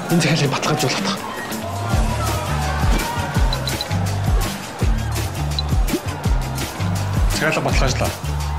Энэ захиалгыг баталгаажуулах. Захиалга баталгаажлаа.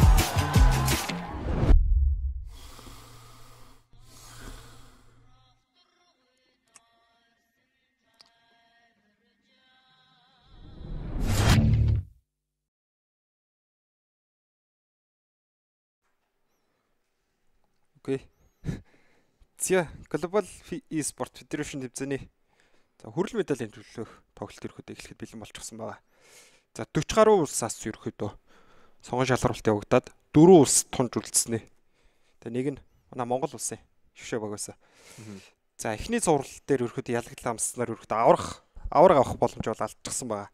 Окей. Зя Global e-sport Federation тэмцээний хүрэл медалийн төлөөх тоглолт ерөөдөө эхлэхэд бэлэн болчихсон байгаа. За 40 гаруй улсаас ерөөдөө сонгон шалралт явагдаад 4 улс тунж үлдсэн. Тэгээ нэг нь манай Монгол улсын шгшээ баг байсан. За эхний зурвал дээр ерөөдөө ялагдлаа амснаар ерөөдөө авраг авах боломж бол алдчихсан байгаа.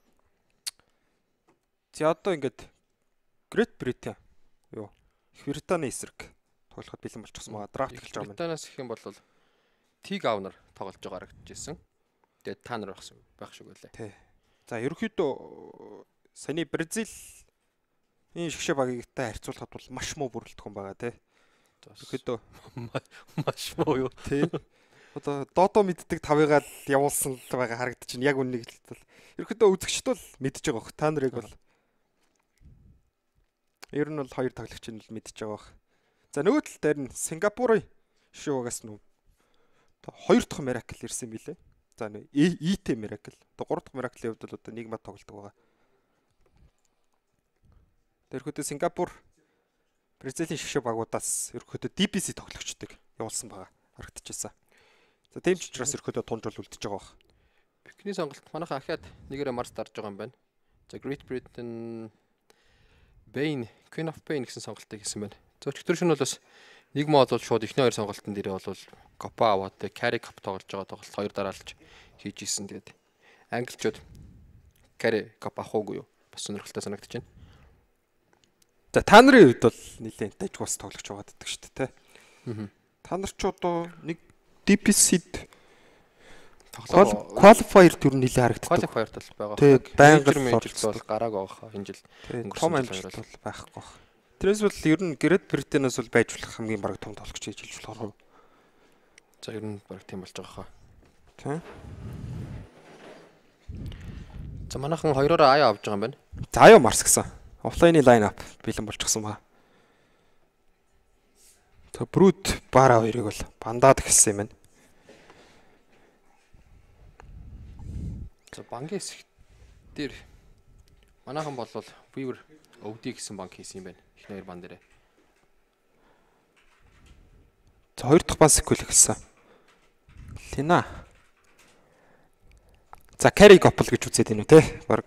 За одоо ингээд Great Britain юу Их Британий эсрэг тоглоход бэлэн болчихсон байгаа. Драфт эхэлж байгаа юм. Британаас их юм бол Тиг Авнер тоглож байгаа харагдчихсэн. Тэгээд та нар байх шиг байлаа. Тий. За ерөөхдөө саяны Бразил энэ шгшээ багтай харьцуулахад бол маш муу бүрэлдэхүүн хүн байгаа тий. Ерөөхдөө маш муу юу тий. Одоо Додо мэддэг 5-ыг явуулсан байгаа харагдаж байна. Яг үннийг хэлбэл ерөөхдөө үзэгчд бол мэдж байгаа бох. Та нарыг бол ер нь бол хоёр тоглогчийг нь мэдж байгаа бох. За нөгөө тал дээр нь Сингапурын шоугаас нүү хоёр дахь Miracle ирсэн юм билээ. За нөө ET Miracle. Одоо гурав дахь Miracle-ийн хувьд бол одоо нэг мат тоглодог байгаа. Тэрхүү Сингапур Бразилийн шгшээ багуудаас ерөөхдөө DPC тоглогчдыг явуулсан байгаа харагдчихсан. За тийм ч учраас ерөөхдөө тунж бол үлдчихэж байгаа бох. Пикний сонголт манайхан ахаад нэгээрээ Марс дарж байгаа юм байна. За Great Britain Bane Queen of Bane гэсэн сонголтыг хийсэн байна. Зөвчтөр шин бол бас нэг мод бол шууд эхний хоёр сонголтын дээрээ бол Копа аваад Carry Cup тоглож байгаа тоглолт хоёр дараалж хийж исэн. Тэгээд англичууд Carry Cup авах уугүй юу? Бас сонирхолтой санагдаж байна. За та нарын хувьд бол нэлээд дайж бас тоглож байгаа гэдэг шүү дээ, тэ. Та нар ч одоо нэг DPC-д тоглоо qualifier төр нэлээд харагддаг. Qualifier тал байгаа. Тэг байнгын мэржил бол гарааг байгаа энэ жил. Том амжилт бол байхгүй байна. Тэрээс бол ер нь Great Britain-аас бол байж болох хамгийн баг том тоглогч гэж хэлж болохоор. За ер нь баг тийм болж байгаа хаа. Тийм. За манайхан хоёроор аяа авч байгаа юм байна. За аяа Марс гэсэн. Офлайны лайн ап бэлэн болчихсон байна. За Brute Bara хоёрыг бол бандаад эхэлсэн юм байна. За бангийн хэсэг дээр манайхан бол Weaver OD гэсэн банк хийсэн юм байна. Эхний хоёр бан дээрээ. За хоёр дахь бас sequel эхэлсэн. Лина. За Carry Couple гэж үзээд байна уу те? Бараг.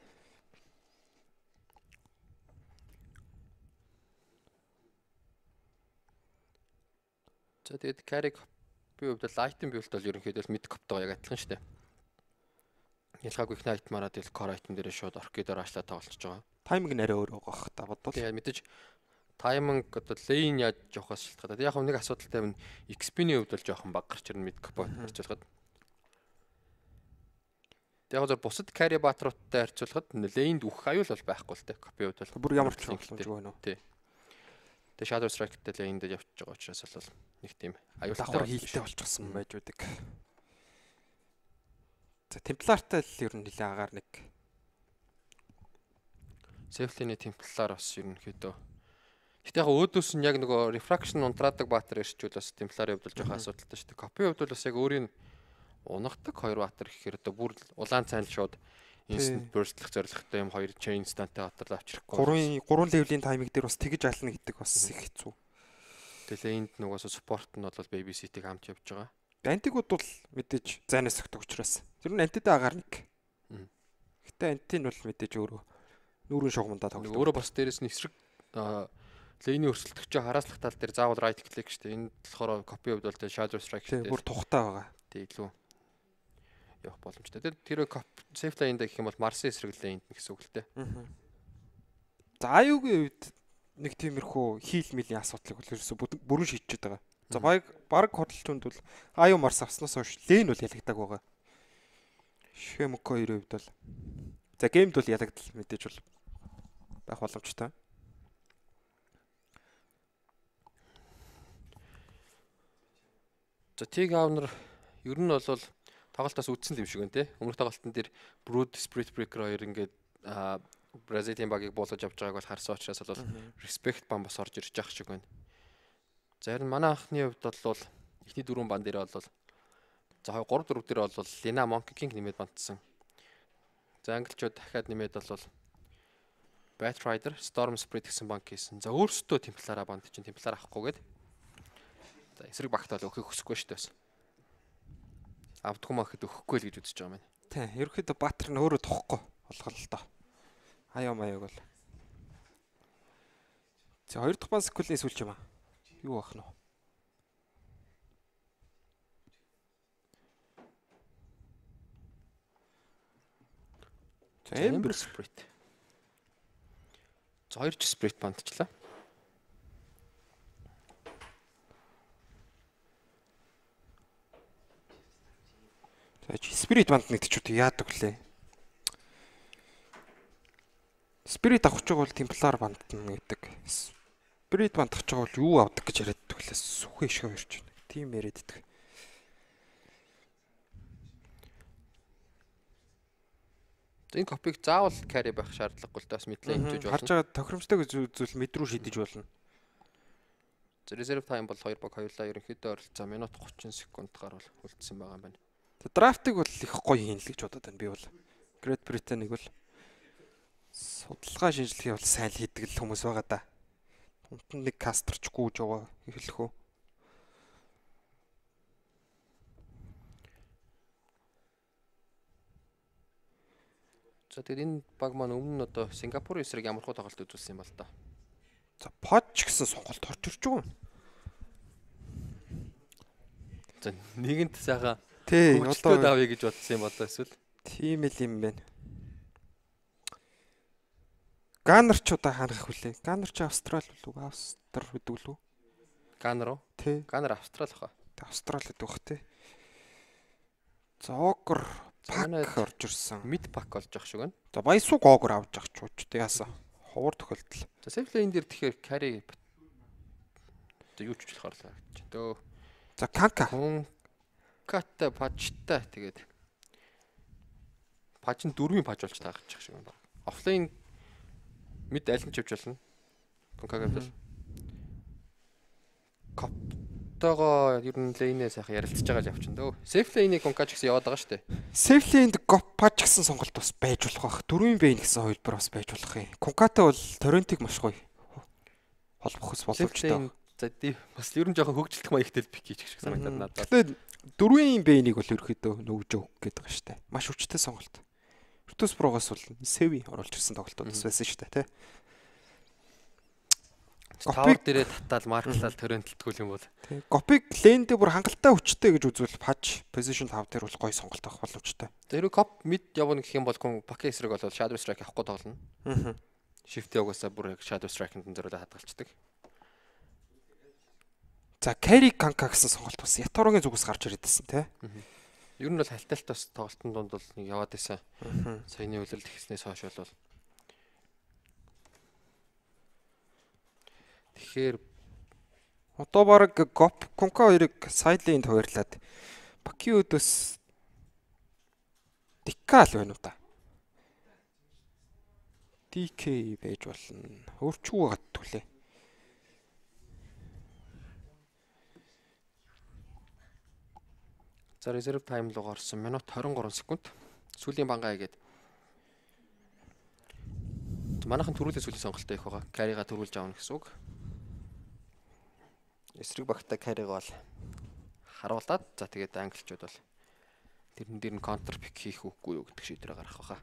За тэгээд Carry Cup-ийн хувьд л item build бол ерөнхийдөө mid cup-тойгоо яг адилхан шүү дээ. Ялгаагүй ихний item-аараа тэгэл core item дээрээ шууд orchid-оор ашлаа тоглож байгаа. Тайминг нэрээ өөр байгаа хаа та бодвол. Тэгээ мэдээж тайминг одоо лейн яаж явахаас шалтгаалаад яг нэг асуудалтай байна. XP-ний хувьд бол жоохон баг гарч ирнэ mid cup харьцуулахад. Тэгээ яг бусад carry батруудтай харьцуулахад лейнд үхэх аюул бол байхгүй л те. Copy хувьд бол бүр ямар ч боломжгүй байна уу? Тий. Тэгээ Shadow Strike-тэй лейнд явж байгаа учраас бол нэг тийм аюултай давхар хийлтэй болчихсон байж үүдэг. За Templar-тай л ер нь нэлээ агаар нэг Safety-ний Templar бас ерөнхийдөө. Гэтэ яг өөдөөс нь яг нөгөө refraction унтраадаг баатар ирчүүл бас Templar-ийн хувьд л жоохон асуудалтай шүү дээ. Copy хувьд бол бас яг өөрийн унгадаг хоёр баатар гэхээр одоо бүр улаан цайн шууд instant burst-лах зорилготой юм хоёр chain instant-тэй батар авчрахгүй. 3 level-ийн тайминг дээр бас тэгж ална гэдэг бас их хэцүү. Тэгээ энд нөгөөсө support нь бол baby city-г хамт явж байгаа. Антигууд бол мэдээж зайнаас өгдөг учраас. Тэр нь антитай агаар нэг. Гэтэ антиг нь бол мэдээж өөрөө нүүрэн шугамдаа тоглодог. Өөрөө бас дээрэс нь эсрэг лейний өрсөлдөгч хараслах тал дээр заавал right click штэ. Энд болохоор copy хувьд бол shadow strike штэ. Бүр тухтай байгаа. Тэг илүү явах боломжтой. Тэр safe lane гэх юм бол Mars-ийн эсрэг lane гэсэн үг л дээ. За аюугийн үед нэг тиймэрхүү хийл милийн асуудлыг бол ерөөсө бүрэн шийдчихэд байгаа. За баг хөдөлтөнд бол аюу Mars авснаас хойш лейн бол ялагддаг байгаа. Шемко 2 хувьд бол за геймд бол ялагдал мэдээж бол байх боломжтой. За Тиг Авнер Ер нь бол тоглолтоос үдсэн юм шиг байна те. Өмнөх тоглолтын дээр Brood Spirit Breaker 2 ингээд Бразилийн багийг буулгаж авч байгааг бол харсан учраас бол Respect бан бас орж ирж байгаа шиг байна. За харин манай анхны хувьд бол эхний дөрвөн бан дээр бол за 3 4 дээр бол Lina Monkey King нэмээд бантсан. За англичууд дахиад нэмээд бол Bat Rider, Storm Spirit гэсэн банк хийсэн. За өөрсдөө Темплараа банд чинь Темплар авахгүйгээд. За эсрэг багт бол өгөхийг хүсэхгүй шүү дээ. Авдаггүй махад өгөхгүй л гэж үзэж байгаа юм байна. Тийм, ерөөхдөө Баатар нь өөрөө тохгүй болгоо л доо. Аяа маяг бол. За хоёр дахь бас скулын сүүлч юм аа. Юу ах нь вэ? За Ember Spirit. За 2 Spirit бандчлаа. За Spirit банд нэг ч үгүй яадаг вүлээ. Spirit авах гэж бол Templar банд гэдэг. Spirit банд авах гэж бол юу авдаг гэж яриад төгөлөөс сүхэ шиг ярьж байна. Тим яриад идэх. Энэ копиг заавал carry байх шаардлагагүй л даас мэдлээ хэмжиж болно. Харж байгаа тохиромжтой зүйл мэдрүү шидэж болно. За reserve time бол 2 баг хоёулаа ерөнхийдөө ойролцоо минут 30 секунд гарвал үлдсэн байгаа юм байна. Драфтыг бол их гоё хийн л гэж бодоод байна би бол. Great Britain-ыг бол судалгаа шинжилгээ бол сайн л хийдэг л хүмүүс байгаа да. Унтан нэг кастерч гүйж яваа хэлэх үү. За тэгээд энэ баг маань өмнө нь одоо Сингапурын эсрэг ямархуу тоглолт үзүүлсэн юм байна л да. За Pod гэсэн сонголт орж ирж байгаа юм. За нэгэнт сайхан Тий, одоо давъя гэж бодсон юм болоо эсвэл тийм л юм байна. Ганарчуудаа ханах хүлээ. Ганарч Австрали болов уу? Австрал гэдэг лүү? Ганар уу? Тий. Ганар Австрал хаа. Австрали гэдэг бах тий. За Огр пак орж ирсэн. Mid pack болж явах шиг байна. За Баясуу Огр авч явах ч үуч яасан. Ховор тохиолдол. За safe lane дээр тэгэхээр carry за юу ч болохоор л гэж. Дөө. За Канка. Ката пажтай тэгээд паж нь 4-ийн паж болж таачих шиг байна. Офлайн mid аль нь ч явж болно. Конкагийн бол коптогоо ер нь лейнээ сайхан ярилцж байгаа л явчихна дөө. Safe lane-ийг конкач гэсэн яваад байгаа шүү дээ. Safe lane-д гоп паж гэсэн сонголт бас байж болох бах. 4-ийн бэйн гэсэн хувилбар бас байж болох юм. Конкатай бол торрентиг маш гоё холбох ус боломжтой. За тий бас ер нь жоохон хөгжилдөх маягтай л пик хийчих шиг санагдаад надад. Гэтэ 4-ийн бэйнийг бол ерөөхдөө нөгж өгөх гээд байгаа штэ. Маш хүчтэй сонголт. Virtus Pro-гоос бол Sevi оруулж ирсэн тоглолтууд бас байсан штэ тий. Копиг дээрээ татаал марклал торрентлтгүүл юм бол. Тий. Копиг лэндээ бүр хангалттай хүчтэй гэж үзвэл паж position 5 дээр бол гоё сонголт авах боломжтой. Тэр коп mid явна гэх юм бол пак эсрэг бол Shadow Strike авахгүй тоглоно. Аа. Shift яваасаа бүр яг Shadow Strike-нд зориулаад хадгалцдаг. За carry Kanka гэсэн сонголт бас Яторогийн зүгээс гарч ирээдсэн тий. Ер нь бол халталтаас тоглолтын дунд бол нэг яваад байсан. Саяны үйлрэлт ихснээс хойш бол тэгэхээр одоо баг гоп Конка хоёрыг сайдлинд хуваарлаад Паки өдөөс Дикал байна уу та? DK байж болно. Өөрчгөө гад түлээ. за reserve time руу гарсан минут 23 секунд. Сүүлийн бангаа игээд. Манайхан төрүүлээ сүүлийн сонголтоо их байгаа. Carry-га төрүүлж аавна гэсэн үг. Эсрэг багтаа carry-г бол харуулад за тэгээд англичууд бол тэрэн дээр нь counter pick хийх үгүй юу гэдэг шийдвэр гаргах байхаа.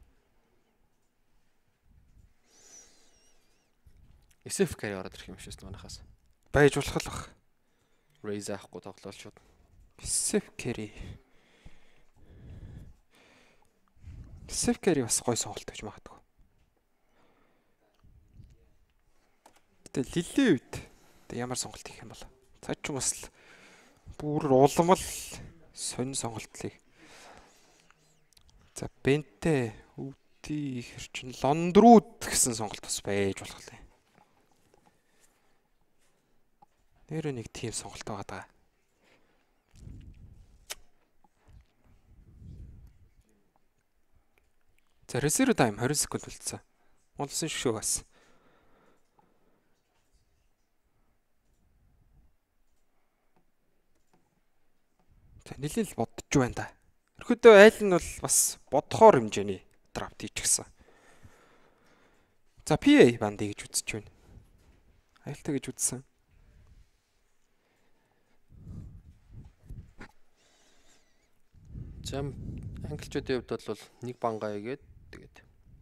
SF carry ороод ирэх юм шиг байна манайхаас. Байж болох л бах. Raise авахгүй тоглол шууд. Safe carry. Safe carry бас гой сонголт гэж магадгүй. Гэтэ лилээ үед ямар сонголт хийх юм бол цаа ч бас л бүр уламл сонин сонголтлыг. За бентэй өвдий ихэр чин лондрууд гэсэн сонголт бас байж болох лээ. Нэр нэг тийм сонголт байгаа даа. За reserve time 20 секунд үлдсэн. Улсын шүү бас. За нэлээд л бодож байна да. Ерхөдөө айл нь бол бас бодхоор хэмжээний драфт хийчихсэн. За PA бандыг гэж үзэж байна. Аюултай гэж үзсэн. Зам англичуудын хувьд бол нэг бангаа игээд тэгээд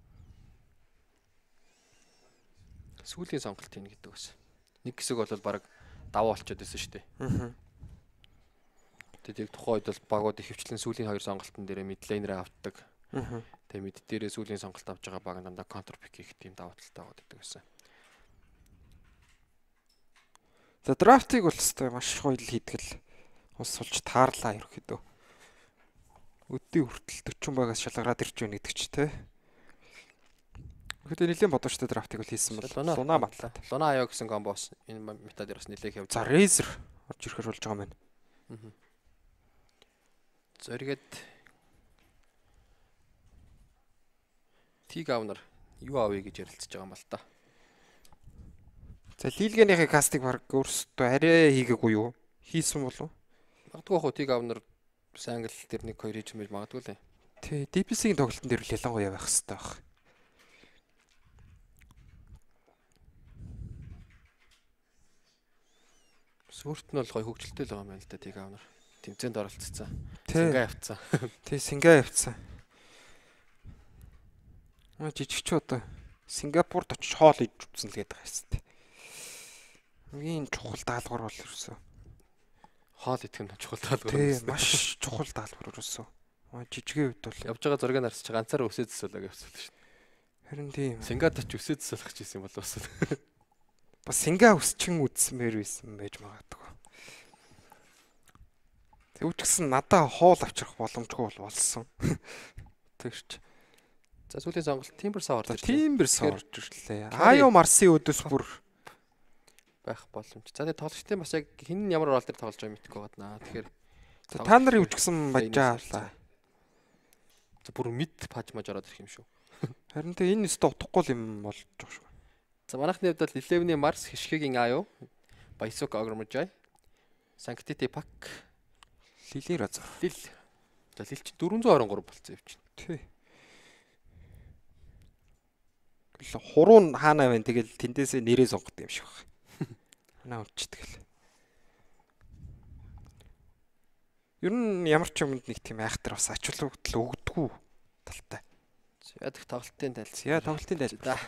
сүүлийн сонголт хийнэ гэдэг бас. Нэг хэсэг бол баг даваа болчиход байсан шүү дээ. Аа. Тэгээд тухайн үед бол багууд их хвчлэн сүүлийн хоёр сонголтын дээрээ мидлейнерээ авдаг. Аа. Тэгээд мид дээрээ сүүлийн сонголт авч байгаа баг дандаа контр пик хийх тийм даваа талтай байгаа гэдэг байсан. За драфтыг бол өстой маш гоё л хийдгэл ус сулж таарлаа ерөөхдөө. Өдний хүртэл 40 багаас шалгараад ирж байна гэдэг ч те. Гэхдээ нэлийн бодвочтой драфтыг бол хийсэн бол Луна батлаа. Луна аяа гэсэн комбос энэ метад ерөөс нэлээх явж. За Razer орж ирэх болж байгаа юм байна. Аа. Зоригэд Тигавнер юу авъя гэж ярилцж байгаа юм бол та. За Лилгэнийхээ кастыг баг өөрсдөө арай хийгээгүй юу? Хийсэн болов? Магадгүй хөө Тигавнер сайн англ дээр 1-2 хийж мэж магадгүй л. Тий, DPS-ийн тоглолтын дээр л ялангуяа байх хэрэгтэй баг. Сүрт нь бол гоё хөгжилтэй л байгаа юм байна л да Тигавнер. Тэмцээнд оролцсон. Тий. Сингаа явцсан. Тий, Сингаа явцсан. Жижигч одоо Сингапурт очиж хоол идэж үзсэн л гээд байгаа юм тест. Хамгийн чухал даалгавар бол ерөөсөө Хоол идэх нь чухал даалгавар. Тий, маш чухал даалгавар ерөөсөө. Жижигэн хувьд бол явж байгаа зургийг харсаж ганцаараа өсөөд төсөөлөө гэж хэлсэн шүү дээ. харин тийм. Сингад ч өсөөд төсөөлөх гэж хэлсэн юм бол бас. Бас Сингаа өсчин үдсмээр байсан байж магадгүй. Тэгвчгсэн надаа хоол авчрах боломжгүй болсон. Тэгвч. За сүүлийн сонголт Timber-с орж ирлээ. Timber-с орж ирлээ. Аюу Марсын өдөөс бүр байх боломж. За тэгээ тоглогчдын бас яг хин ямар рол дээр тоглож байгааг мэдэхгүй байна. Тэгэхээр та нарын үжигсэн бажаалаа. За бүр мид паж маж ороод ирэх юм шүү. Харин тэ энэ өстө утгагүй юм болж байгаа шүү. За манайхны хувьд бол 11-ний Марс хишгэгийн аюу Байсок Агромжай Санктити Пак Лили Раза. Лил. За Лил чи 423 болцсон юм чинь. Тий. Хуруу хаана байна тэгэл тэндээсээ нэрээ сонгодог юм шиг байна. Наа үлчтгэл. Ер нь ямар ч юмд нэг тийм айхтар бас ач холбогдол өгдөггүй талтай. Ядах тоглолтын тайлц. Яа тоглолтын тайлбар. Да.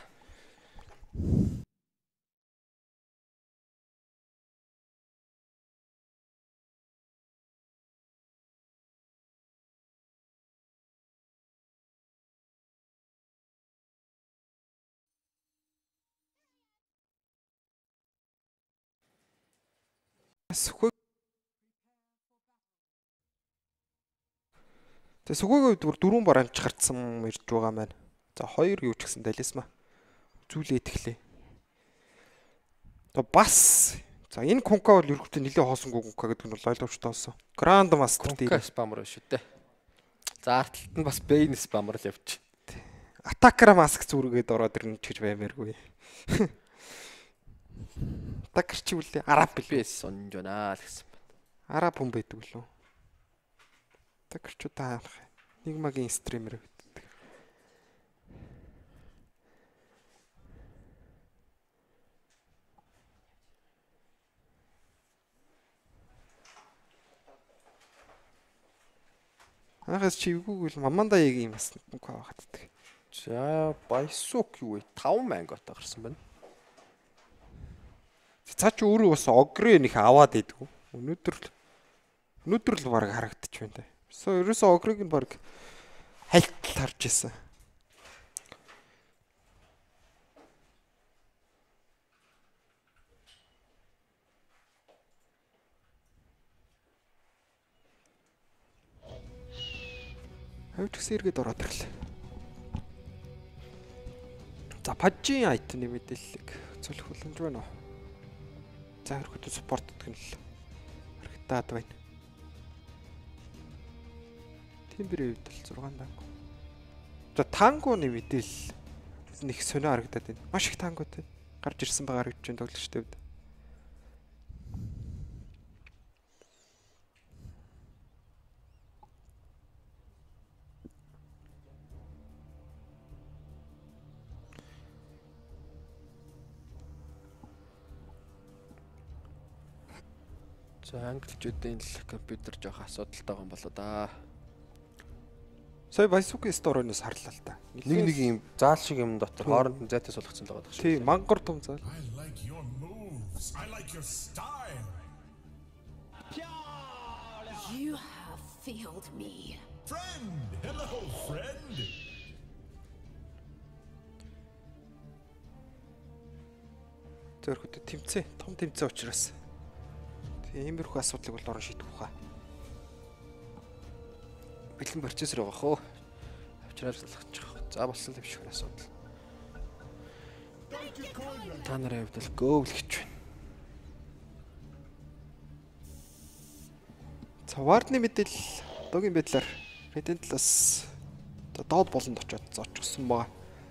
Тэ сүгөөг бүр дөрвөн бараанч гарцсан ирж байгаа маань. За хоёр юу ч гэсэн талисма. Зүйлээ итгэлээ. За бас за энэ конка бол ерөөхдөө нэлээд хоосонгүй конка гэдэг нь бол ойлгомжтой болсон. Гранд мастер дээр спамер шүү дээ. За артлалт нь бас бейн спамер л явж. Атакера маск зүргээд ороод ирнэ ч гэж баймааргүй. Атакер чи үлээ араб бис сонж байна л гэсэн байна. Араб хүн байдаг лөө. Атакерчуд таах. Нэг магийн стример гэдэг. Ахас чи юугүй л маманда яг юм бас нүк аваад идэх. За Байсук юу вэ? 5 мангот гарсан байна. Цаа чи өөрөө бас огрэ нэг аваад идэггүй. Өнөөдөр л баг харагдчих байна. Ерөөсөө огрыг нь баг хальтал харж исэн. Хавч гэсэн эргээд ороод ирлээ. За пажийн айтны мэдээллийг зөвлөх боломж байна уу? За хөргөд спортддаг нь л харагдаад байна. Тимбэрийн үед л 6 даг. За тангууны мэдээлэл нэг сонио харагдаад байна. Маш их тангууд байна. Гарч ирсэн байгаа харагдаж байна тоглогчтой үед. За англичуудын л компьютер жоох асуудалтай байгаа юм болоо да. Сая Байсуки сторооноос харлаа л та. Нэг юм заал шиг юм дотор хооронд нь зайтай сулгацсан л байгаа дах шиг. Тий, мангар том заал. I like your moves. I like your style. You have failed me. Friend, hello, friend. Зөөрхөд тэмцээ, том тэмцээ учраас. Иймэрхүү асуудлыг бол орон шийдэх хаа. Бэлэн процессор байгаа хөө. Авчраад залгачих. За болсон юм шиг асуудал. Та нарын хувьд л гөөвлөгч байна. За вардны мэдээлэл догийн байдлаар Redentless доод болонд очиод зоочсон байгаа.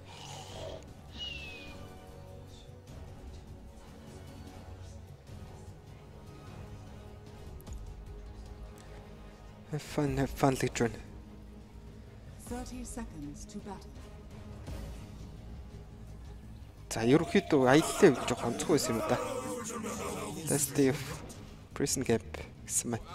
Have fun л гэж байна. 30 seconds to battle. За ерөнхийдөө аяллаа гэж жоох онцгой байсан юм да. Dusty Prison Camp гэсэн мэн.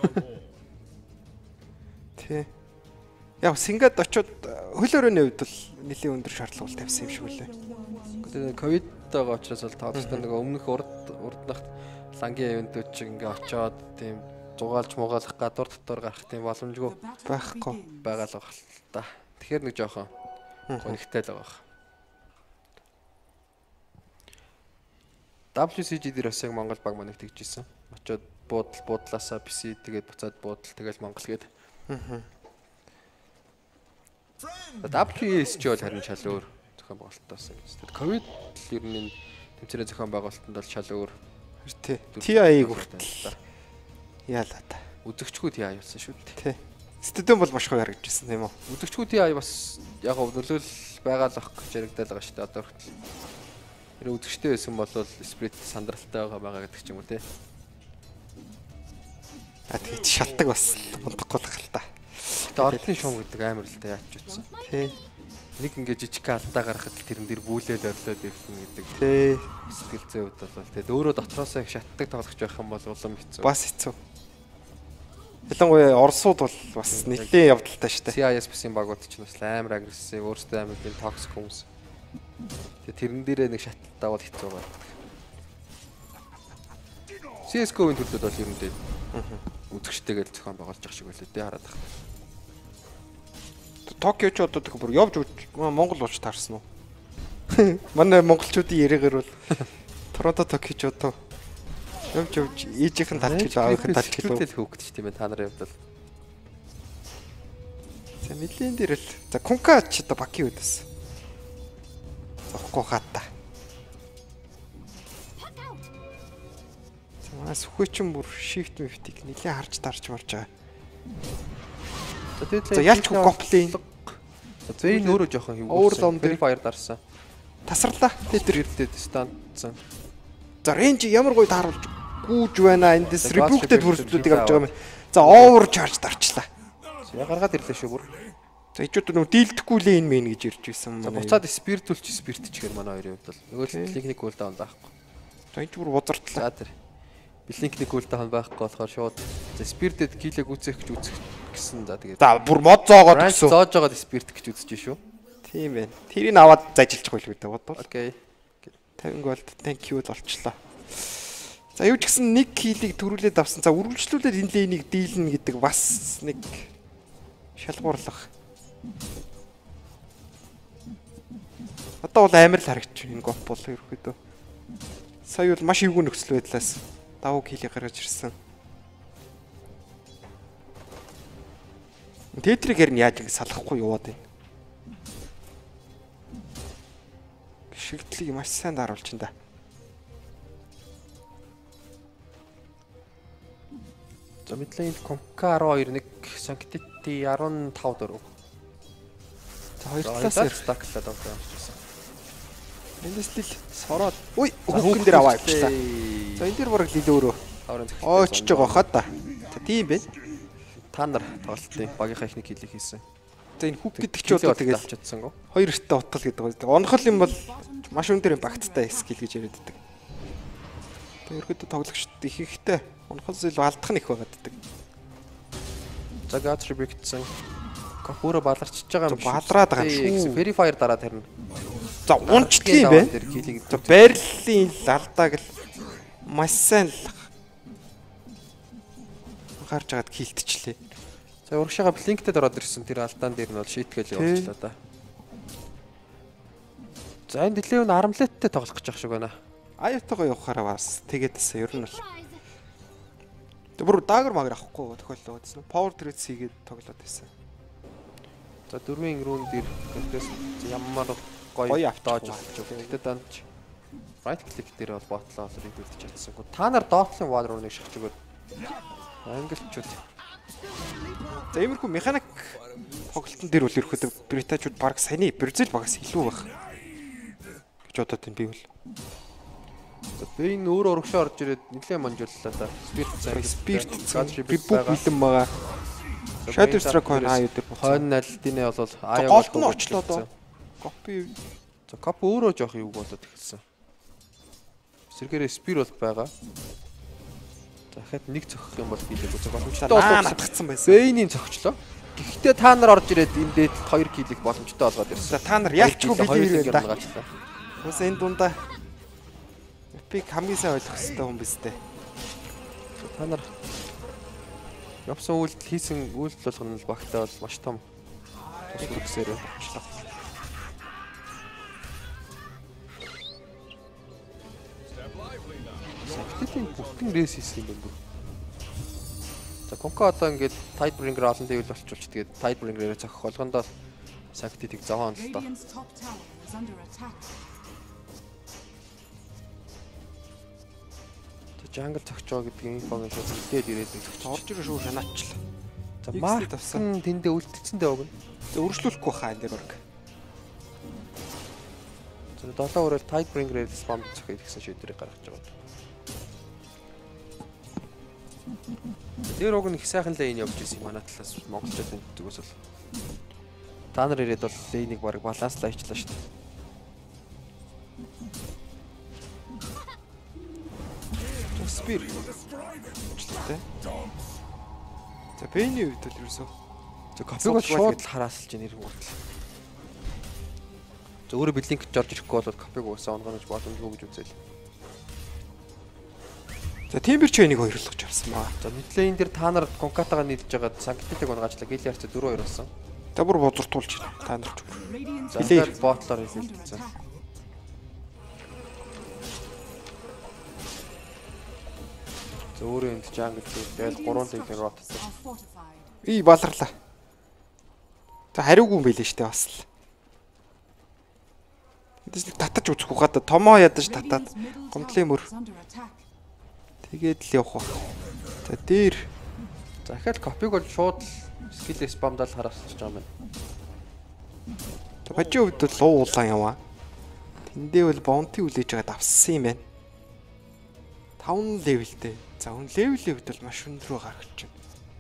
Тэ. Яг Сингад очиод хөл өрөөний хувьд бол нэлийн өндөр шаардлага тавьсан юм шиг үлээ. Тэгээд ковидтойгоо учраас бол тоолстой нэг өмнөх урднахт лангийн ивентүүд чиг ингээ очиод тийм зугаалж мугаалах гадуур дотор гарах тийм боломжгүй Байхгүй. байгаа л баг л та. Тэгэхээр нэг жоохон гонигтай л байгаа. WCG дээр бас яг Монгол баг манайг тэгжсэн. Очоод буудлаасаа PC тэгээд буцаад буудал тэгэл Монгол гээд. WESG бол харин шал өөр зохион байгуулалтаас. Тэгээд ковид ер нь тэмцээрийн зохион байгуулалтанд бол шал өөр. Тий. TI хүртэл яалаа та. Үзэгчгүй TI болсон шүү Тий. дээ. Студиум бол маш гоё харагдчихсан тийм үү? Үзэгчгүй TI бас яг нөлөөл байгаа л ах гэж яригдал байгаа шүү дээ. Одоо хүртэл. Тэр үзэгчтэй байсан бол сприт сандралтай байгаа гэдэг ч юм уу тий. Тэгээд шалтгаан бас унтахгүй л та. Тэгээд ордын шуум гэдэг амар л та яач утсан. Тий. Нэг ингээ жижиг алдаа гаргахад тэрэн дээр бүүлээл орлоод ирсэн гэдэг. Тий. Сэтгэл зүй хувьд бол тэгээд өөрөө дотроосоо их шатдаг тоглож байх юм бол улам хэцүү. Бас хэцүү. Ялангуяа Оросууд бол бас нэлийн явдалтай шүү дээ. CIS бас-ийн багууд ч бас амар агрессив, өөрсдөө амар тийм токсик хүмүүс. Тэгээд тэрэн дээрээ нэг шаталтаа бол хэцүү байна. CS:GO-ийн төрлөд бол ер нь дээ. Үзэгчтэйгээл зохион байгуулж явах шиг байлээ дээ хараад байна. Токио ч одоо тэг бүр явж Монгол ууч таарсан уу? Манай монголчуудын яриагаар бол Торонто Токио ч одоо явж ээжийнхэн талч гэлээ аавынхан талч гэлээ хөөгдөж тийм ээ та нарын хувьд бол. За нэлийн дээр л за Кунка ч одоо Баки үдээс. Зохгүй хаата. За манай сүхөчн бүр shift miftik нэлийн харж тарж марж байгаа. За ялчгүй гоплин. За энэ өөрөө жоохон юм. Overlord Free Fire дарсан. Тасарлаа. Тэр ирдээд стандсан. За range ямар гоё тааруулж гүүж байна. Эндээс rebuke-тэй бүрсүүдийг авч байгаа юм. За over charge дарчлаа. За гаргаад ирлээ шүү бүр. За ичүүд нөө дийлдэхгүй л энэ мэн гэж ирж байсан За манай. буцаад спиритүүлч спирт чихэр манай хоёрын хувьд бол. Нөгөө л техник кулдаун байхгүй. За энэ ч бүр узартлаа. За тэр. Блинкний кулдаун байхгүй болохоор шууд за спиртэд килэг үзэх гэж үзэх гэсэн за тэгээд. За бүр мод зоогоод Ранч гэсэн. зоож байгаад спирт гэж үзэж шүү. Тийм байна. Тэрийг аваад зажилчих байлгүй дээ бодвол. Окей. 50 голд thank you л олчлаа. За юу ч гэсэн нэг килийг төрүүлээд авсан. За үргэлжлүүлээд энэ лейнийг дийлнэ гэдэг бас нэг шалгуурлах. Одоо бол амар л харагдчих энэ гоп бол ерөөхдөө. Сая бол маш эвгүй нөхцөл байдлаас давуу килийг гаргаж ирсэн. Тетрийг хэрн яаж ингэ салахгүй яваад байна. Шигдлийг маш сайн даруулж энэ да. За мэдлэн Конка 12 нэг Sanctity 15 4. За Хоёр талаас ярих. стаклаад байгаа. Энд стил сороод. Ой, хүүхэн дээр аваа явчлаа. За энэ дээр бараг лил өөрөө ойчж байгаа хаа да. За тийм бэ. Та нар тоглолтын багийнхаа ихний киллийг хийсэн. За энэ хүүг гэдэг чи одоо тэгэл чадсангүй. хоёр эрттэй утгал гэдэг байгаа. Онхол юм бол маш өндөр багттай скил гэж яриад байдаг. Тэгээ ерөөдөө тоглогчд их ихтэй онхолс илүү алдах нь их байгаад байдаг. За Gatribictсэн Капура баларчж байгаа юм. Балраад байгаа юм шүү. Verifier дараад харна. За унчдгийм бэ. За Берлин лалдааг л маш сайн л гарч агаад килтчлээ. За урагшаага блинктэд ороод ирсэн тэр алдаан дээр нь бол шийтгээл явуулчлаа да. За энэ дэлээ нь армлеттэй тоглох гэж байгаа шиг байна. Аюутайгаа явахаараа бас тэгээдсэн ер нь бол. Тэг бүр дагер магер авахгүй тохиолдол байсан. Power Treads хийгээд тоглоод байсан. За дөрвийн рүүн дээр гэдгээс ямар гоё автоож болж байгаа. Тэгтээ данч right click дээр бол ботлоо регулж чадсангүй. Та нар доотлын wall руу нэг шахаж өгөөд англичууд. За иймэрхүү механик тоглолтын дээр үл ерөөхдөө бритачууд баг саяны Бразил багаас илүү байх гэж бодоод байна би бол. За би энэ өөр урагшаа орж ирээд нэлээд манжууллаа да. Spirit би бүх бэлэн байгаа. Shadow Strike хаа юу дээр хойно налдины бол голд нь очлоо доо. Copy. За copy өөрөө жоох юу болоод эхэлсэн. Сэргээрээ Spirit бол байгаа. Дахиад нэг цохих юм бол хийлээгүй. За боломжтой натгцсан байсан. Бэйний цохичлоо. Гэхдээ та нар орж ирээд энэ дээд 2 килийг боломжтой олгоод ирсэн. За та нар яалчгүй билээ байна да. Үс энэ дундаа эпик хамгийн сайн ойлгох хэрэгтэй хүн биз дээ. Та нар явсан үйлдэл хийсэн үйлдэл болгоно л багтаа бол маш том тусламжсээр болчихлоо. Сахтын бүтэн рейс хийсэн юм байна. За Конко одоо ингээд Tidebringer олон дэвэл болчихвол тэгээд Tidebringer-ээр зохих болгондоо Сахтыг зовоон л доо. Jungle цогчоо гэдгийг инфог нь шууд хэлээд ирээд зогч орж ирээ шүү шанаачлаа. За Марк тавсан тэндээ үлдчихсэндээ өгнө. За өргөжлүүлэхгүй хаа энэ дээр баг. За 7 өрөөл Tidebringer-ээр спам зохиол гэсэн шийдвэрийг гаргаж байгаа. Тэр уг нь их сайхан лейн явж ирсэн манай талаас монголчуудын зүгээс бол та нар ирээд бол лейнийг баг баланслаа хийчлаа шүү дээ. Спир. За Бэйний үед л ерөөсөө. За копиг шууд хараасалж нэр хүртэл. За өөрөө блинк гэж орж ирэхгүй бол копиг уусаа онгоноож боломжгүй гэж үзэл. За Timber Chain-ыг хоёрлогч авсан баа. За мэдлээ энэ дэр та нар Конкатагаа нийлж байгаа Санктитыг унгаачлаа. Гилиарц 4-2 болсон. За бүр бузартуулж та нар ч. За ингээд ботлоор хэлэлцсэн. За өөрөө энд jungle тэгээд 3 лейн ротсон. И баларлаа. За хариугүй юм байлээ штэ бас л. Эндээс татаж үзэхгүй гадаа томоо ядаж татаад гомдлын мөр. Тэгээд л явах ба. За дээр захиад копиг бол шууд скил спамдал хараасч байгаа юм байна. За бажийн хувьд бол луу улаан яваа. Тэндээ бол бонти үлээж байгаад авсан юм байна. 5 левелтэй. За хүн левелийн хувьд бол маш өндөр гарч байна.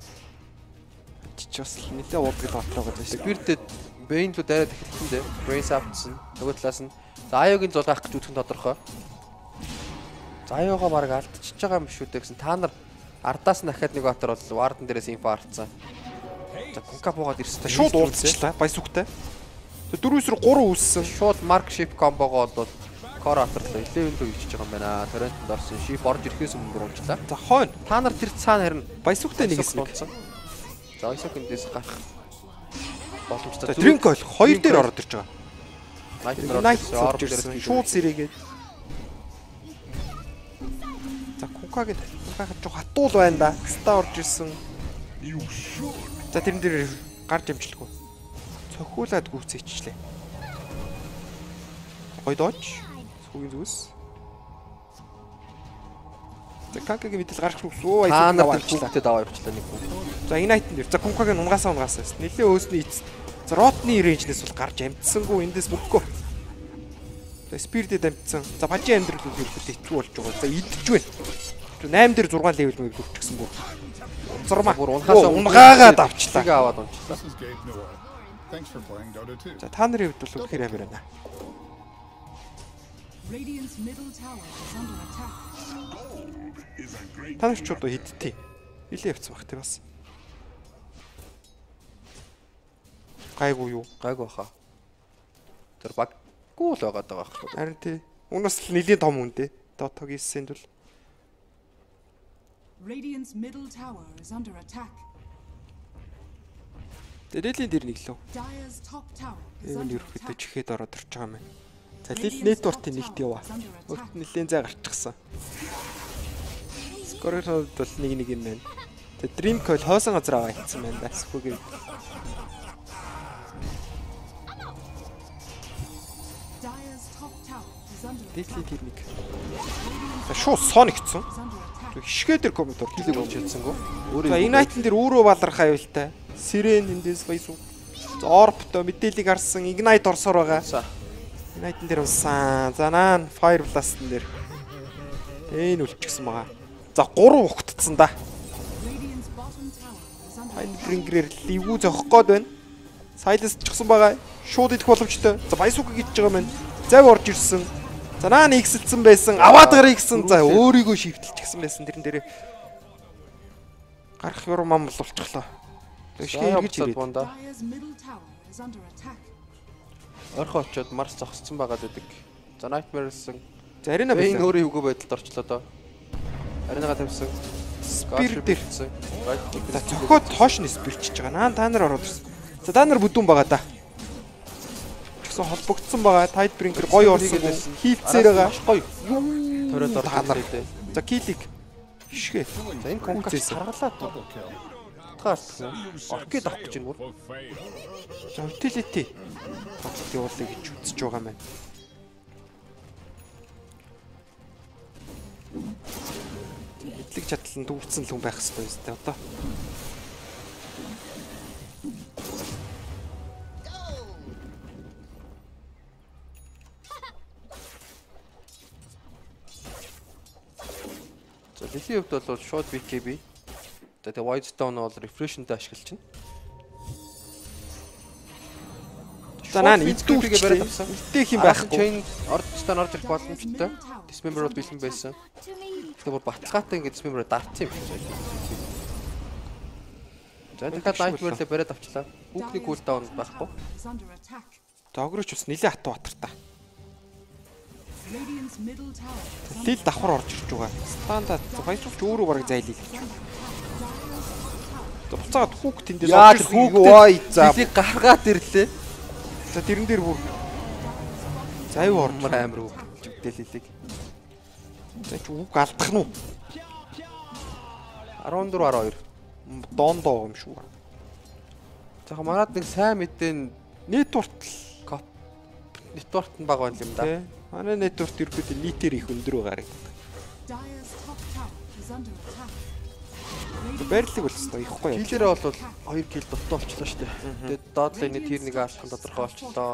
Ч бас нэлээ уудгал ботлоо гэж байна. Бирдэд Бэйн рүү дайраад эхэлсэн дээ. Brace Up-сэн. Нөгөө талаас нь за Аюугийн зулгаах гэж үтгэн тодорхой. За Аюугаа баг алдчихж байгаа юм шүү дээ гэсэн. Та нар ардаас нь дахиад нэг батар бол Warden дээрээс инфо авцсан. За Конка буугаад ирсэн. Шууд уулзчихлаа. Баясүгтэй. За 4-3 үүссэн. Шууд Mark Ship комбогоо бол Core атарлаа. Level рүү ичж байгаа юм байна. Torrent-д орсон. Ship орж ирэхээс өмнө уунчлаа. За хойно. Та нар тэр цаана харин баясүгтэй нэг хэсэг. За Исокэндээс гарах боломжтой. Drink ойл 2 дээр ороод ирж байгаа. Night орж ирсэн. Шууд сэрээгээд. За Конкагийн жоо хатуул байна да. Ста орж ирсэн. За тэрэн дээр гарч амжилтгүй. Цохиулаад гүцээчлээ. Гой дооч. Сүүгийн зүс. За Конкагийн мэдэл гарах шүү. Та нар хүүхдэд аваа явуулчлаа нэг хүн. За Ignite дээр. За Конкагийн унгаасаа. Нилээ өөсний эцэст. За ротны рейнжнээс бол гарч амжсангүй эндээс мөнгөө. За спирдэд амжсан. За бажийн амьдрал бол ирэхэд хэцүү болж байгаа. За идэж байна. 8 дээр 6 левел мэг хүрчихсэн бүр. Зурмаа Бүр унгаагаад авчлаа. Тийг аваад унчлаа. This is Gabe Newell. Thanks for playing Dota 2. За та нарын хувьд бол үнэхээр амар байна. Radiant's middle tower is under attack. Та нар ч одоо хидтий. Илээ явцсан бах тий бас. Гайгүй юу? Гайгүй баха. Тэр баггүй л байгаад байгаа байхгүй. Харин тий. Уунаас л нэлийн том хүн дээ. Дотогийн сэнд бол. Radiant's middle tower is under attack. Дэрэлийн дэр нэг лөө. Dire's top tower is Энэ under ерөөхдөө attack. чихээд ороод ирж байгаа юм байна. За лил нэтворкийн нэгт яваа. Өөрт нь нэлийн зай гарчихсан. Скорерод бол нэг юм байна. Тэ Dream Coil хоосон газар аваа хийсэн байна да. Сүхүүгээ. Dire's top tower is under Дэрэлийн attack. дэр нэг. За шууд Sonic-цсон. Is under attack. Хишгээ дээр комментор Хилэг болж чадсангүй. За Ignite-н дээр өөрөө балархаа байл та. Сирен эндээс баясуу. За Orb-то мэдээллийг харсан Ignite орсоор байгаа. За. Ignite-н дээр унсан. За наан Fire Blast-н дээр. Энэ үлчихсэн байгаа. За 3 ухтцсан да. Radiant's bottom tower is under Fire Bringer-ээр ливгүү зохих гээд байна. Silence чгсэн байгаа. Шууд идэх боломжтой. За Баясуука гэж байгаа маань. Завь орж ирсэн. За наан ихсэлсэн байсан. Аваад гарыг гэсэн. За өөрийгөө шивтэлчихсэн байсан тэрэн дээрээ. Гарах юрам ам болчихлоо. Тэгшгээ эргэж ирээд. бонда. Dire's middle tower is under attack. Орхоо очоод Марс зогсцсон байгаад байдаг. За Nightmare-сэн. За Арина Энэ байсан. өөрөө юугүй байдалд орчлоо доо. Аринагаа тавьсан. Спирт дээр. ирсэн. За цохоод хоош нь спирчж байгаа. Наан та нар ороод ирсэн. За та нар бүдүүн байгаа да. Тэгсэн холбогдсон байгаа. Tide Bringer гоё орсон. Хийлцээр байгаа. Гоё. Төрөөд Та нар. орсон. За килик. Хишгээ. За энэ конкас Зээсэн. харгалаад Double kill. тгаалт. Оркид авах гэж юм уу? For fail. За utility. Тоглолт явуулъя гэж үзэж байгаа юм байна. Эдлэг чадлан дүүрсэн л хүн байх хэрэгтэй юм тест одоо. За Лилийн хувьд бол шууд BKB. Тэгээ White Stone бол refresh-нтэй ашиглаж байна. За наан идүүгээ идүүгээ бариад авсан. Идэх юм Байхгүй. байхгүй. Chain ордстан орж ирэх боломжтой. Dismember-ууд бэлэн байсан. To me. Тэгээ бүр баталгаатай ингэ Dismember дарцсан юм шиг. За дахиад Nightmare-лээ бариад авчлаа. Хүүхний cooldown байхгүй. Is under attack. За огрооч бас нилээ хатуу батартай. Radiant's middle tower is under Лил давхар орж ирж байгаа. Стандарт баясууч өөрөө бараг зайлиг. За буцаад хүүк тэндээс Яа орж ирсэн. хүүк Ой за. Лилийг гаргаад ирлээ. За тэрэн дээр бүр заяа орж Амар амар үг. Лилийг. За чи үг алдах нь уу? 14 12. Дондоо юм шүү. За манад нэг сайн мэдэн Нэтворк нэтворк нь бага байна юм да. тий. Манай нэтворк ерөөдөө нийтээр их өндөр байгаа. Dire's top tower is under attack. Байрлал бол өстой их гоё. Киллерээ бол 2 килл дутуу болчлоо шүү дээ. Тэгээд доотлын тэр нэг алдсан тодорхой болчлоо.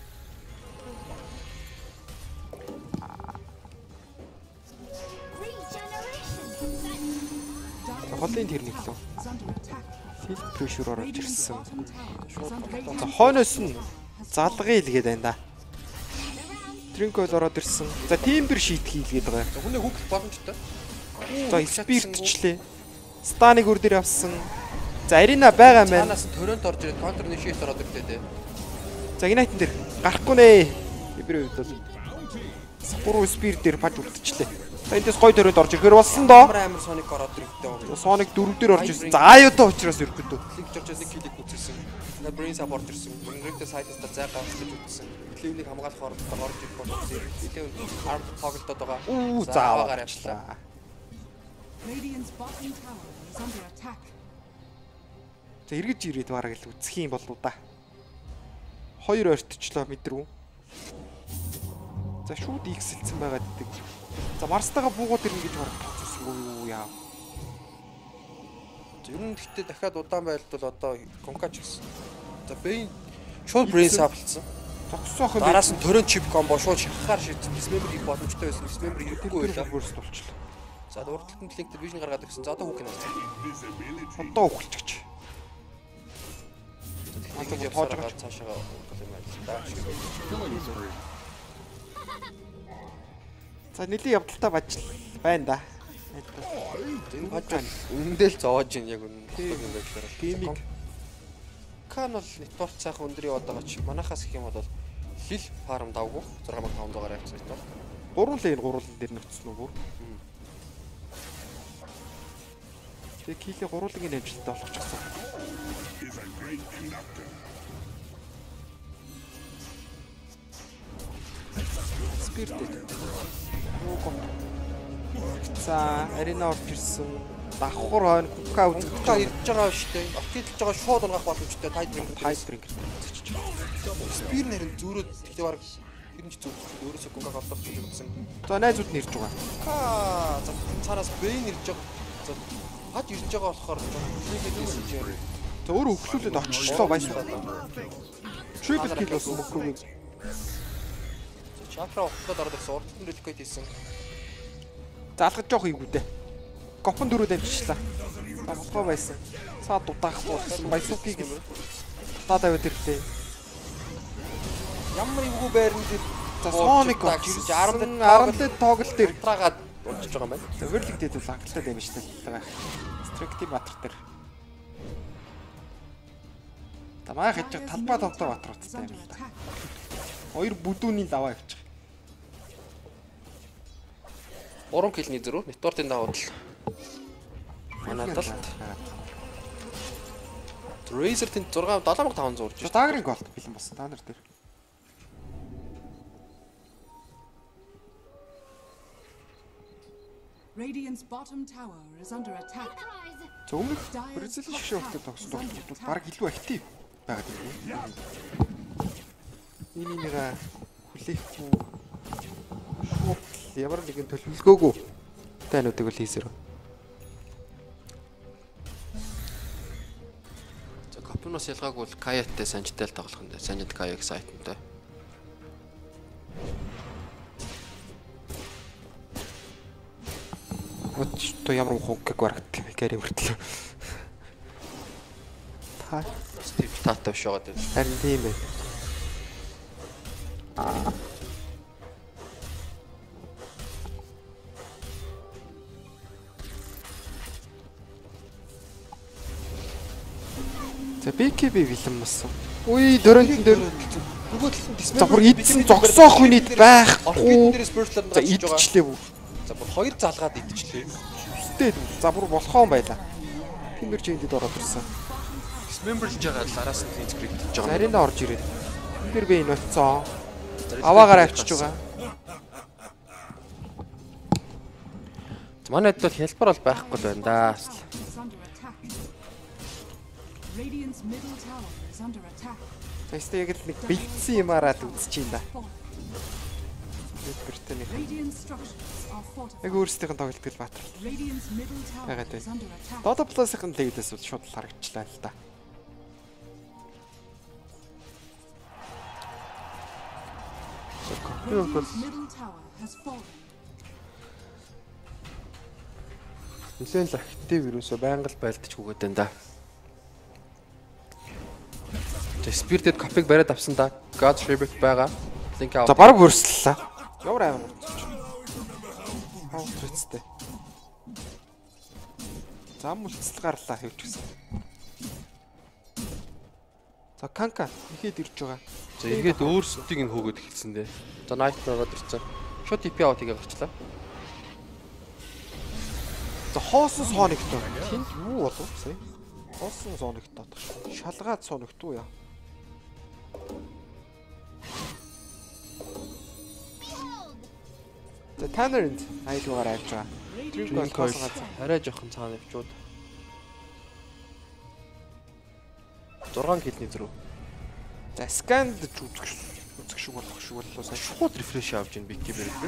Regeneration. Холын тэр нэг лөө. Is under attack. Хил прешер орж Radiant's ирсэн. bottom tower is under За attack. хойноос нь залгын илгээд байна да. Тринкол ороод ирсэн. За тимбер шийдэх хийлгээд байгаа. Хүний хүүхд боломжтой. За спиртчлээ. Станыг өр дээр авсан. За Арина байгаа маань. Цаанаас нь төрөнд орж ирээд контр нэшэт ороод ирлээ дээ. За Ignite дээр гарахгүй нэ. Эбрээ үед бол 3 спирт дээр баж үлдчихлээ. За эндээс гой төрөнд орж ирэхээр болсон доо. Амар амар Sonic ороод ирэхтэй. Sonic 4 дээр орж ирсэн. За аюутаа учраас ирэхгүй. Лиг жорж нэг киллийг үтсэн. На brain support ирсэн. Ringтэй сайдста зай гавч гэж үтсэн. Ливнийг хамгаалах оролдоо орж ирэх болсон. Ливэн ард тоглолтод байгаа. За аваагаар явчлаа. Radiant's bottom tower is under attack. За эргэж ирээд бараг л үсэх юм болов да. 2 ойртчлоо мэдрүү. За шууд ихсэлцэн байгаад идэг. За Марстайгаа буугаад ирнэ гэж бодчихсон юу яа. Ер нь гэхдээ дахиад удаан байлт бол одоо конкач гэсэн. За Бэйн Шууд brain савлцсан. Зогсоох юм. Дараас нь төрön chip combo шууд шахахаар шийдсэн. Dismember хийх боломжтой байсан. Dismember хийхгүй байлаа. Бүрс болчихлоо. За урдталт нь link vision гаргаад ирсэн. За одоо хүүхэн авсан. Одоо ухалчиж. Тэгээд явсараа цаашаа урдтал юм байна. За нэлийн явдалтай бажил байна да. Энэ бажил өмнөдөл зоож ин яг үнэн юм байдлаар. Гейминг Кан бол network сайхан өндөр яваад байгаа ч манахаас гэх юм бол хил фарм давгүй 6500-аар явцсан ito. Гурван лейн дээр нөцсөн үү бүр. Тэг хилээ гурвангийн амжилттай болгочихсон. Спиртэд. За, арена орж ирсэн. Давхар хойно кука Та ирж байгаа шүү дээ. Октидлж байгаа шууд ургах боломжтой хайспринг. Спир нэрэн зүүрөөд тэгтээ баг хэрэн ч зүгт өөрөөсөө кука голдох гэсэн. За найзууд нь ирж байгаа. За цаанаас бэйн ирж байгаа. За хаж ирж байгаа болохоор хийгээд ирсэн чинь. За өөрөө өглүүлээд оччихлоо байсан. Triple kill болсон мөхгүй. Чакра ухтаад ороод ирсэн. Урдталт реликвейт хийсэн. Залгаж жоох ийгүү дээ. Гопон дөрөв дамжчихлаа. Тоглоо байсан. Саа дудаах болсон. Баясукийг л таад аваад ирлээ. Ямар ивгүй байрны дээр За Sonic ирж 10-д тоглолт дээр ултраагаад унжиж байгаа юм байна. зөвөрлөг дээд бол анхалтай дамжтай байгаа. Strictly Батар дээр. Тамаа хийж талбай тавтай Батар утастай юм л да. Хоёр бүдүүний даваа явчих. 3 килний зөрүү network-ийн даваад л манадал Razer тэнд 7500 урж байна. Дагрын голд бэлэн болсон та нар дээр. Radiant's bottom tower is under attack. За өмнөх Бразил шиг шоутай тогслоо бол баг илүү актив байгаад байна. Энийг хүлээхгүй шууд ямар нэгэн төлөвлөгөөгүй тайнуудыг бол хийсэрв. За Капунос ялгаагүй бол Каяттай санжтай л тоглох юм даа. Санжид Каяг сайтантай. Вот то ямар хонкэг барагдтал гэри хүртэл. Та Стив Тата биш байгаа дээ. харин тийм ээ. За BKB бэлэн болсон. Үй дөрөнтөн дээр Нөгөө талын за бүр идсэн зогсоох хүнийд байхгүй. орхиден дээр спиртлаар За гарч байгаа. идчихлээ бүр. За бүр хоёр залгаад идчихлээ. Үстэй за бүр болохоон байлаа. Тимэр чигэд ороод ирсэн. Dismemberж байгаа л араас нь инскрипт хийж байгаа. Арина орж ирээд. Тэр би энэ оцсон. Аваагаар авчиж байгаа. Манайд бол хялбар бол байхгүй л байна да. Is under attack. Radiant's middle tower is under attack. Тэстэ яг л нэг бэлдсэн юмараад үзчихин да. Гэртээ нэг Radiant structures are fortified. яг өөрсдийнх нь тоглолтыг баатар. Radiant's middle tower Ягаад вэ? is under attack. Dota Plus-ын лейдээс бол шууд харагчлаа л да. Radiant's middle tower has fallen. Нэлээд л актив вирусоо байнга л байлдаж хүүгээд байна да. За Spirited copy-г бариад авсан да. God's Rebuke байгаа. Link За аваад. бараг хөрслөө. Ямар амар хөрсөж. Хавцтай. Зам үлцэл гарлаа хэвч гисэн. За Канка ихэд ирж байгаа. За эргээд өөрсдийг нь хөөгд эхэлсэн дээ. За Night байгаад ирсэн. Шууд TP аваад игээ гарчлаа. За хоосон сонигтой. Тэнд юу болов сая? Хоосон сонигтой татах шүү. Шалгаад сонигтуу яа. За Tanner-д айлгуугаар авч байгаа. Drink Coil арай жоохон цаана явчууд. 6 килний зөрүү. За Scand үзэх шиг болох шиг боллоо сая. Шууд refresh авч ийн BK бэрэгдэр.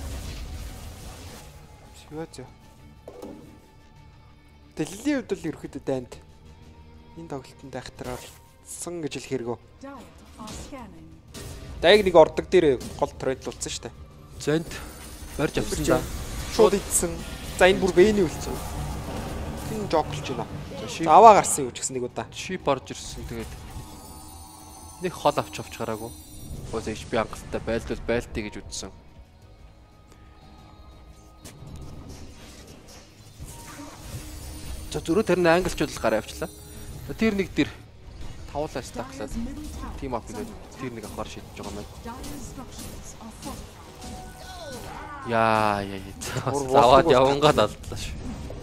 Сивэзэ. Дэллийн хувьд л ерөөхдөө дайнд энэ тоглолтод айхтраар хурдсан гэж хэлэх хэрэгөө. Dire are scanning. Дайг нэг ордог дээр гол трейдлуулсан шүү дээ. Зэнд барьж авсан да. Шууд идсэн. За энэ бүр Бэйний үлдсэн. Хин жоклж байна. Шип Аваа гарсан юу ч гэсэн нэг удаа. шип орж ирсэн тэгээд нэг хол авч гараагүй. Өөс HP хангалттай байлдвал байлтыг гэж үтсэн. За зөрөө тэр нь англичууд л гараа авчлаа. Тэр нэг дээр тавуулаа стаклаад Dire's middle tower тим ап is гэдэг under тэр нэг авахар шийдэж байгаа юм байна. Dire's structures are fortified. Яа. Бүр Заваад болдог явангаад алдлаа шүү.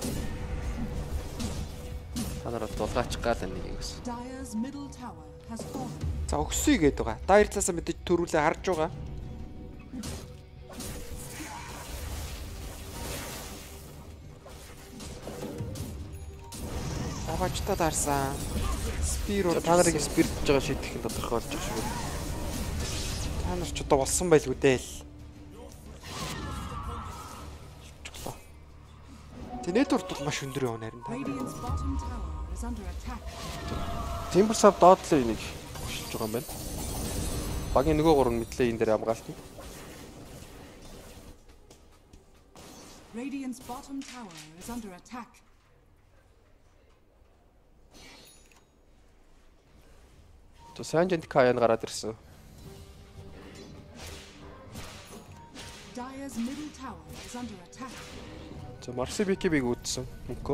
Та нараа дулгаач гал нэг юмс. Dire's middle tower has fallen. За өгсөй гэдэг байгаа. Дайр цаасаа мэдээж төрүүлээ харж байгаа. Аваачтаа дарсан. Спир Та нарыг спирт гэж байгаа шийдэх нь тодорхой болж байгаа шүү. Та нар ч одоо болсон байлгүй дээ л. Тэнэдүрт бол маш өндөр явна харин та. Radiant's bottom tower is under attack. Timbersab доотлоо энийг хөшилж байгаа юм байна. Багийн нөгөө гурав нь мэдлээ энэ дээр хамгаалтна. Radiant's bottom tower is under attack. То Санжент Каян гараад ирсэн. Dire's middle tower is under attack. За Марсибикибиг үтсэн. Мөнхөө.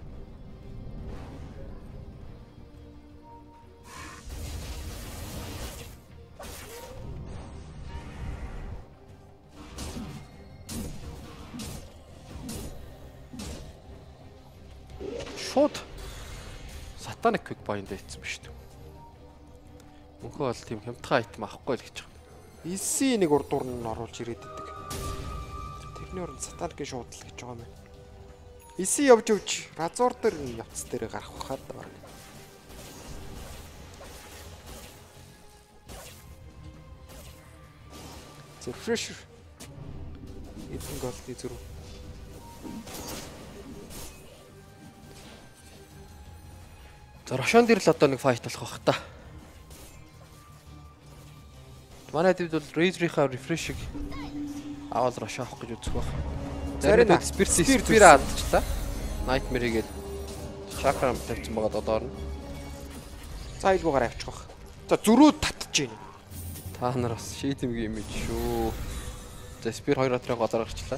Шууд сатаник квик байнд ийцсэн биш үү? Мөнхөө бол тийм хямдхан айтем авахгүй л гэж байгаа. Иси нэг урдуур нь оруулж ирээд идэг. Тэрний оронд сатаникийн шуудал гэж байгаа юм байна. Иси явж разуур дээр явц дээр гарах хаад байна. За фреш. Эдэн голдны зүрх. За Рошон дээр л одоо нэг файт болох бах та. Манай дэвд бол Razer-ийнхаа refresh-ийг аваад Рошон авах гэж үзэх баг. Зарим нь спир аадчлаа. Nightmare-ийг Chakra тавьсан байгаа додоор нь. За илгуугаар авчих бах. За зөрөө татж гин. Та нар бас шийдэмгүй юм биш шүү. За спир 2 отроо газар гарчлаа.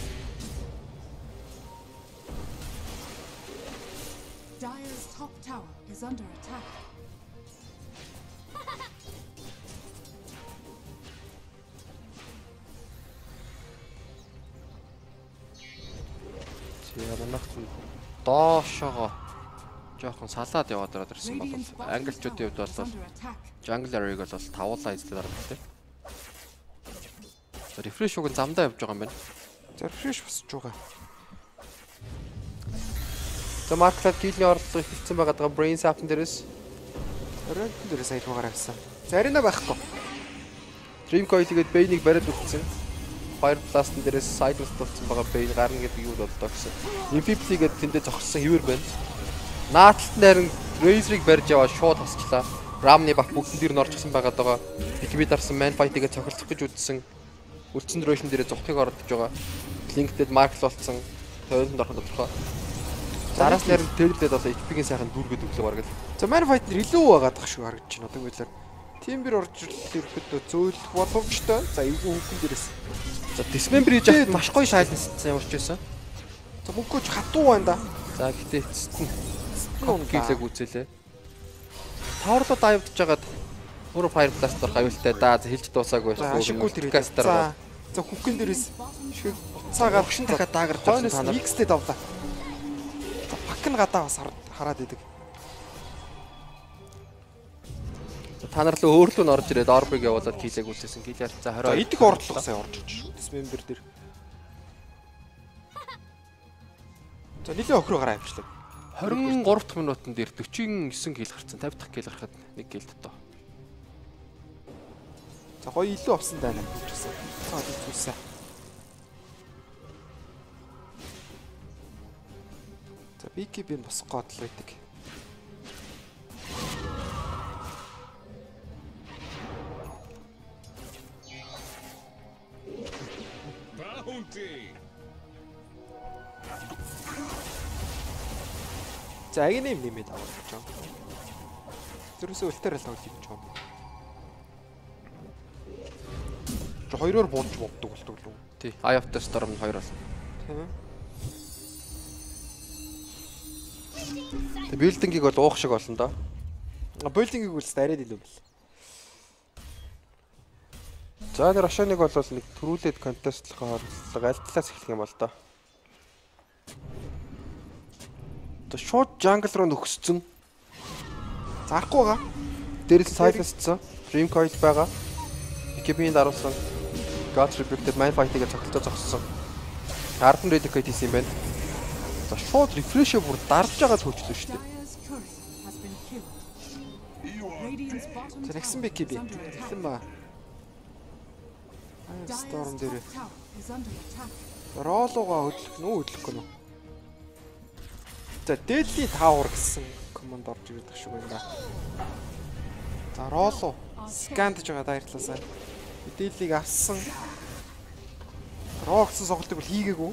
Dire's top tower is under attack. Манайхан доошоогоо жоохон салаад яваад ороод ирсэн бол Radiant's bottom англичуудын хувьд tower is бол under attack. Jungler-ыг бол тавуулаа эзлээд оролцсон. За refresh уг нь замдаа явж байгаа юм байна. За фреш босч байгаа. За марклад гилийн орлого ихэлсэн байгаа даа brain sap дээрээс Оройн дээрээс илгуугаар авсан. За арина байхгүй. Dream Coil-гээд Bane-ыг бариад үлдсэн. Fire Blast дээрээс Silence тулцсан байгаа Bane гарна гэдэг юу болдоо гэсэн. Infinity-гээд тэндээ зогссон хэвэр байна. Нааталт нь харин Razer-ыг барьж яваа шууд хасчлаа. Ramny бах бүгдэн дээр нь орчихсан байгаа даа. Pikmi дарсан Man Fight-ийг цохилцох гэж үзсэн. Үлдсэн Roshan дээрээ зогтыг ордож байгаа. Link-дэд Mark болцсон. Тойлонд орох тодорхой. Зараас нэр Taylor-дэд бол HP-ийн сайхан дүүргээд өглөө бараг л. За Man Fight нэр илүү байгаад тах шүү харагдаж байна. Одоо үйлээр Timber орж ирэхэд зөөлөх боломжтой. За эвгүй хөнгөн дээрээс. За Dismember хийж яхад маш гоё шайлнсан ямарч байсан. За мөнгөж хатуу байна да. За гэтээ эцэст нь гилэг үзэлээ. Таварлуу дайвдж жагаад өөр Fire Blast дор гавилтай да хэлж дуусаагүй За байхгүй. ашиггүй тэр. Кастер. За хөнгөн дээрээс шиг буцаагаа Огшин дахиад даагарч хойноос та нар. X-тэй давлаа. За пак нь гадаа бас хараад идэг. Та нар л өөрлөө н орж ирээд Orb-ыг явуулаад гилэг үзсэн. Гилээр за 20. За идэх ордлого сайн орж иж шүү. Dismember дээр. За нилийн охроо гараа авчлаа. 23 дахь минутанд дээр 49 гил гарцсан. 50 дахь гил гарахад нэг гил дотоо. За гоё илүү авсан даа гэсэн. За үзүүлсэн. За BKB босох гол байдаг. За агны юм нэмээд авах гэж байна. Зүрхсээ үлтээр л авах гэж байна. Ч хоёроор бунж бовдөг болдог л үү? Тий. Eye of the Storm 2 бол. Тийм ээ. Тэг билдингийг бол уух шиг болно доо. Билдингийг үлс арайд илүү бэл. За тэр Ошоныг бол нэг төрүүлээд контестлохоор аль талаас эхлэх юм бол доо. Тэ шууд jungle руу нөхсцэн. Зарахгүй байгаа. Дээрээс silence-цсан. Dream coil байгаа. BKB-ийн даруулсан. God Rebuke-д main fight-ыг цогцолцоо зогссон. Harden Redicate хийсэн юм байна. За шууд refresh-ээ бүр дарж байгаа төвчлөө шүү дээ. Dire's turret has been killed. Radiant's bottom Тэгсэн бэ киби. Тэгсэн ба. Storm дээр is under attack. ролуугаа хөдлөх нөө хөдлөхгүй нөө. За Deadly Tower гэсэн команд орж ирэх шиг байна да. За ролуу скандж байгаа даярлаасаа. Deadly-г авсан. Роо гэсэн сонголтыг бол хийгээгүй.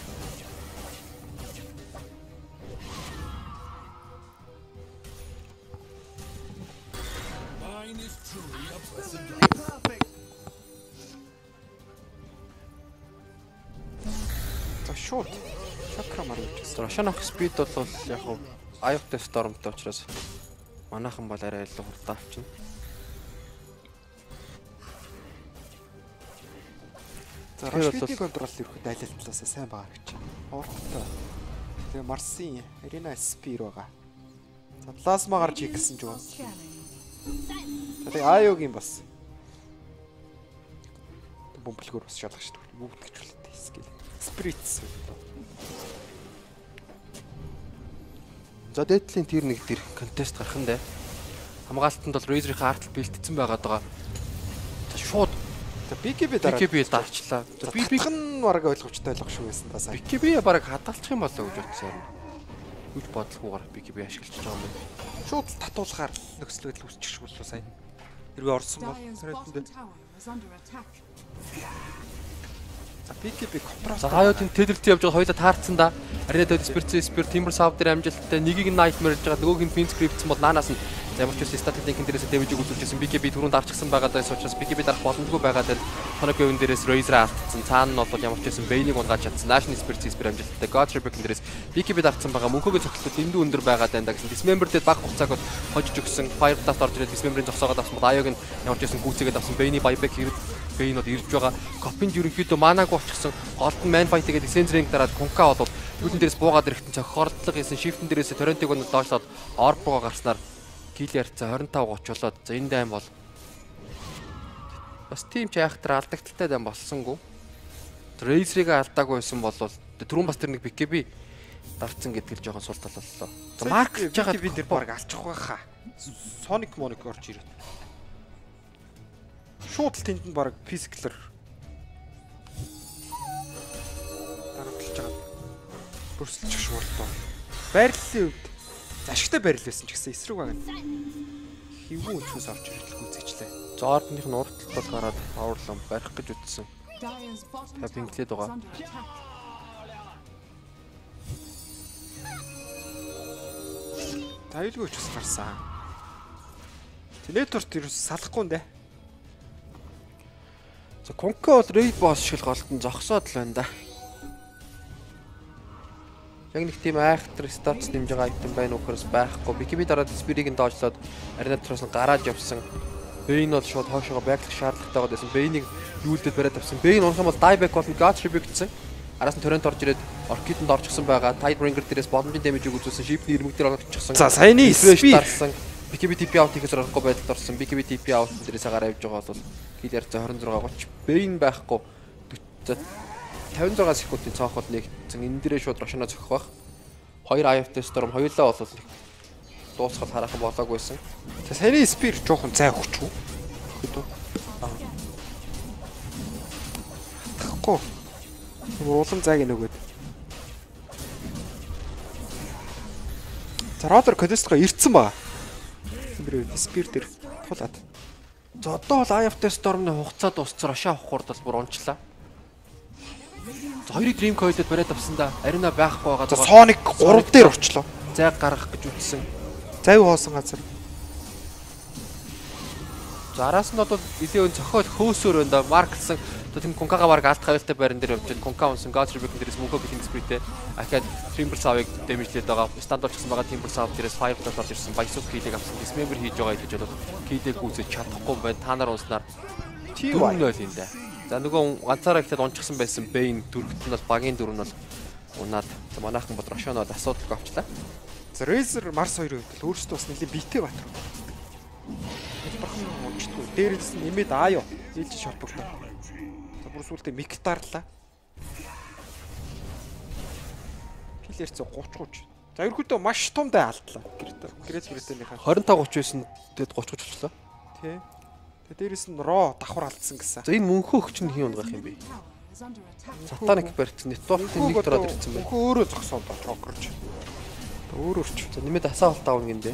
Mine is truly a pleasant За шууд чакра марч. За Ошонох speed бол яг хуу Eye of the Storm-тай учраас манайхан бол арай илүү хурдан авчна. За Рашвитиг контрол ирэхэд аль аль талаас сайн байгаа гэж. Орхтой. Тэгээ Марсын Arena Spear байгаа. За плазма гарч игсэн ч юм. Scanning. Тэгээ Аюугийн бас бомблогоор бас шалгах шүү дээ. Бүгдгчлээ скил. Spirits. За Deadly-ийн тэр нэг дэр контест гарах нь дээ. Хамгаалтанд бол Razor-ийн артл бэлтцсэн байгаад байгаа. За шууд За BKB дараа. BKB дарчлаа. За битгэн бараг ойлгомжтой ойлгох шүү байсан та сайн. BKB бараг хадгалчих юм болоо гэж бодсон юм. Үгүй бодлохгүйгээр BKB ашиглаж байгаа юм байна. Шууд татуулахаар нөхцөлөд үүсчих шиг болов сайн. Хэрвээ орсон бол Dire's тэрэнд bottom tower is under attack. за BKB контрол. За хаяа тийм тэлэлт явж байгаа хоёулаа таарцсан да. Арена Dead Spirit Timber Sound дээр амжилттай нэгийг Nightmare хийж байгаа нөгөөг нь Pin Script-сэн бол наанаас нь ямар ч үс static link дээрээс damage-ийг үзүүлжсэн BKB түрүүнд дарчихсан байгаа даа учраас BKB дарах боломжгүй байгаа дээр Honoki-ын дээрээс Razor алдсан. Цаана нь бол ямар ч үсэн Bane-ийг унгааж чадсан. National Spirit амжилттай God Rebuke-ын дээрээс BKB дарчихсан байгаа. Мөнхөгийн цогцлолт дэндүү өндөр байгаа даа гэсэн. Dismember-дэд баг хугацааг бол хожиж өгсөн. Fire Blast орж ирээд Dismember-ийн зогсоогоод авсан бол Ayog нь ямар ч үсэн гүйцээгээд авсан. Bane-ийн buyback Bane бол ирж байгаа. Copy-нд ерөнхийдөө манаагүй болчихсон. Голд нь Man Fight-гээд Essence-ийг дараад Kunka болоод юуны дээрээс буугаад ирэхтэн цохиордлого хийсэн. Shift-н дээрээс Torrent-ийг нь доошлоод Orb-гоо гарснаар Киллер за 25-30 болоод за энэ дайм бол бас тийм ч айхтар алдагдaltaй дайм болсонгүй. Razor-ыг алдаагүй байсан бол түрүүн бас тэр нэг BKB дарцсан гэдэг л жоохон сул тал боллоо. За Mark гэж байгаа BKB дээр баг алчих байхаа. Sonic Monic орж ирээд. Шууд л тэнд нь баг Physical дарамтлж байгаа. Бүрсэлчих шиг болтоо. Байрлалын үед ашигтай байрал байсан ч гэсэн эсрэг байгаа. Хивгүй өчнөөс авч ирэх үзэгчлээ. Зордных нь урттал бол гараад аварлам барих гэж үтсэн. Dire's bottom Tapping tower клээд is байгаа. under attack. Аюулгүй ч бас гарсан. Тэнэторт ерөөс салахгүй нэ. За Kunka бол Raid Boss шиг голтон зогсоод л байна да. Яг нэг тийм айхтар старт дэмж байгаа item байна уухаас байхгүй. BKB дараад Spirit-ийг нь доожлоод Arena Tross нь гараад явсан. Bane бол шууд хоошоогоо байглах шаардлагатай байсан. Bane-ийг юулдэд бариад авсан. Bane унах юм бол dieback болно. God Rebuke-сэн. Араас нь Torrent орж ирээд Orchid-д орчихсон байгаа. Tidebringer дээрээс боломжийн damage-ийг үзүүлсэн. Shift-ний ирмэг дээр орчихсон. За саяны Spear дарсан. BKB TP out хийхээс орохгүй байдалд орсон. BKB TP out дээрээс гараа явж байгаа бол Killer за 26 30. Bane байхгүй. За 56 секундын цаах бол нэгцэн энэ дээрээ шууд Рошоно зохих байх. Хоёр Eye of the Storm хоёулаа бол дуусгал хараахан болоогүйсэн. За саяны Spear жоохон зай өгч үү? Хэдүү. Тахгүй. Улам зайг нөгөөд. За Roller Contest-го ирцэн баа. Spear дээр тулаад. За одоо бол Eye of the Storm-ны хугацаа дууссан Рошоо авах хурд бол бүр унчлаа. Хоёрыг Dream Coil-д бариад авсандаа Arena байхгүй байгаа. За Sonic 3 дээр очлоо. Зайг гаргах гэж үзсэн. Завь хоосон газар. За араас нь бол нэлээд зохиол хөөсөөр өнда марксан. Тийм Конкага баг алт хавьтай байран дээр явж Конка унсан God's Rebuke дээрээс мөнгө бэлэн спритээ. Ахаад Timbersaw-ыг дэмжлээд байгаа. Stand болчихсон байгаа Timbersaw дээрээс Fire Blast орж ирсэн. Баясук килийг авсан. Dismember хийж байгаа гэж бодоод килийг гүйцэж чадахгүй юм байна. Та нар унснаар 4-0 юм да. За нөгөө ганцаараа ихтэй унчихсан байсан Bane дөрөвт нь бол багийн дөрөв нь бол унаад манайхан бол Рошоно бол асуудалгүй авчлаа. За Razer Mars 2-ын хувьд л өөрсдөө бас нэлийн битээ бат. Хэлбэрхэн унчтгүй. Дээрээс нь нэмээд ааяа ээлж шорпогдоо. За бүр сүултээ мигтаарлаа. Киллер цо 30. За ерөөдөө маш томдаа алдлаа. Грэт Британийхаа 25-30 байсан тэгэд 30 болчихлоо. тий. Тэгээ дээрээс нь Ро давхар алдсан гэсэн. За энэ мөнхөө өгч нь хин унгах юм бэ? Is under attack. Сатаник барьцсан нэтворкийн нэг дөрөд ирсэн байна. Мөнхөө өөрөө зогсоод чокерч. Өөрөөрч. За нэмээд асаа болт аавна гиндэ.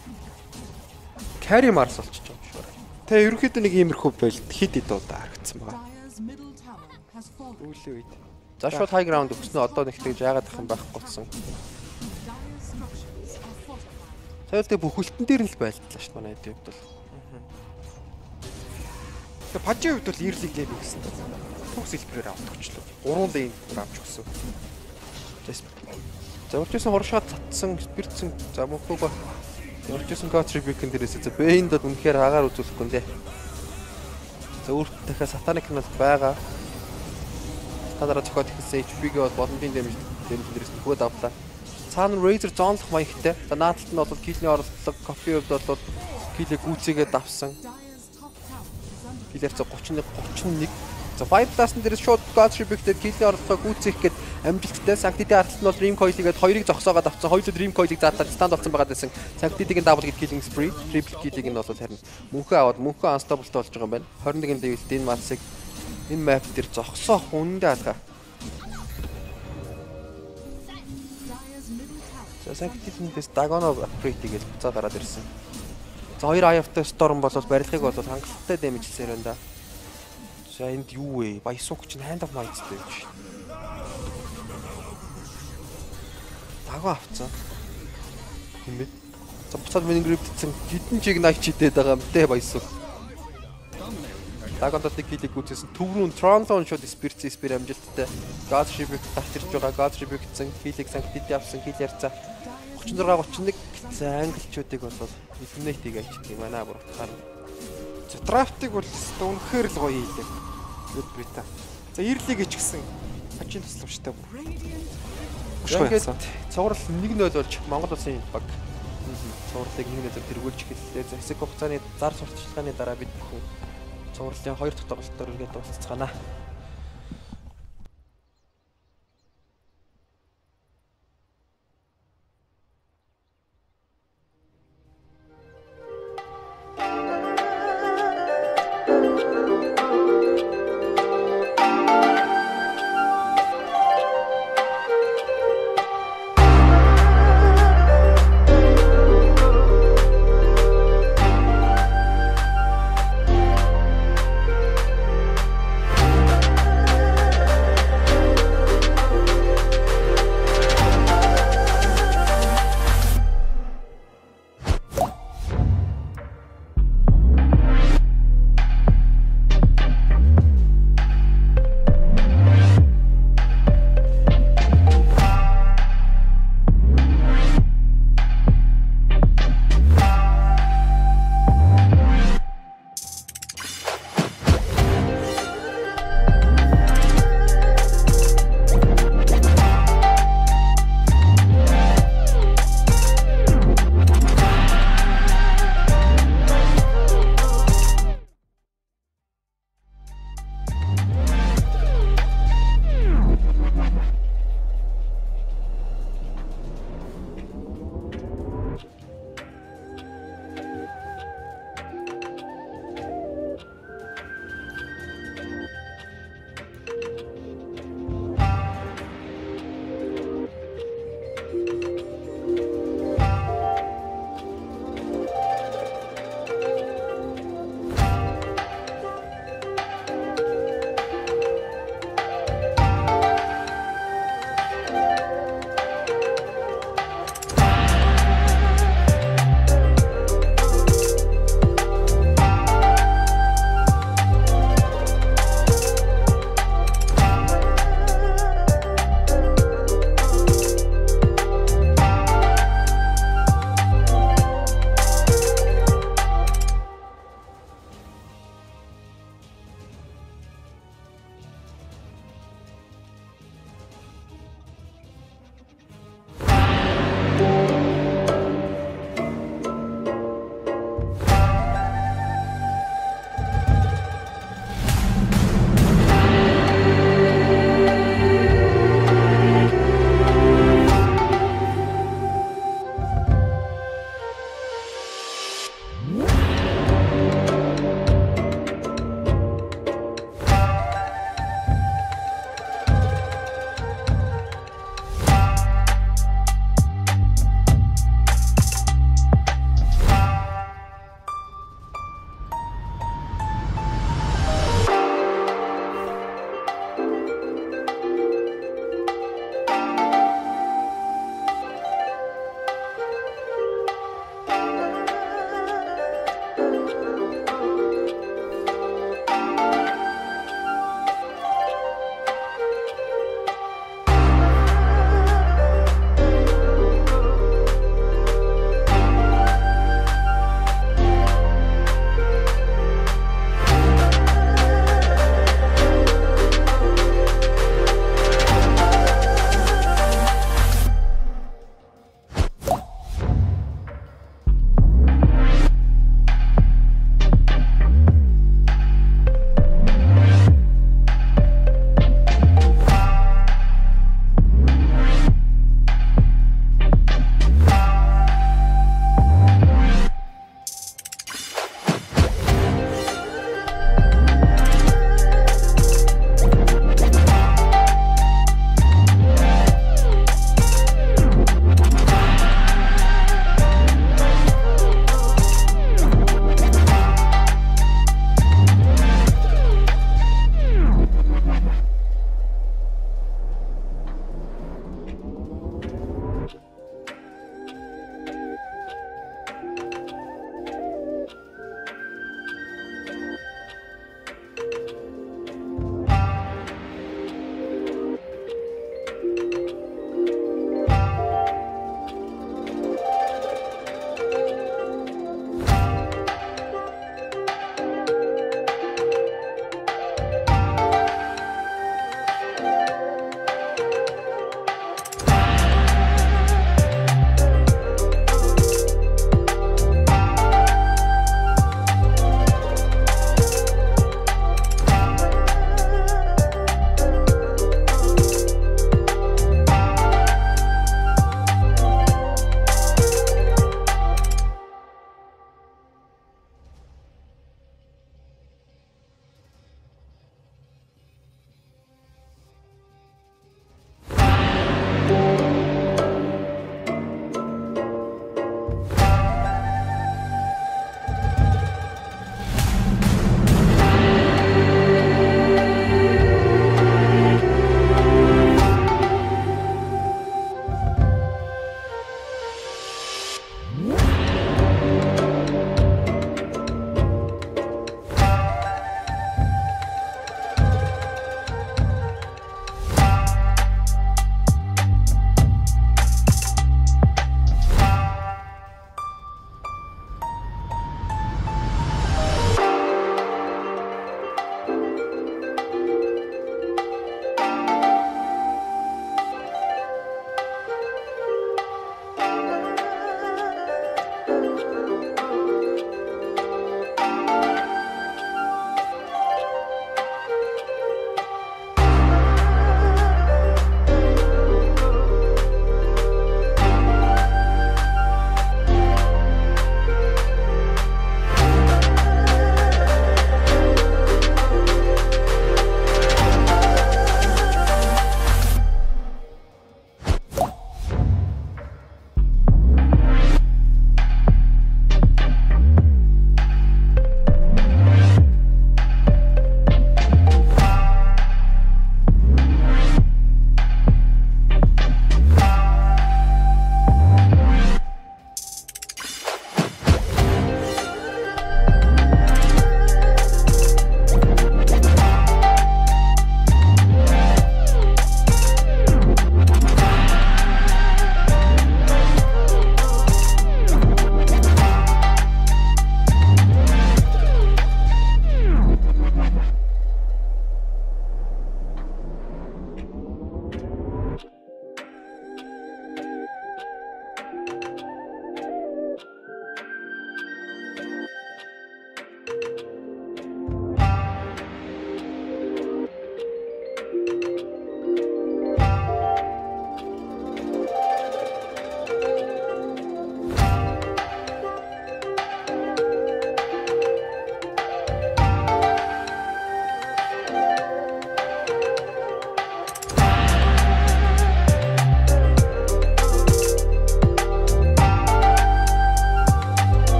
Carry Mars болчихж байгаа юм шиг. Тэгээ ерөөхдөө нэг иймэрхүү байлт хид хид удаа харагдсан байгаа. Dire's middle tower has fallen. Үүлийн үед. За шууд high ground өгснөө одоо нэгтгэж яагаад ах юм байхгүй болсон. Dire's structures are fortified. Сая л бүхэлтэн дээр нь л байлтлаа шүү манай хэдийн хувьд бол. Тэгээ пажийн хувьд бол ирлиг лээ гэсэн. Төгс хэлбэрээр авчихлаа. 3 лейн авч өгсөн. За урьдчилсан хоршоод татсан, спиртсэн. За мөнхөөгөө урьдчилсан God's Rebuke дээрээс за Bane дод үнэхээр агаар үзүүлэхгүй нэ. За өөрт дахиад Satanic нь бол байгаа. Та дараа зохиод ихсэн HP-гээ бол боломжийн дэмж дээрээс нь хөөд авлаа. Цаана Razer зоонлох маягтай. За наадталт нь бол килний оролцоо, копи хувьд бол килээ гүйцээгээд авсан. Dire's top tower is under Килээр цаа 31. За Fire Blast-ын дээрээс шууд God's Rebuke-д килний оролцоо гүйцээх гээд амжилттай Sanctity ардталт нь бол Dream Coil-гээд хоёрыг зогсоогоод авсан. Хоёулаа Dream Coil-ыг заатаад stand болсон байгаа гэсэн. Sanctity-гийн double hit killing spree, triple killing нь бол харин мөнхөө аваад мөнхөө unstoppable болж байгаа юм байна. 21 level-д энэ Mars-ыг энэ map дээр зогсоох үнэндээ алгаа. Dire's middle tower. За Sanctity-ээс Dagono upgrade-ийг буцаа гараад ирсэн. За хоёр аяавтай Storm бол барилгыг бол хангалттай дэмжлсээр байна да. За энд юу вэ? Баясук чинь Hand of Might-тэй байж. Дагуу авцсан. Хэмэд. За буцаад миний грэвдсэн хідэн чиг найч идээд байгаа юм те Баясук. Дагондод килийг үүссэн. Төврүүн Tronlon шууд Spirit амжилттай. God's Rebuke татирч байгаа. God's Rebuke-сэн килийг Sanctity авсан. Кил ярьцаа 36-31 за англичуудыг бол eliminate-ийг ачдаг юм аа бүр хаар. За драфтыг бол үнэхээр л гоё хийлээ. Good Britain. За ирлиг ч гэсэн хажийн тусламжтай бүр. Ингээд цуврал 1-0 болж Монгол улсын баг цувралыг 1-0 тэргүүлж эхэллээ. За хэсэг хугацааны зар сурталчилгааны дараа бид бүхэн цувралын 2 дахь тоглолтоор үргэлж уулзцгаана.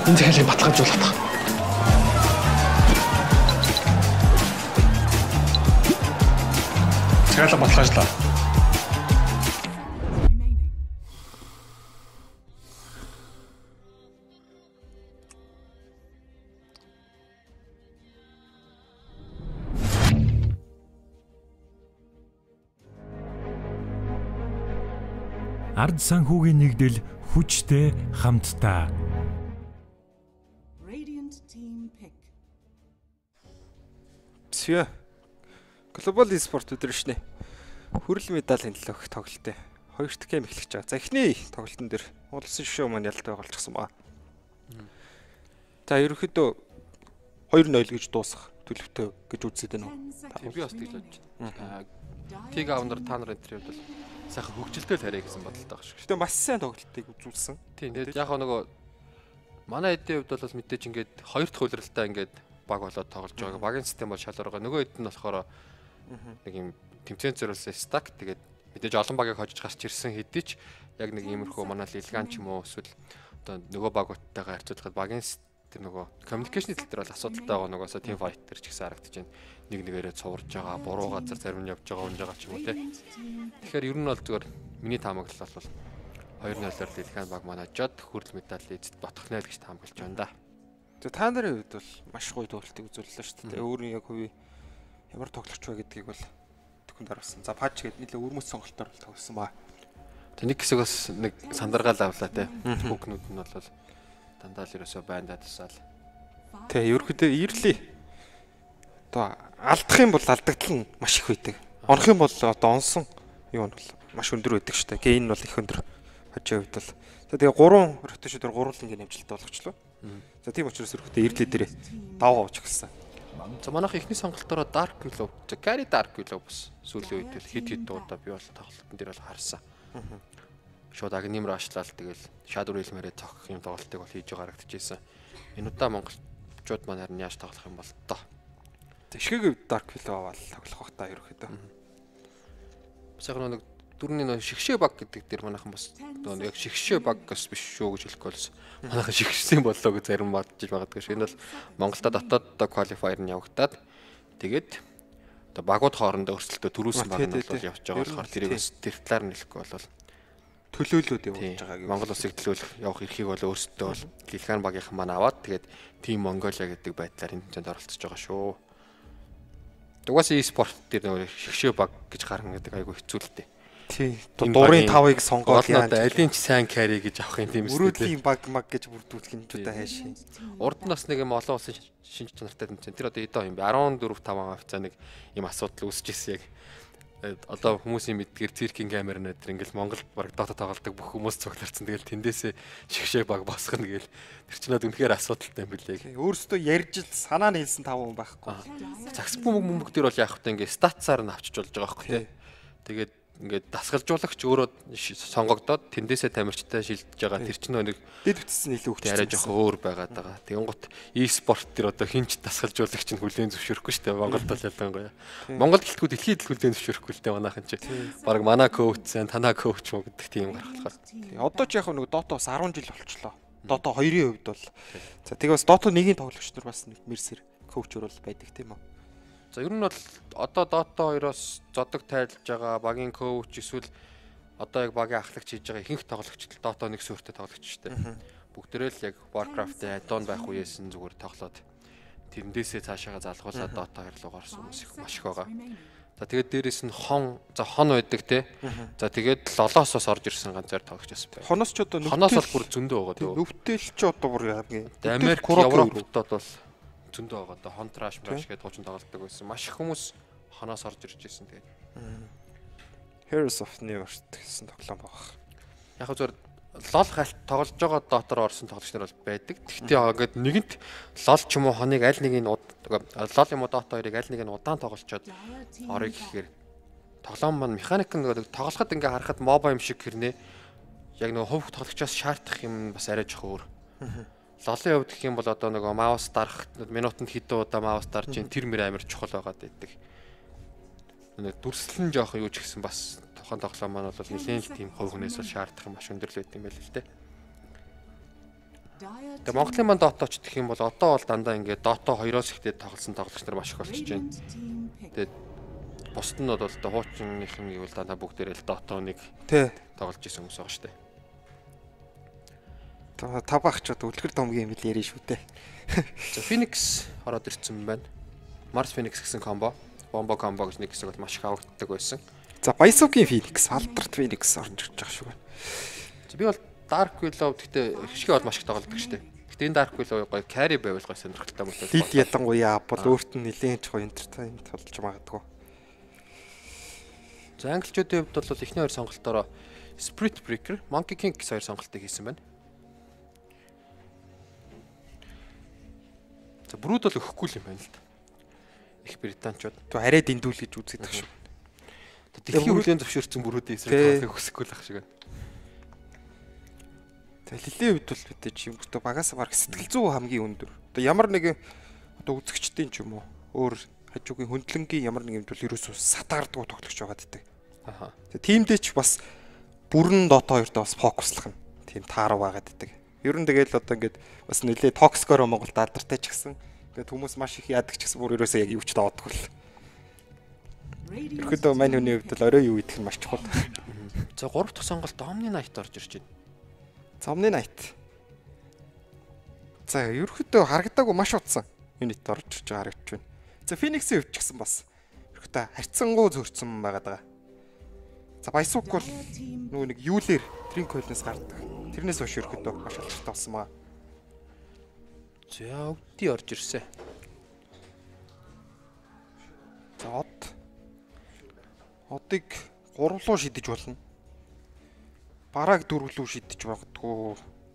Энэ захиалгыг баталгаажуулах. Захиалга баталгаажлаа. Remaining. Ард санхүүгийн нэгдэл хүчтэй хамтдаа. Radiant team pick. Сё. Global e-sport өдрөшнэ. Хүрэл медалийн төлөөх тоглолтын 2 дахь гейм эхлэж байгаа. За эхний тоглолтын дээр улсын шоу маань ялтай болчихсон баа. За ерөнхийдөө 2-0 гэж дуусах төлөвтэй гэж үзээд байна уу? 10 seconds. Би бас тэгж бодож байна. Тиг аавнаар та нар энэ төр бол сайхан хөгжилтэй л харьяа гэсэн бодолтой байгаа шүү. Гэтэ маш сайн тоглолтыг үзүүлсэн. Тийм тэгээд яг нөгөө манай эдийн хувьд бол мэдээж ингээд хоёр дахь үйлрэлтээ ингээд баг болоод тоглож байгаа. Багийн систем бол шал байгаа. Нөгөө хэд нь болохоор нэг юм тэмцээн зориулсан стак тэгээд мэдээж олон багийг хожиж гарч ирсэн хэдий ч яг нэг иймэрхүү манай лилган ч юм уу эсвэл одоо нөгөө багуудтайгаа харьцуулахад багийн тэр нөгөө communication тал дээр бол асуудалтай байгаа нөгөөсөө team fighter ч гэсэн харагдаж байна. Нэг нэгээрээ цуварж байгаа, буруу газар зарим нь явж байгаа, унж байгаа ч юм уу те. Тэгэхээр ер нь бол зүгээр миний таамаглал бол 2-0-оор лилган баг манажаад хүрэл медаль эзэд ботох нэ л гэж таамаглаж байна да. Тэгээ та нарын хувьд бол маш гоё тоглолтыг үзүүллээ шүү дээ. Өөрийн яг хувийн ямар тоглогч вэ гэдгийг бол төхөнд харуулсан. За паж гээд нэлээ өрмөц сонголтоор бол тоглосон баа. Тэг нэг хэсэг бас нэг сандаргаал авлаа те. Хүүкнүүд нь бол дандаа л ерөөсөө байндаа тусаал. Тэгээ ерөөхдөө ирлээ. Одоо алдах юм бол алдагдал нь маш их байдаг. Онох юм бол одоо онсон юу нь бол маш өндөр байдаг шүү дээ. Гейн нь бол их өндөр. Хажийн хувьд бол. За тэгээ 3 роташнээр гурвуулангийн амжилттай болгочлоо. За тийм учраас ерөөхдөө ирлээ дээрээ даваа авч эхэлсэн. За манайх ихний сонголтоор Dark Willow, Carry Dark Willow бас сүүлийн үед хэд удаа би бол тоглолтын дээр бол харсан. Шууд агним рашлал тэгэл Shadow Realm-ээрээ цогох юм тоглолтыг бол хийж байгаа харагдчихсэн. Энэ удаа монголчууд маань харин яаж тоглох юм бол тоо. Тэшгийг Dark Willow аваад тоглох бах та ерөөхдөө. Сайхан нэг дөрөвний нэг шигшээ баг гэдэг дээр манайхан бас яг шигшээ баг бас биш шүү гэж хэлэхгүй болсон. Манайхан шигшсэн боллоо гэж зарим бодож байгаадаг шүү. Энэ бол Монголда дотоод qualifier нь явагдаад тэгээд одоо багууд хоорондоо өрсөлдөө төрүүлсэн баг нь бол явж байгаа болохоор тэрийг бас тэр талаар нь хэлэхгүй болвол төлөөлөд явуулж байгаа гэж. Монгол улсыг төлөөлөх явах эрхийг бол өөрсдөө бол Лилган багийнхан маань аваад тэгээд Team Mongolia гэдэг байдлаар энэ тэмцээнд оролцож байгаа шүү. Дугаас e-sport дээр нэг шигшээ баг гэж гаргана гэдэг айгүй хэцүү л дээ. Тий. Дурын 5-ыг сонгоод яаж алийн ч сайн carry гэж авах юм тийм эсвэл өрөөдлийн баг маг гэж бүрдүүлэх юм жудаа хайшин. Урд нь бас нэг юм олон улсын шинж чанартай тэмцээн. Тэр одоо эдөө юм бэ? 14-5 хавцаа нэг юм асуудал үүсэж ирсэн яг. Одоо хүмүүсийн мэдгээр циркийн камер нэтер ингээл Монгол баг дота тоглодог бүх хүмүүс цугларсан. Тэгэл тэндээсээ шигшээ баг босгоно гээл. Тэр чинь үнэхээр асуудалтай юм билээ. Өөрөөсөө ярьж л санаа нь хэлсэн 5 хүн байхгүй. Загс бөмбөг дээр бол яах вэ? Ингээ статсаар нь авчиж болж байгаа байхгүй тий. Тэгээд ингээд дасгалжуулагч өөрөө сонгогдоод тэндээсээ тамирчтай шилжиж байгаа. Тэр чинь нэг дэд бүтсэн илүү хүчтэй. Арай жоохон өөр байгаад байгаа. Тэгэнгუთ e-sport дээр одоо хинч дасгалжуулагч нь хүлээн зөвшөөрөхгүй шүү дээ. Монголд бол ялангуяа. Монгол гэлтгүү дэлхийд л хүлээн зөвшөөрөхгүй л дээ манайхан чи. Бараг манай коучсан, танаа коуч мөн гэдэг тийм гаргалахаар. Одоо ч яг нэг Dota бас 10 жил болчихлоо. Dota 2-ын хувьд бол. За тэгээ бас Dota 1-ийн тоглогч нар бас нэг мерсер коучор бол байдаг тийм үү? За ер нь бол одоо Dota 2-оос зодог тайлж байгаа багийн коуч эсвэл одоо яг багийн ахлагч хийж байгаа ихэнх тоглогч Dota 1 суурьтай тоглогч шүү дээ. Бүгдээрээ л яг Warcraft-ийн add-on байх үеэс нь зүгээр тоглоод тэрэндээсээ цаашаага залгуулаад Dota 2 руу гарсан хүмүүс их маш их байгаа. За тэгээд дээрэс нь хон байдаг те. За тэгээд лолоос бас орж ирсэн ганцаар тоглогч бас байна. Хоноос ч одоо хоноос бол бүр зөндөө байгаа дөө. Нүвтэл ч одоо бүр хамгийн Америк Европтод бол зөндөө байгаа. Одоо хон траш маш гэдэг хуучин тоглолдог байсан. Маш их хүмүүс хоноос орж ирж байсан тэгээд. Heroes of Neverwinter гэсэн тоглоом байгаа. Яг зөв лол хальт тоглож байгаа дотор орсон тоглогч нар бол байдаг. Гэхдээ ингээд нэгэнт лол ч юм уу хоныг аль нэг нь лол юм уу Dota 2-ыг аль нэг нь удаан тоглолцоод орыг гэхээр тоглоом маань механик нь тоглоход ингээ харахад моба юм шиг хэрнээ. Яг нэг хувь тоглогчоос шаардах юм бас арай жоох өөр. Лолын хувьд гэх юм бол одоо нэг маус дарах минутанд хэдэн удаа маус дарж ин тэр мөр амир чухал байгаад байдаг. Нэг дүрслэн жоох юу ч гэсэн бас тухайн тоглоом маань бол нэлээд тийм хувь хүнээс бол шаардах юм маш өндөр л байт юм байл л дээ. Тэгээ Монголын маань Dota ч гэх юм бол одоо бол дандаа ингээд Dota 2-оос ихтэй тоглосон тоглогч нар маш их болчихж байна. Тэгээд бусд нь бол одоо хуучных нь гэвэл дандаа бүгдээрээ л Dota 1 тоглож исэн хүмүүс байгаа шүү дээ. Тав багчууд үлгэр домгийн юм л ярина шүү дээ. За Phoenix ороод ирсэн байна. Mars Phoenix гэсэн комбо, Bombo combo гэж нэг хэсэг бол маш их авагддаг байсан. За Баясуугийн Phoenix, Алдарт Phoenix орж ирж байгаа шүү. За би бол Dark Willow гэхдээ хшиг бол маш их тоглодог шүү дээ. Гэтэ энэ Dark Willow гоё carry байвал гоё сонирхолтой мөлөө. Лид ялангуяа бол өөрт нь нэлээд ч гоё entertainment болж магадгүй. За англичуудын хувьд бол эхний хоёр сонголтоор Spirit Breaker, Monkey King гэсэн хоёр сонголтыг хийсэн байна. За Brood бол өгөхгүй юм байна л да. Их британчууд. Тэг арай дэндүүл гэж үздэг шүү. Дэлхийн хүлэн зөвшөөрсөн Brood-ийн эсрэг тоглохыг хүсэхгүй л ах шиг байна. Тэг Лилийн хувьд бол бид чинь өөртөө багаас баг сэтгэл зүй хамгийн өндөр. Одоо ямар нэгэн одоо үзэгчдийн ч юм уу өөр хажуугийн хөндлөнгийн ямар нэг юм бол ерөөсөө сатаардгүй тоглогч байгаа гэдэг. Аха. Тэг тиймдээ ч бас бүрэн Dota 2-т бас фокуслах нь тийм таарав байгаа гэдэг. Ер нь тэгэл одоо ингээд бас нэлээ токскоор Монголд алдартай ч гэсэн ингээд хүмүүс маш их яадаг ч гэсэн бүр ерөөсөө яг юу ч доодгүй л. Ерөөдөө мань хүний хувьд л орой юу идэх нь маш чухал. За 3 дахь сонголт Omni Knight орж ирж байна. Omni Knight. За ерөөдөө харагдаагүй маш утсан юнит орж ирж байгаа харагдж байна. За Phoenix-ийн хувьд ч гэсэн бас ерөөдөө харьцангуй зөрчсөн байгаад байгаа. За Баясуук бол нөгөө нэг юулэр Trincoil-нээс гардаг. Тэрнээс хойш ерөөдөө маш алдартай болсон маа. За Өдий орж ирсэн. За Одыг 3 руу шидэж болно. Бараг 4 рүү шидэж магадгүй.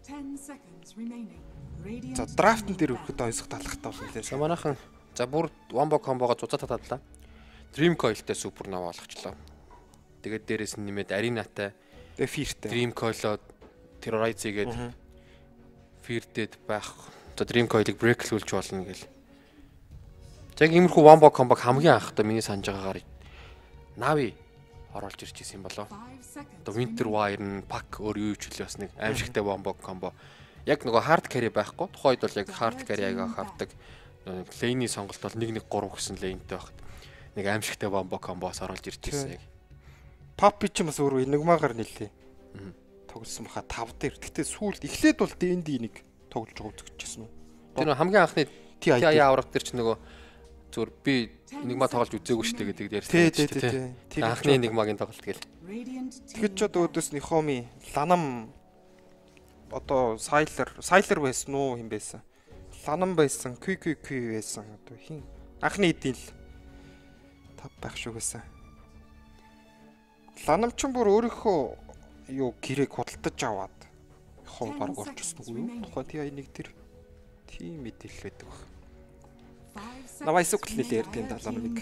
За драфтн дээр өрхөд ойсох талхтай болно лээ. За манайхан за бүр Wombo combo-го зузаатад тадлаа. Dreamcoil-тэй Supernova болгочлоо. Тэгээд дээрээс нь нэмээд Arena-тай, тэгээд Fear-тэй. Dreamcoil-оо Terrorize-гээд Fear-дэд байх. За Dreamcoil-ыг break-лүүлж болно гэл. За иймэрхүү Wombo combo хамгийн анхдаа миний санаж байгаагаар Navi оруулж ирж ирсэн юм болоо. Одоо Winter Wire нь pack өөр юу ч үлээ бас нэг аимшигтай Wombo combo. Яг нөгөө hard carry байхгүй. Тухайд бол яг hard carry-аг авдаг. Lane-ийн сонголт бол 1-1-3 гэсэн lane-тэй багт. Нэг аимшигтай Wombo combo-с оруулж ирж ирсэн яг. Papi ч бас өөрөө энэгмаагаар нэлээ. Тоглосон баха 5 дээр. Гэтэ сүүлд эхлээд бол D&D нэг тоглож байгаа үзчихсэн үү? Тэр хамгийн анхны TI авраг дээр ч нөгөө зүгээр би энэгмаа тоглож үзээгүй шүү дээ гэдэг ярьсан шүү дээ. Анхны энэгмаагийн тоглолт гээл. Тэгэхэд ч одоо өдөөс Нихоми, Ланам одоо Сайлер байсан уу хэм байсан? Ланам байсан, QQQ байсан. Одоо хин анхны эдийн л тав байх шүү гэсэн. Ланам ч бүр өөрийнхөө юу гэрээг худалдаж аваад хов баг орчихсон уу юу? Тухайн TI1 тэр тийм мэдээлэл байдаг баг. Навайсук л нэлээ ярьдаг юм да Ланамыг.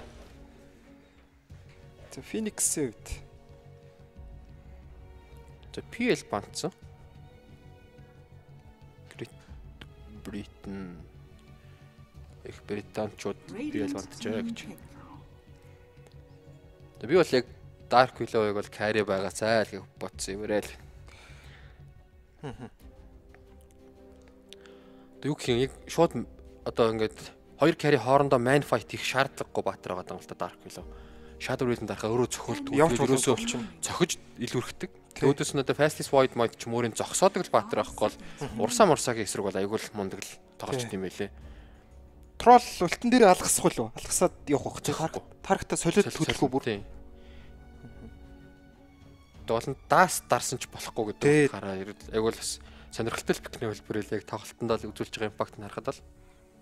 За Phoenix-ийн үед. За PL бантсан. Britain их британчууд PL бантжээ гэж. Би бол яг Dark Willow-ыг бол carry байгаа цай л гэж бодсон юм өрөөл. Тэг юу гэх юм яг шууд одоо ингээд хоёр carry хоорондоо man fight их шаардлагагүй баатар байгаа юм л да Dark Willow. Shadow Raven дарахаа өөрөө цохолтгүй. Ерөөсөө цохиж илүүрхдэг. Төөдөөс нь одоо Fastest Void Mode ч мөрийн зогсоодог л баатар байхгүй бол урсаа мурсагийн эсрэг бол айгүй л мундаг л тоглож дим байлээ. Трол ультан дээр алгасах уу? Алгасаад явах гэж тархтаа солиод төлөхгүй бүр. Доолн даас дарсан ч болохгүй гэдэг хараа айгүй л бас сонирхолтой пикний хөлбөрөөл яг тоглолтондоо л үзүүлж байгаа импакт нь харахад л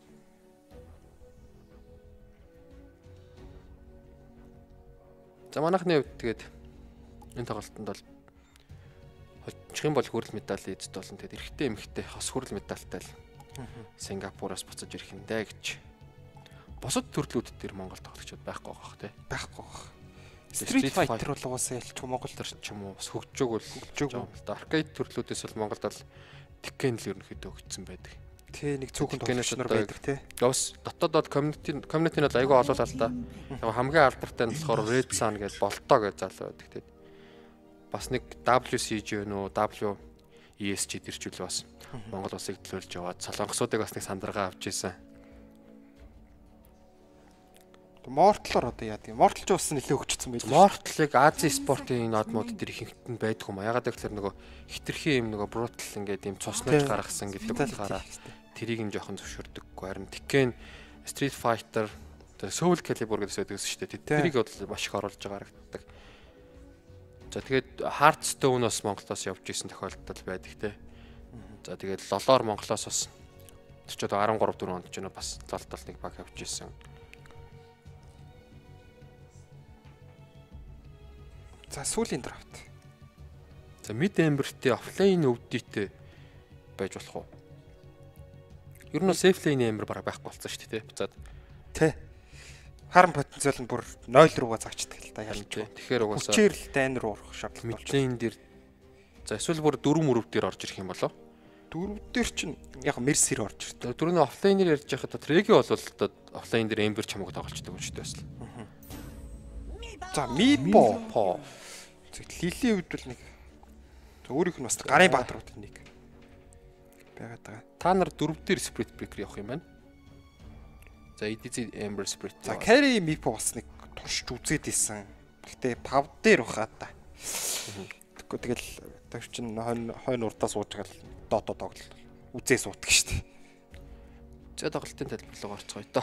за манайхны хувьд тэгээд энэ тоглолтонд бол очих юм бол хүрэл медаль эзэд болно. Тэгээд эрэгтэй эмэгтэй хос хүрэл медальтай л Сингапураас буцаж ирэх юм даа гэж. Босод төрлүүд дээр Монгол тоглогчид байхгүй байх тий. Байхгүй байх. Street Fighter бол угаасаа ялч Монгол төр ч юм уу бас хөгжөөг бол хөгжөөг юм л да. Arcade төрлүүдээс бол Монголд бол Tekken л ерөнхийдөө өгцсөн байдаг. Тий нэг цөөхөн тоглогчнор байдаг тий. Бас дотоодод community нь бол айгүй олоолаа л да. Яг хамгийн алдартай нь болохоор Red Sun гэж болтоо гэж залуу байдаг тий. Бас нэг WCG нөө W ESG дэрчүүл бас Монгол улсыг төлөөлж яваад солонгосуудыг бас нэг сандаргаа авч ийсэн. Mortal-оор одоо яа тийм. Mortal ч бас нэлээд хөгжсөн байж. Mortal-ыг Азийн спортын нодмууд дээр ихэнх нь байдаг юм. Ягаад гэвэл нөгөө хитрхи юм нөгөө brutal ингээд юм цуснаж гаргасан гэдэг утгаараа тэрийг нь жоохон зөвшөөрдөггүй. Харин Tekken, Street Fighter, Soul Calibur гэдэг шүү дээ. Тэрийг бол маш их оруулж байгаа харагддаг. За тэгээд Hearthstone-оос Монголоос явж исэн тохиолдол байдаг те. За тэгээд лолоор Монголоос бас ч одоо 13 4 онд ч нэ бас лолтол нэг баг явж исэн. За сүүлийн драфт. За mid amber-тэй offlane өвдөйтэй байж болох уу? Ер нь safe lane amber бараг байхгүй болсон шүү дээ, буцаад. Тэ. Харан потенциал нь бүр 0 руугаа загчдаг л да ялж. Тэгэхээр угаасаа хүчээр л дайн руу орох шаардлага mid lane дээр за эсвэл бүр 4 мөрөв дээр орж ирэх юм болоо. Дөрөв дээр чинь яг мерсер орж ирдэг. Дөрөвний offlane-ээр ярьж байхад треги бол одоо offlane дээр amber чамаг тоглолцдог юм шүү дээ бас. За Мипо Лилийн үед бол нэг өөрийнх нь бас гарын баатрууд нэг байгаад байгаа. Та нар 4 дээр split breaker явах юм байна. За EDZ amber split. За carry Мипо бас нэг туршиж үзээд исэн. Гэтэ 5 дээр бахаа та. Тэгэхгүй тэгэл тав чин хойно урдаа сууж гал дото тоглолт үзээ суудаг шүү дээ. За тоглолтын тайлбар руу орцгоё доо.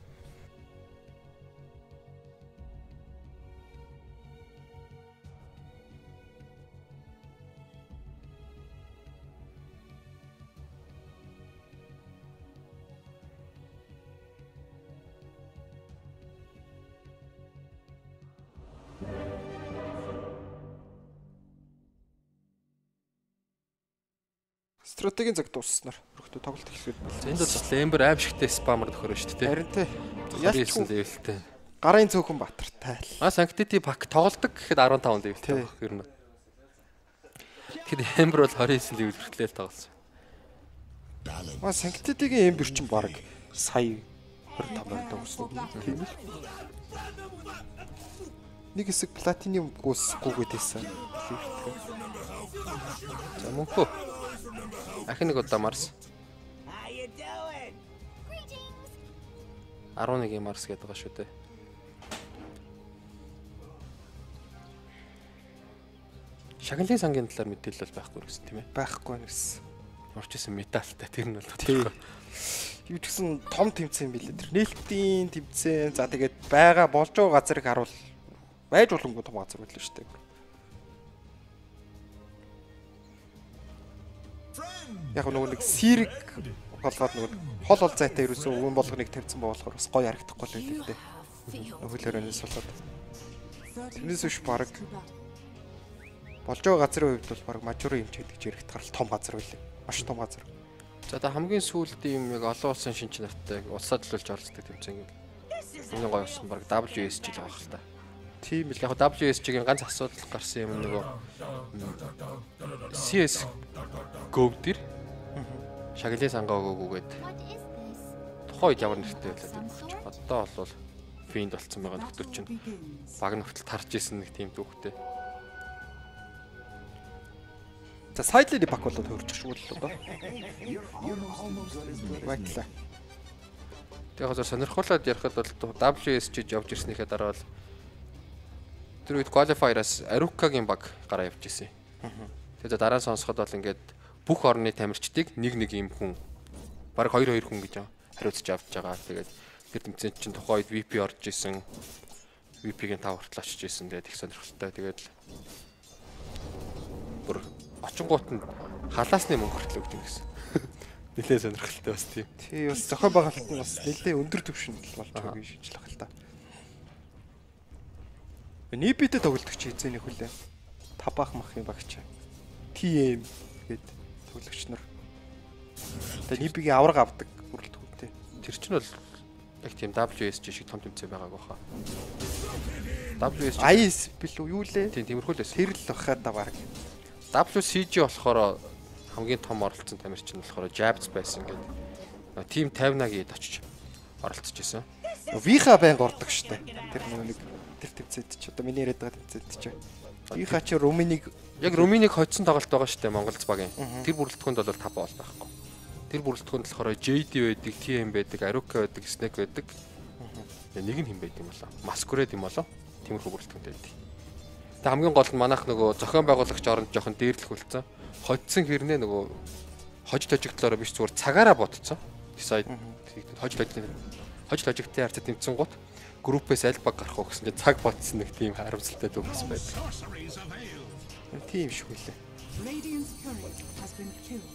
Стратегийн цаг дусснаар өрхтөө тоглолт эхлэхэд За энд бол amber аимшигтэй спамер төхөрөө шүү дээ. харин тэ Ялцсан левелтэй. гарын цөөхөн баатартай л. Sanctity pack тоглодог гэхэд 15 левелтэй байх юм. Тэгэхээр amber бол 29 левел хүртэл тоглосон. Sanctity-гийн эмбер чинь баг сая 25 дөнгөсөн. Тийм л. Нэг хэсэг платинум гүйс гүйгээдсэн. За мөнхөө. Ахин нэг удаа Марс. 11 Марс гэдэг байгаа шүү дээ. Шагналын сангийн талаар мэдээлэл бол байхгүй гэсэн тийм ээ. Байхгүй гэсэн. Орчсон металлтай тэр нь бол тийм. Юу ч гэсэн том тэмцээн билээ тэр. Нээлтийн тэмцээн. За тэгээд байгаа болж байгаа газрыг харуул байж боломгүй том газар байлаа шүү дээ. Яг нөгөө нэг сэрэг болгоод нөгөө хол ол зайтай ерөөсөө өвөн болгоныг тавьсан болохоор бас гоё харагдахгүй л байлээ л дээ. Хөлөөрөөс болоод. Тэрнээс биш баг болж байгаа газрын хувьд бол баг мажуур юм ч гэдэг чинь эргэж гарал том газар байлээ. Маш том газар. За та хамгийн сүүлдийн юм яг олон улсын шинж нартай улсаа төлөөлж оролцдог тэмцээн юм. Энэ гоё болсон баг WSG л байх л та. Тийм л яг WSG-ийн ганц асуудал гарсан юм нөгөө CS GO дээр шагналын сангаа өгөөгөөгээд тухайн үед ямар нэртэй байлаа гэж. Одоо бол финд болцсон байгаа нөхдөд чинь баг нөхдөд тарж исэн нэг тийм дүүхтэй. За сайдлын пак болоод хөрж шүү л одоо. Вайтлаа. Тэгээ хазар сонирхолтой ярихад бол WSG явж ирснийхээ дараа бол тэр үед qualifier-аас Aruka-гийн баг гараа явж исэн. Тэгээ дараа нь сонсоход бол ингээд бүх орны тамирчдыг нэг юм хүн баг 2 хүн гэж хариуцж авч байгаа. Тэгээд тэр тэмцээнд чинь тухайн үед VP орж исэн. VP-гийн 5 хүртэл очиж исэн. Тэгээд их сонирхолтой. Тэгээд бүр очингуут нь халаасны мөнгө хүртэл өгдөг гэсэн. Нилээ сонирхолтой бас тийм. Тий бас зохион байгуулалт нь бас нэлээ өндөр түвшинд болж байгаа гэж шинжлэх л та. Нибитэй тоглолтог чи эзэний хүлээ. Табаах мах юм багч. TM гээд тоглогч нар. Тэгээ нибигийн авраг авдаг бүрэлдэхүүнтэй. Тэр чинь бол яг тийм WSG шиг том тэмцээн байгааг баха. WSG IS билүү юу лээ? тийм тиймэрхүү л байсан. Тэр л бахаа да баг. WCG болохоор хамгийн том оролцсон тамирчин болохоор Jabs байсан гэдэг. Тим 50-аг очиж оролцож исэн. Виха байнг ордог штэ. Тэр нэг тэр тэмцээд чи одоо миний яриад байгаа тэмцээд чи. Ихаа чи Румынийг яг Румынийг хоцсон тоглолт байгаа шүү дээ Монголц багийн. Тэр бүрэлдэхүүнд бол 5 бол байхгүй. Тэр бүрэлдэхүүнд болохоор JD байдаг, TM байдаг, Aruka байдаг, Snake байдаг. Нэг нь хэн байд юм болоо? Masquerade юм болоо? Тиймэрхүү бүрэлдэхүүнтэй байдаг. Тэг хамгийн гол нь манайх нөгөө зохион байгуулагч оронд жоохон дээрлэх үлдсэн. Хоцсон хэрнээ нөгөө хожид логиклороо биш зүгээр цагаараа бодцсон. Decide хожид логиктэй харьцаа тэмцсэн гут группээс аль баг гарах уу гэсэн чинь цаг бодсон нэг тийм харамсалтай төгс байдаг. Тийм шүү лээ. Radiant's turret has been killed.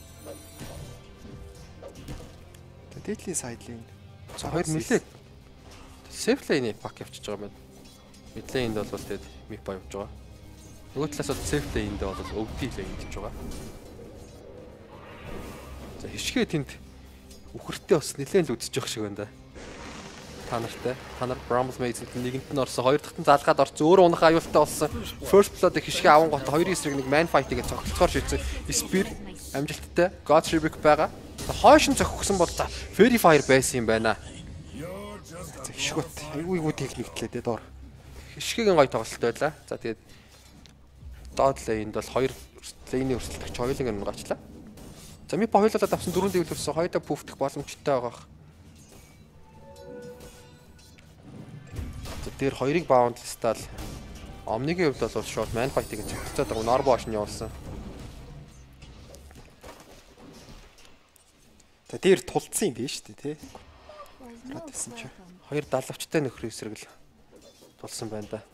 Дээдлийн сайдлын Хоёр нэлээд safe lane пак явчихж байгаа юм байна. Mid lane-д бол тэгээд мипа явж байгаа. Нөгөө талаас бол safe lane-д бол OD lane гэж байгаа. За хишгээ тэнд үхэртэй бас нэлээд л үдсэж явах шиг байна да. Та нар Bramble Maze-д нэгэнт нь орсон, хоёр дахь нь залгаад орсон, өөрөө унах аюултай болсон. First Blood-ыг хишгээ аван гот хоёрын эсрэг нэг man fight-ийг цогцолцоор шийдсэн. Spear амжилттай God Shriek байгаа. Хойш нь зохигсон бол за Fairy Fire байсан юм байна. Хишгүүт айгүй техниктлээ дээ доор. Хишгээгийн гоё тоглолт байлаа. За тэгээд доод лейнд бол хоёр лейний өрсөлдөгч хоёулын нь гачлаа. За ми хоёулаа давсан 4 дэвэл өрсөн хоёудаа пүфтэх боломжтой байгаа. За дээр хоёрыг баундлстаал Омнигийн хувьд бол шууд man fight-ыг цогцолцоод байгаа. Норбош нь явуулсан. За дээр тулцсан юм биш үү те? Хараад байсан чи. Хоёр далавчтай нөхрийн эсрэг л тулсан байна да.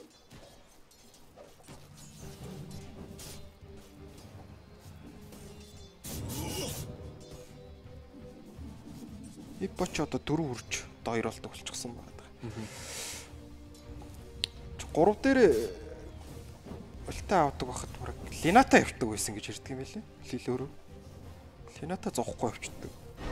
Ипоч одоо 4 үрж хоёр болт болчихсон байна. 3 дээр өлтөө авдаг байхад баг Лината явдаг байсан гэж ярьдаг юм байлээ. Лилөөрөө. Лината зоохгүй явчихдаг.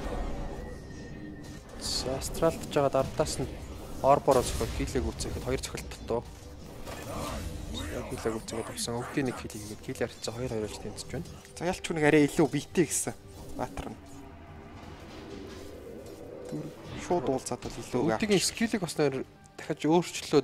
Астралдж байгаа ардаас нь Орбороос хөл хилэг үүсэхэд хоёр цохилт доо. Хилэг үүсгээд авсан. Өвдгийн нэг хилийг ингээд хил харьцаа 2-2-оор тэмцэж байна. За ялч хүнийг арай илүү бийтэй гэсэн. Баатар нь. Шууд уулзаад бол илүү. Өвдгийн скиллийг бас нэр дахиж өөрчлөөд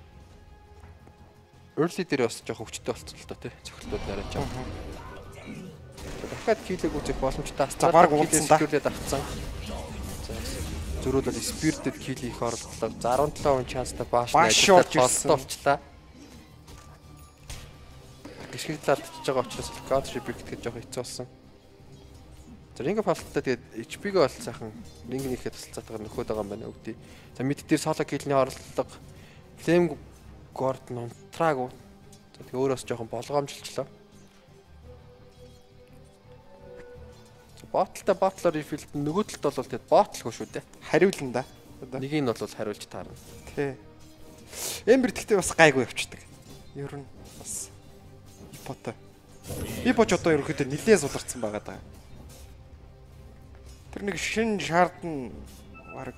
early дээр бас жоох өвчтэй болцсон л доо тий. Цохилтууд нарай чам. Дахиад хилэг үүсэх боломжтой Астрал уулзсан да. Авцсан. Зөрүүлэл спиртэд кил хийх оролдлоо 17% чанстай бааш болчлаа. Гişгэл талдчихж байгаа учраас God Shriek гэж жоох хэцүү болсон. За ring of Fast-тай тэгээд HP-г бол сайхан ring-ийнхээ тусалцаатайгаар нөхөд байгаа юм байна өвдөө. За mid дээр solo kill-ний оролдлого Flame Gordon Trag. За тэгээд өөрөөс жоохон болгоомжилчлаа. Ботлтой ботлоор refill нөгөө талд бол тэгээд ботлгүй шүү дээ. Хариулна да. Нэгийг нь бол хариулж таарна. Тий. Эмбер гэхдээ бас гайгүй явчихдаг. Ер нь бас ипотой. Ипоч одоо ерөөхдөө нилээ суларцсан байгаа даа. Тэр нэг шин шаард нь баг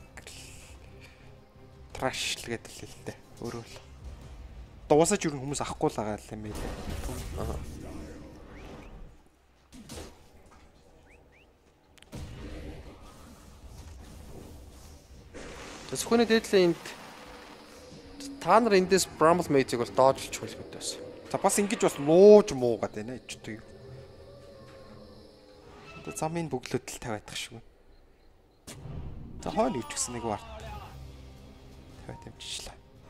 траш л гэдэг л дээ. Өөрөө л. Дуусаж ер нь хүмүүс авахгүй л байгаа юм байлээ. Аа. Зөвхөн дээдлэнд та нар эндээс Bramble Maze-ийг бол доожлж хөлгөд байсан. За бас ингэж бас лууж муугаад байна ичдэг. Одоо замын бөглөд л тавиадах шиг. За хойно ич гэсэн нэг вард. Тавиад юмчлаа.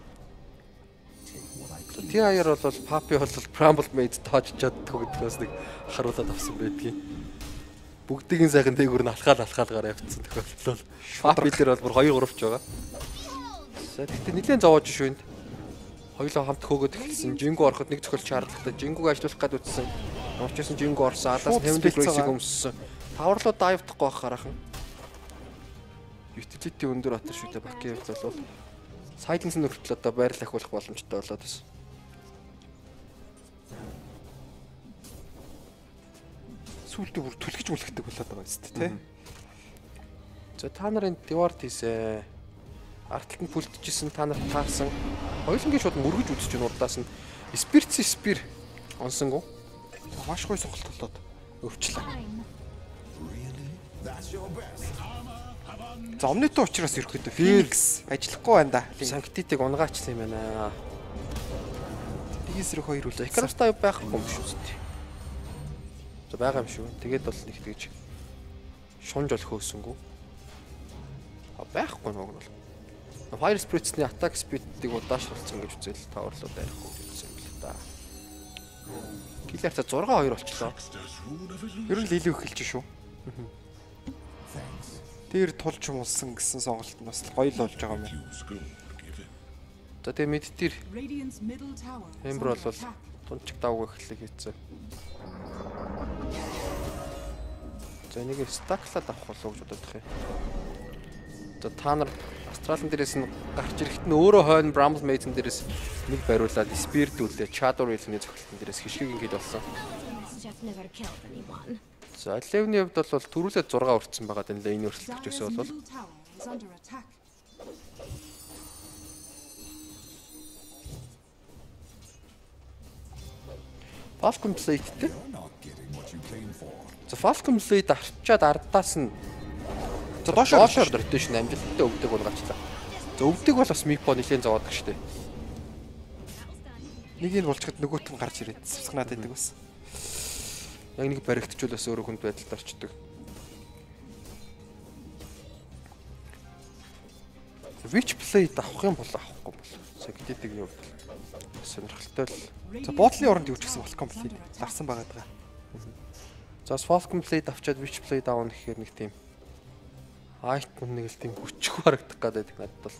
Тэр аяар бол Papi бол Bramble Maze доожж чаддгүй гэдгээс нэг харуулад авсан байдгийг. Бүгдийн сайхан дээгүүр нь алхаал гараа явцсан тохиолдол. Papi дээр бол бүр 2-3 ч байгаа. За тэгтээ нэлээд зовоож шүүнд. Хоёулаа хамт хөөгд эхэлсэн. Жингу ороход нэг цохилч шаардлагатай. Жингуг ажиллуулах гээд үтсэн. Орчсон Жингу орсон. Алаас 50 дэгрейсийг өмссөн. Таварлуу дайвдахгүй байх хараахан. Utility өндөр атар шүү дээ. Баки хувьд бол Silence нөхрөл одоо байрлал ахиулах боломжтой болоод байна. Сүүлдээ бүр түлхэж мүлхдэг болоод байгаа юм шүү дээ, тий. За та нарын Dewart хийсэн артталтанд бүлтжсэн та нарт таарсан хоёулангийн шууд мөргөж үзэж байна урдаас нь Spear онсонгоо маш гоё сонголт болоод өвчлээ. За Omnito учраас ерөөхдөө Phoenix ажиллахгүй байна да. Sanctity-г унгаачлсан юм байна. эсрэг 2 За үлдсэн. Икарустай байхгүй юм шүү дээ. За байгаа юм шүү. Тэгээд бол нэг тэгж шунж бол хөөсөнгөө. Байхгүй нэг бол. Fire Spirits-ний attack speed-ийг удаашлуулсан гэж үзэл таварлууд ярихгүй гэсэн юм л та. Киллерта 6-2 болчлоо. Ер нь л илүү эхэлж шүү. Тэр тулж мулсан гэсэн сонголт нь бас гоё л болж байгаа юм. За тэгээ мэд дээр Radiant's middle tower is Эмбер under бол attack. тунчиг давг эхлэх хийцээ. За энийг стаклаад авах болов гэж бодох юм. За та нар Астралын дээрээс нь гарч ирэхэд нь өөрөө хойно Bramble Maiden дээрээс нэг бариулаад Spear дүүлээ Shadow Rail-ний зөвхөлтөн дээрээс хишгийг ингэж болсон. Just never killed anyone. За Levny хувьд бол төрүүлээд 6 өртсөн байгаа энэ лейн өртөлж Dire's өсөө бол middle tower is under attack. Falcon Blade-тэй. За Falcon Blade авчаад ардаас нь За доошоор дөртөө шин амжилттай өвдөг бол гачлаа. За өвдөг бол бас Мипо нэлийн зовоодаг штэ. нэг нь болчиход нөгөөт нь гарч ирээд сусгнаад байдаг бас. Яг нэг баригдчул бас өөрөө хүнд байдалд орчдөг. Witch Blade авах юм бол авахгүй бол. Сэкдэдэг юм. Сонирхолтой л. За буудлын оронд юу ч гэсэн болох юм бэл ларсан байгаад байгаа. За Falcon Blade авчаад Witch Blade аавна гэхээр нэг тийм айтем нэг л тийм хүчгүй харагдах гэдэг надад бол.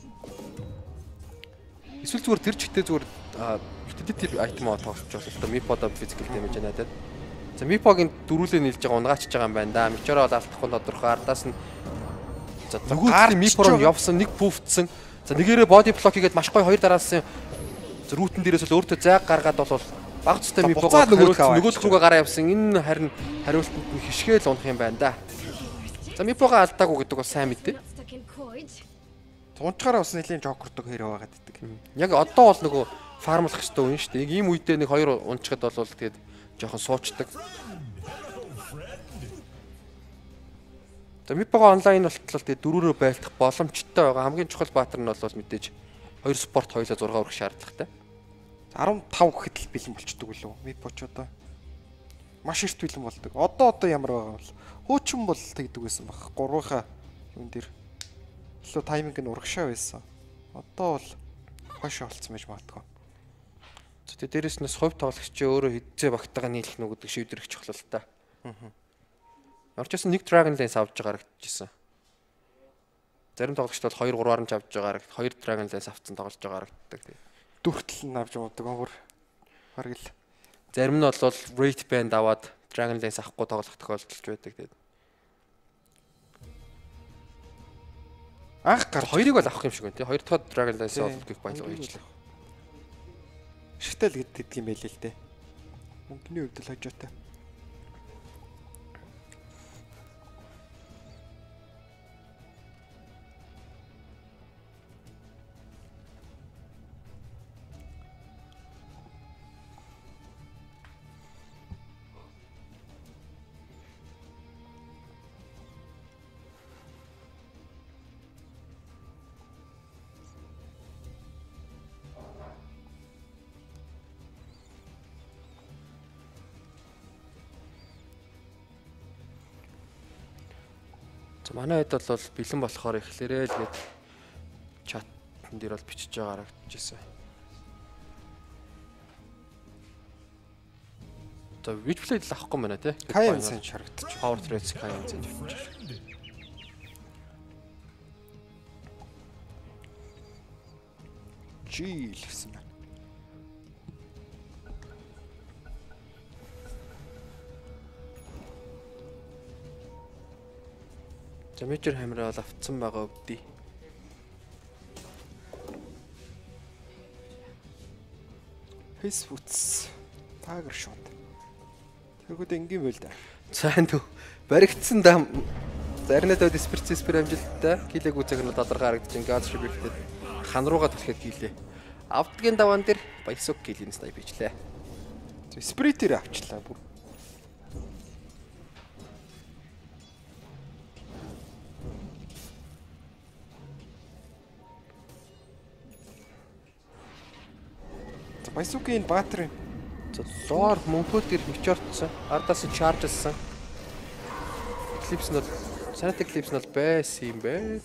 Эсвэл зүгээр тэр чигтээ зүгээр utility item авах болж байна л да. Mipod physical damage надад. За Mipog-ын дөрүүлээ нийлж байгаа унгаач байгаа юм байна да. Мичороо алдахгүй тодорхой ардаас нь за гар Mipor явсан нэг пүфтсэн. За нэгээрээ body block хийгээд маш гоё хоёр дараалсан рутэн дээрээс л өөртөө зайг гаргаад бол баг цустай Mipog нөгөө рүүгээ гараа явсан. Энэ харин хариултанд нь хишгээл унах юм байна да. За Mipog-а алдаагүй гэдэг бол сайн мэдээ. Stuck in coins. Тунчгаараа бас нэлийн жокердог хэрэг байгаад байдаг. Яг одоо бол нөгөө фармлах хэрэгтэй үн шүү дээ. Яг ийм үедээ нэг хоёр унчхад бол тэгээд жоохон суучдаг. За Mipog онлайн болтлоо тэгээд дөрөөрөө байлдах боломжтой байгаа. Хамгийн чухал баатар нь бол мэдээж 2 спорт хоёулаа 6 өрөх шаардлагатай. 15 гэхэд л бэлэн болчдөг үлээ. Мипоч одоо маш эрт бэлэн болдог. Одоо ямар байгаа бол хуучин бол тэгдэг байсан баг. 3-ынхаа юм дээр илүү тайминг нь урагшаа байсан. Одоо бол хойшоо олцсон байж магадгүй. За тэгээд дээрэс нь хувь тоглогч өөрөө хэдзээ багтаага нийлэх нүг гэдэг шийдвэрх чухал л та. Орчсон нэг Dragon Lance авч байгаа харагдчихсан. Зарим тоглогчд бол 2-3-аар нь авч байгаа харагд 2 Dragon Lance авцсан тоглож байгаа харагддаг. Дөртөл нь авч явдаг өнгөр хараг л. Зарим нь бол Wraith Band аваад Dragon Lance авахгүй тоглох тохиолдолж байдаг. Тэгээд анх гар хоёрыг бол авах юм шиг байна тий. Хоёр дахь Dragon Lance олдгийг баялгаа хийжлээ. шигтэл гэдэг юм байл л дээ. Мөнгөний хувьд л хожоотой. За манай хэд бол бэлэн болохоор эхлэрээ л гээд чатн дээр бол бичиж байгаа харагдчихсан. За Witch Blade л авахгүй байна тий. Кайн сан харагдчих. Power Threads Kайн сан авчих. Жил гэсэн байна. За Major Hammer бол авцсан байгаа өвдий. Facebook тагэр шот. Тэргүүд энгийн байл да. Сайн дүү. Баригдсан дам зарнадад спирт амжилттай килэг үзэг нь тодорхой харагдаж байгаа шибэгтэй хан руугаа түлхэд гэлээ. Авдгийн даван дээр баясук гэлийн стай бичлээ. Спритээр авчлаа бүр. Байсукийн баатрын Лоор мөнхөд гэр мичортсон. Ардаас нь чаржлсан. Eclipse нь Sanity Eclipse нь байсан юм бэ.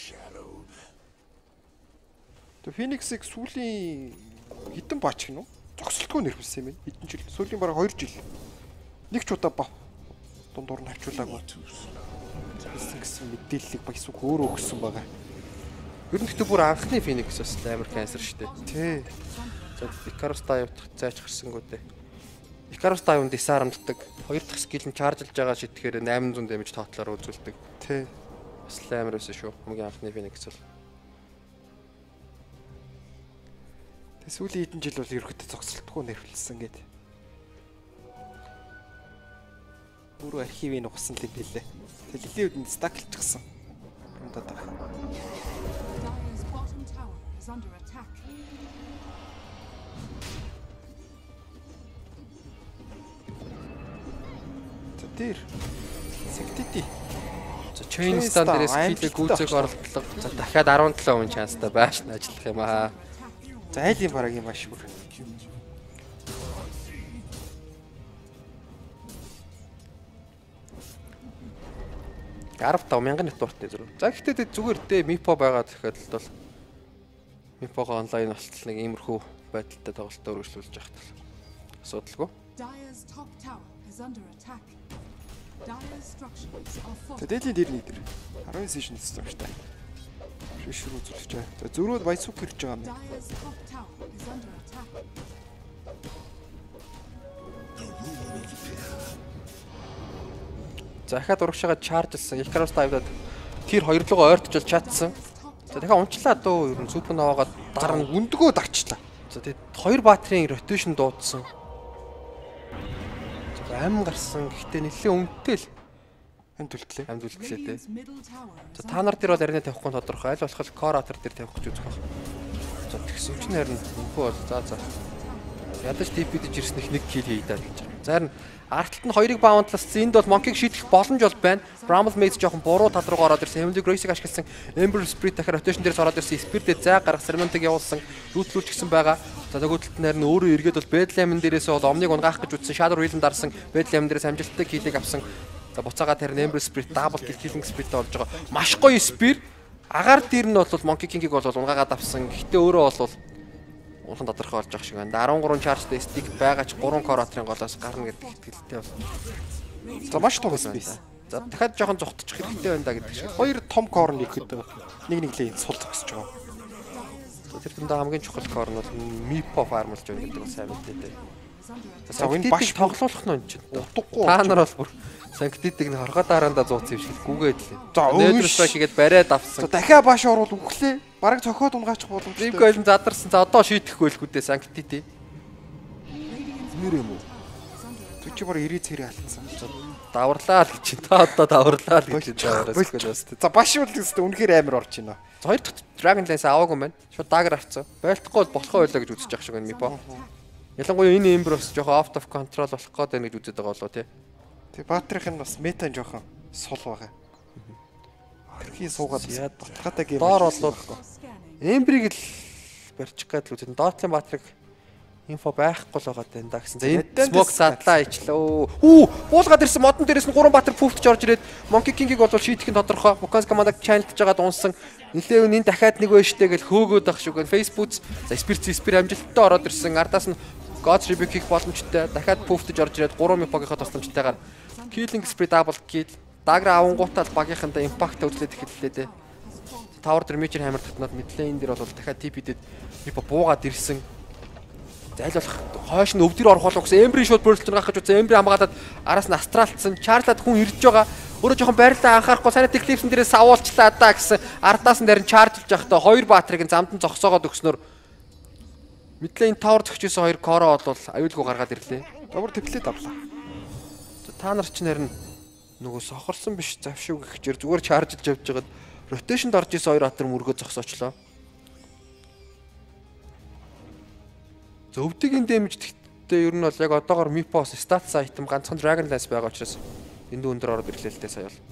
Тэ Phoenix-ийг сүүлийн хэдэн баач гинөө? Зогсолтгүй нэрвэлсэн юм байна. Хэдэн жил? Сүүлийн бараг 2 жил. Нэг ч удаа дундуур нь хавчуулаагүй. Гэсэн мэдээллийг Байсук өөрөө өгсөн байгаа. Ер нь гэхдээ бүр анхны Phoenix бас амар cancer шүү дээ. Тий. За Icarus Dive зайч гарсангуудээ. Icarus Dive-нд disarmддаг. Хоёр дахь skill нь charge-лж байгаа шитгэхээр 800 damage тоотлоор үзүүлдэг. Тий. Бас амар байсан шүү. Хамгийн анхны Phoenix бол. Тэ сүүлийн хэдэн жил бол ерөөхдөө зогсолтгүй нэрвэлсэн гэдэг. Өөрөө архивыг нугсан л юм билээ. Телелийн үдэнд стаклчихсан. Ундаад байгаа. Dire's bottom tower is under attack. За дээр. Sectity. За chain stand дээрээс skill-ийг гүйцээг оролдлого. За дахиад 17% chance-тай байш нь ажиллах юм аа. За айлын бараг юм ааш бүр. Гарав 5000 нэтворктэй зүрх. За гэхдээ зүгээр дээ Mipo байгаа гэхэд л бол Mipo-го онлайн болтол нэг иймэрхүү байдалтай тоглолтоо өргөжлүүлж явах тал. Асуудалгүй. Dire's top tower is under attack. Dire's structures are За fortified. дээлийн дээр нэг дэр 19 session structure. Шүрүү зүлж байгаа. За зөрүүд Байсук ирж байгаа юм. Dire's top tower is under attack. За дахиад урагшаага чаржлсан. Icarus Dive-дад тэр хоёр руугаа ойртож бол чадсан. За дахиад унчлаа дөө ер нь Supernova-га дараа нь Өндгөө дарчлаа. за тэгээд хоёр баатрийн rotation дуудсан. За амин гарсан. Гэхдээ нэлээд өмдтэй л Хамт үлдлээ. амьд үлдлээ те. Radiant's middle tower is За та нар дээр бол арина тавихгүй тодорхой. Аль болох Corator дээр тавих гэж үзэх байна. За тэгсэн чинь харин өнхөө бол за. Ядаж TP-дэж ирснэх нэг kill хийдаа гэж байгаа. За харин Арталт нь хоёрыг баунтлассан. Энд бол Monkey-г шийдэх боломж бол байна. Bramble Maze жоохон буруу тал руугаа ороод ирсэн. Heavenly Grace-ийг ашигласан. Ember Spirit дахиад rotation дээрээс ороод ирсэн. Spirit-д зай гаргах Sermontic явуулсан. Лүүтлүүлж гисэн байгаа. За төгөөдөлт нь харин өөрөө эргээд бол Bedlam дээрээс бол Omnig унгаах гэж үзсэн. Shadow Realm дарсан. Bedlam дээрээс амжилттай kill-ийг авсан. За буцаагаад харин Ember Spirit double kill killing Spirit-тэй болж байгаа. Маш гоё Spear. Агаар дээр нь бол Monkey King-ийг бол унгаагаад авсан. Гэхдээ өөрөө бол улан тодорхой болж байгаа шиг байна. 13 charge-тэй stick байгаа ч 3 Corator-ын голоос гарна гэдэг итгэлтэй байна. За маш том space. За дахиад жоохон зүхтчих хэрэгтэй байна да гэдэг шиг. Хоёр том корн ихэд нэг нэглээ сул зогсож байгаа. Тэр дундаа хамгийн чухал core нь бол Mipo farmлж байна гэдэг нь сайн мэдээ. За энэ баш тоглоулах нь энэ чинь. утгагүй. Та нар бол бүр Sanctity-г нэг хоргоо дараандаа зууц юм шиг гүгээд лээ. За, Nether Strike-гээд бариад За авсан. дахиад баш оруул өглөө. Бараг цохоод унгаачих боломжтой. Dreamcoil нь задарсан. За одоо шийдэхгүй л хүүдээ Sanctity. Нэр юм уу? Зүг чи бараг 90 цэрэг алдсан. Даварлаа л гэж. Та одоо даварлаа л гэж давараас. За баш бол тест үнэхээр амар орж байна. За хоёр дахь Dragonlance аваагүй юм байна. Шууд dagger авцсан. Байлтахгүй бол болохгүй байлаа гэж үзэж явах шиг байна Mipo. Ялангуяа энэ Ember бас жоохон out of control болох гээд байна гэж үзээд байгаа болоо тий. Тэг баатрих нь бас мета жоохон сул байгаа. Тэрхий суугаад батгатай гейм. Доор бол Ember-ийг л барьчих гээд л үзэн. Dotland баатриг инфо байхгүй л байгаа тань да гэсэн. За энэ smoke задлаа ичлээ. Буулгаад ирсэн модон дээрээс нь 3 баатар пүфтж орж ирээд Monkey King-ийг бол шийдэх нь тодорхой. Bukans командаг challenge жагаад унсан. Нилээ энэ дахиад нэг байштэй гэл хөөгөөд ах шиг байна. Facebook за Spear амжилттай ороод ирсэн. Ардаас нь God Rebuke хийх боломжтой. Дахиад пүфтж орж ирээд 3 Mipo-гийнхаа тусламжтайгаар Killing Spree double kill. Dagger авангуутал багийнхандаа impact үзлээд эхэллээ дээ. Tower дээр Major Hammer татнаад мэдлээ энэ дэр бол дахиад TP-дэд Mipo буугаад ирсэн. Зайл болох хойш нь өвдөр орох болох гэсэн Ember шууд бөрлөлт гарах гэж үзсэн. Ember хамгаагаад араас нь астралцсан. Чарлаад хүн ирж байгаа. Өөрөө жоохон байрлаа анхаарахгүй Sanity Eclipse дээрээ савуулчлаа даа гэсэн. Ардаас нь дарын чаржлж явахдаа хоёр баатрыг замдан зогсоогоод өгснөөр мэдлээ энэ Tower зөгчөөсөн хоёр Koro бол аюулгүй гаргаад ирлээ. Добр тэвлээд авлаа. Та нар ч нэрн нөгөө сохорсон биш завшиг гэхчээр зүгээр чаржлж явж байгаад rotation-д орж исэн хоёр атар мөргөө зогсоочлоо. Өвдөгийн дэмж гэхдээ ер нь бол яг одоогоор Mipo stats item ганцхан Dragonlance байгаа учраас энд өндөр ороод ирлээ л дээ сая бол.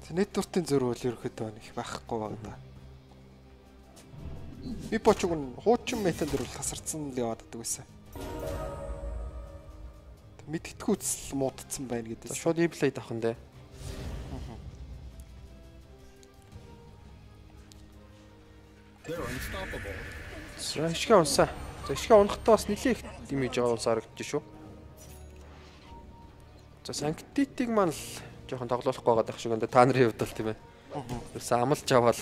Network-ийн зөрүү бол ерөөхдөө нэг байхгүй байгаа да. Мипо ч үгүй хуучин метан дээр бол тасарсан л яваад байдаг байсан. Мэдтгүүц л муудсан байна гэдэг. Шууд E-play давхан дээ. Ишгэ унсаа. За ишгэ унахтаа бас нэлээ их димэж байгаа ус харагдаж шүү. За Sanctity-г маань л жоохон тоглоулахгүй байгаа дах шиг энэ та нарын хувьд бол тийм ээ. Тэрс амлж аваад.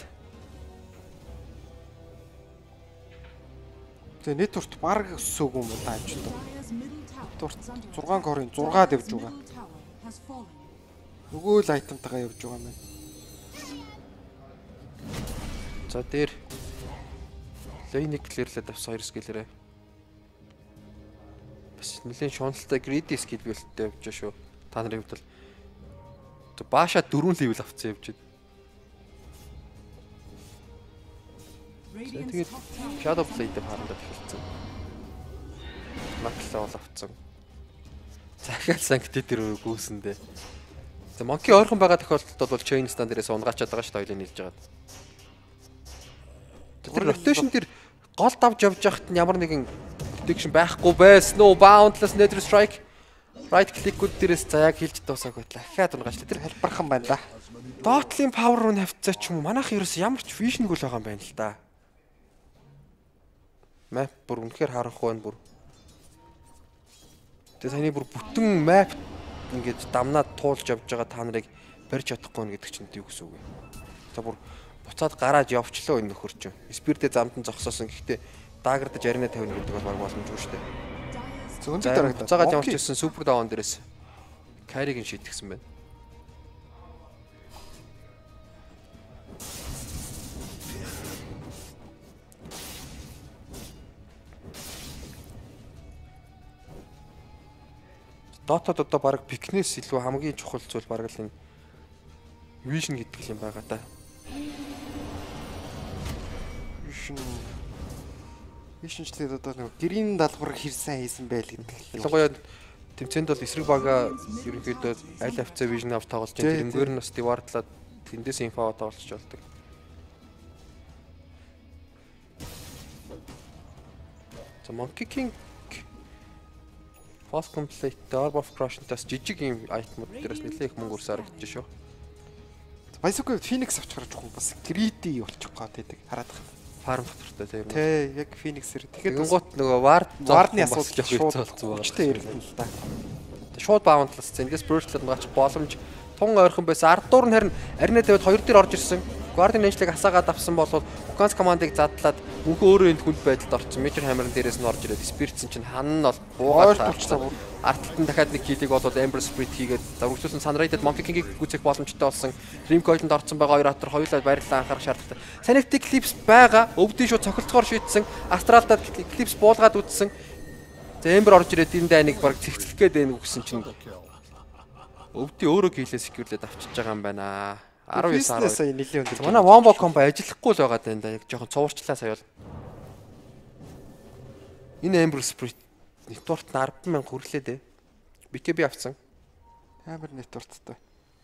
Тэгээ network баг өссөөгүй юм даа ч доо. Dire's middle tower is under 6 корын 6 девж Dire's байгаа. middle tower has fallen. Нөгөө л айтемтайгаа явж байгаа юм байна. За дээр Lane-ийг клирлээд авсан 2 скиллэрээ. Бас нэлээд шуналтай greedy skill build-тэй явж шүү. Та нарын хувьд бол Бааша 4 level авцсан явж байна. Тэгээд Shadow Blade-ийг харандаа эхэлсэн. Маклаа бол авцсан. Захиал Sanctity дээр гүйсэндээ. За Monkey ойрхон байгаа тохиолдолд бол Chain Stand дээрээс унгаачаад байгаа шүү дээ хоёлын нийлж байгаа. Тэр rotation дээр гол давж явж байхад нь ямар нэгэн protection байхгүй байсан уу? Boundless Nether Strike right click-үүд дээрээс за яг хилж дуусааг байтлаа. Ахаад унгаачлаа. Тэр Хэлбархан байна да. Dotling power руу навцаа ч юм уу. Манайх ерөөс ямар ч vision-гүй л байгаа юм байна л да. Map бүр үнэхээр харанхуй байна бүр. Тэгээ таны бүр бүтэн map ингээд дамнаад туулж явж байгаа та нарыг барьж чадахгүй нэ гэдэг чинь юу гэсэн үг вэ? За бүр буцаад гараад явчлаа энэ нөхөр чинь. Спиртээ замдан зогсоосон. Гэхдээ даагардаж арина тавина гэдэг бол баг боломжгүй шүү дээ. Зөндөө дарагдаад. Буцаагаад явж ирсэн супер даун дээрээс carry-г нь шийтгэсэн байна. Дотод одоо баг пикнес илүү хамгийн чухал зүйл баг л энэ vision гэдэг юм байгаа та. Вишнчлээд одоо нэг гэрийн даалгавар хэрсэн хийсэн байл гэдэг. Ялангуяа тэмцээнд бол эсрэг бага ерөнхийдөө аль авцаа vision авч тоглож байгаа. Тэрнгээр нь бас дивардлаад тэндээс инфо тоглож болдог. За Monkey King Fast Complete Orb of Crush-таас жижиг юм айтемууд дээрээс нэлээд их мөнгө өрсө харагдаж шүү. Баясгүй Phoenix авчихаар жоохон бас greedy болчих гоо гэдэг хараад байна. Фарм дотор тийм үү? Тий, яг Phoenix-ээр. Тэгэхээр гот нөгөө Ward-ны асуудал шууд болсон байгаа. Өчтөө ирсэн л та. Шууд баундлаас зэнгээс Spiritual наач боломж тун ойрхон байсан. Ардуур нь харин арина тавиад 2 дээр орж ирсэн. Guardian Angel-ыг асаагаад авсан бол Wukong's command-ыг задлаад мөнхөө өөрөө энд хүнд байдалд орсон. Major Hammer-ын дээрээс нь орж ирээд Spirits чинь ханна бол буугаад таарсан. Арталт нь дахиад нэг килийг болоод Ember Spirit хийгээд өргөжлүүлсэн Sunray-д Monkey King-ийг гүйцэх боломжтой болсон. Dream Coil-д орсон байгаа хоёр атар хоёулаа баярлалаа анхаарах шаардлагатай. Sanity Eclipse байгаа. Өвдөн шууд цохилцохоор шийдсэн. Astral-дад Eclipse буулгаад үтсэн. За Ember орж ирээд энэ дайныг баг цэгцлэх гээд байна гэсэн чинь өвдөө өөрөө килээ секьюрлээд авчиж байгаа юм байна. 19 сая нилийн өндөр. Манай Wombo combo ажиллахгүй л байгаа даа. Яг жоохон цуурчлаа сая бол. Энэ Ember Spirit network 10,000 хүрлээ дээ. BKB авцсан. Амар networkтай.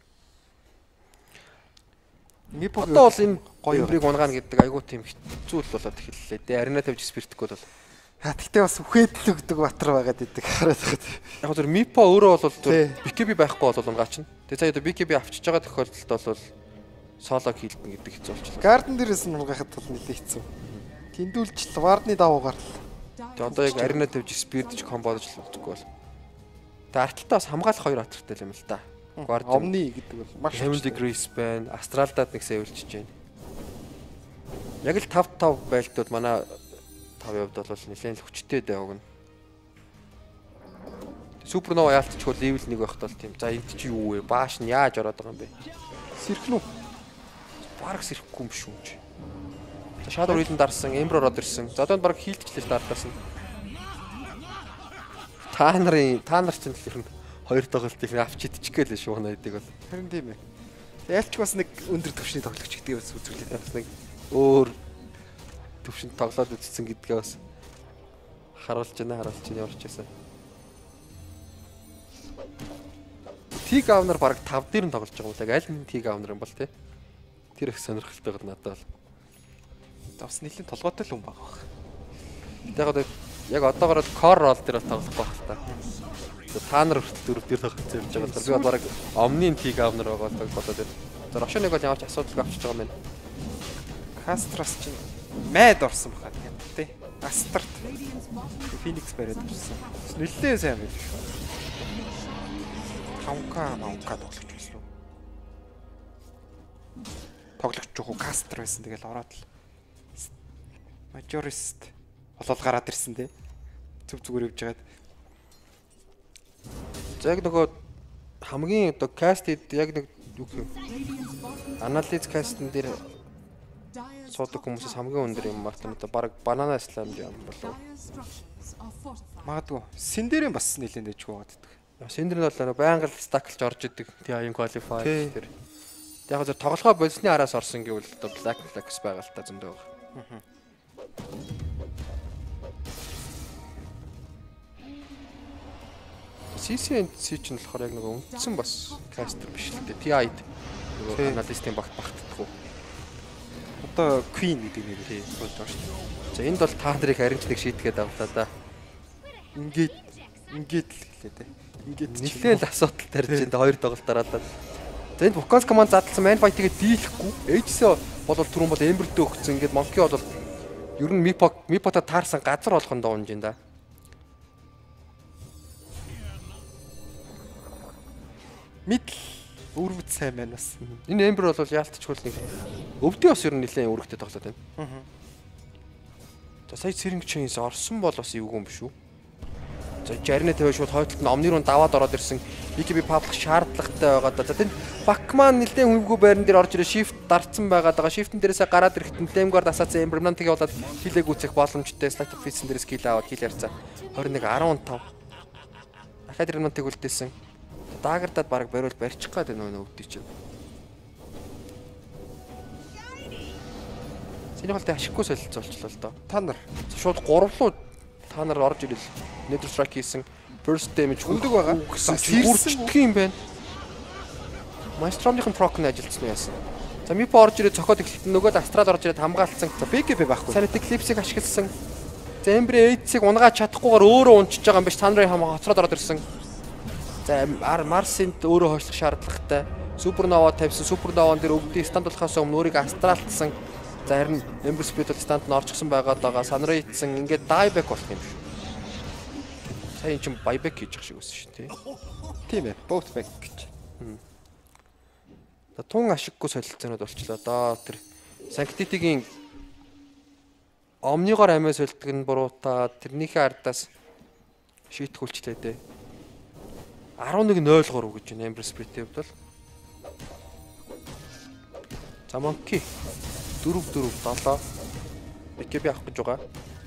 Мипо одоо бол энэ Ember-ийг унгаана гэдэг айгуу тийм хэцүү л болоод эхэллээ дээ. Arena тавьж Spirit-гүй бол. Гэхдээ бас үхээдл өгдөг батар байгаад идэг хараад байгаа. Яг зөв Мипо өөрөө бол BKB байхгүй бол унгаач нь. Тэгээ цаа одоо BKB авчиж байгаа тохиолдолд бол соло хийлдэн гэдэг хэцүү болчихлоо. Garden дээрээс нь унгахад бол нэлээд хэцүү. Тэндүүлж Ward-ны давуу гарлаа. Тэгээ одоо яг Arena тавьж Spirit-ч комбодж л болчихгүй бол. Тэгээ арталтаа бас хамгаалах хоёр атартай юм л та. Guardian Omni гэдэг бол маш Heaven Degrees байна. Astral-дад нэг сэвэлчж байна. Яг л 5-5 байлтууд манай 5 явд бол нэлээд хүчтэй дээ өгнө. Supernova яалтчгүй level 1 байхад бол тийм. За энд чи юу вэ? Бааш нь яаж ороод байгаа юм бэ? сэрхэн үү? Бараг сэрхгүй юм шүү ч. За Shadow Raid-д дарсан, Ember ороод ирсэн. За одоо баг хилтчлээ дарлаас нь. Та нар ч л хоёр тоглолтыг авч идчих гээл шүү надыг бол. Харин тийм ээ. Ялч бас нэг өндөр төвшний тоглогч гэдэг бас үзүүлээд бас нэг өөр төвшөнд тоглоод үзсэн гэдгээ бас харуулж байна ямар ч байсан. Тиг авнар баг 5 дээр нь тоглож байгаа юм л. Аль нэг тиг авнар юм бол тий. Тэр их сонирхолтой гэр надад бол. Бас нэлийн толгойтой л хүн байгаа баг. Тэгээд яг одоогоор кор рол дээр тоглох байх л та. Та нар хүртэл 4 дээр тоглож явж байгаа бол би бол баг омны тиг авнар байгаа л болоод байна. За Рошоныг бол ямар ч асуудалгүй авчиж байгаа юм байна. Кастрас чинь майд орсон баха тий. Астрт. Феникс бариад ирсэн. Нэлээд сайн байв. 5К тоглож байсан. Тоглогч жоо Кастро байсан тэгэл ороод л. Majorist болоод гараад ирсэн тий. Зүг зүгээр явж байгаад. За яг нөгөө хамгийн одоо кастд яг нэг юу гэх юм. Анализ кастн дээр суудаг хүмүүсээс хамгийн өндөр юм байна. Одоо баг банана слам юм болов. Магадгүй Синдерийн бас нэлээд дэжгүй байгаад байдаг. Синдер нь бол байнга стаклж орж идэг. Тийм qualify тэр. Яг зөв тоглохоо болсны араас орсон гэвэл одоо Black Flags байгаа л та зөндөө байгаа. CCNC чинь болохоор яг нэг үндсэн бас кастер биш л дээ. TI-д нөгөө аналистийн багт багтдаг. Одоо Queen гэдэг нэр тий болж байгаа шүү дээ. За энд бол та нарыг харимтдаг шийдгээд авлаа да. Ингээд л гэлээ дээ. Ингээд нэлээд асуудал тарьж энэ хоёр тоглолт дараалал. За энд Вуканс команд задлсан Man Fight-ийг дийлэхгүй. Эйжсээ бол түрүүн бол Эмбердөө өгсөн. Ингээд Monkey бол ер нь Мипота таарсан газар болгонд оонж энэ да. Мэдл өрөвд сайн байна бас. Энэ Эмбер бол яалтчгүй нэг өвдөө бас ер нь нэлээд өргөдтэй тоглоод байна. За сая Цэрэнг Чейнс орсон бол бас эвгүй юм биш үү? За Жарнэ тавиа шууд хойдолд нь омны руу даваад ороод ирсэн. BKB паблик шаардлагатай байгаа да. За тэнд Бакман нэлээд хүвгүй байран дээр орж ирээ shift дарцсан байгаа даа. Shift-н дээрээсээ гараад ирэхэд нь Демгard асаацсан Эмберман тэгээ болоод хилэг үүсэх боломжтой. Slide of Fist-н дээрээс kill аваад kill ярьцаа. 21 15. Дахиад ремонтыг үлдээсэн. Даагардад баг бариул барьчих гээд байна өвдөй чинь. Синий голтой ашиггүй солилцоолчлоо л доо. Та нар шууд 3 руу та нар орж ирэл Nether Strike хийсэн. Burst damage өндөг байгаа. Үрчдэг юм байна. Maestro-ныхын proc-ны ажилтсан уу яасан. За Мипо орж ирээд цохоод эхлэлт нөгөө Астрал орж ирээд хамгаалсан. За BKB байхгүй. Санитик Clips-ийг ашигласан. За Ember Aids-ийг унгааж чадахгүйгээр өөрөө унчиж байгаа юм биш. Танрын хамаа хоцроод ороод ирсэн. За Марсинд өөрөө хойшлох шаардлагатай. Супернова тавьсан. Супернован дээр өвдөө станд болохоос өмнө өөрийг астралтсан. За харин Ember Spirit станд нь орчихсон байгаад байгаа. Санрын ийдсэн ингээд dieback болох юм шүү. Сая эн чинь buyback хийж явах шиг байсан шүү тий. Тийм ээ. Both back гэж. Тун ашиггүй солилцоонод болчлоо доо. Тэр Sanctity-гийн Omni-гоор амиа солидог нь буруутаа тэрнийхээ ардаас шийтгүүлчлээ дээ. 11-0 3 гэж байна Ember Spirit-ийн хувьд бол. За Monkey 4-4-7 BKB авах гэж байгаа.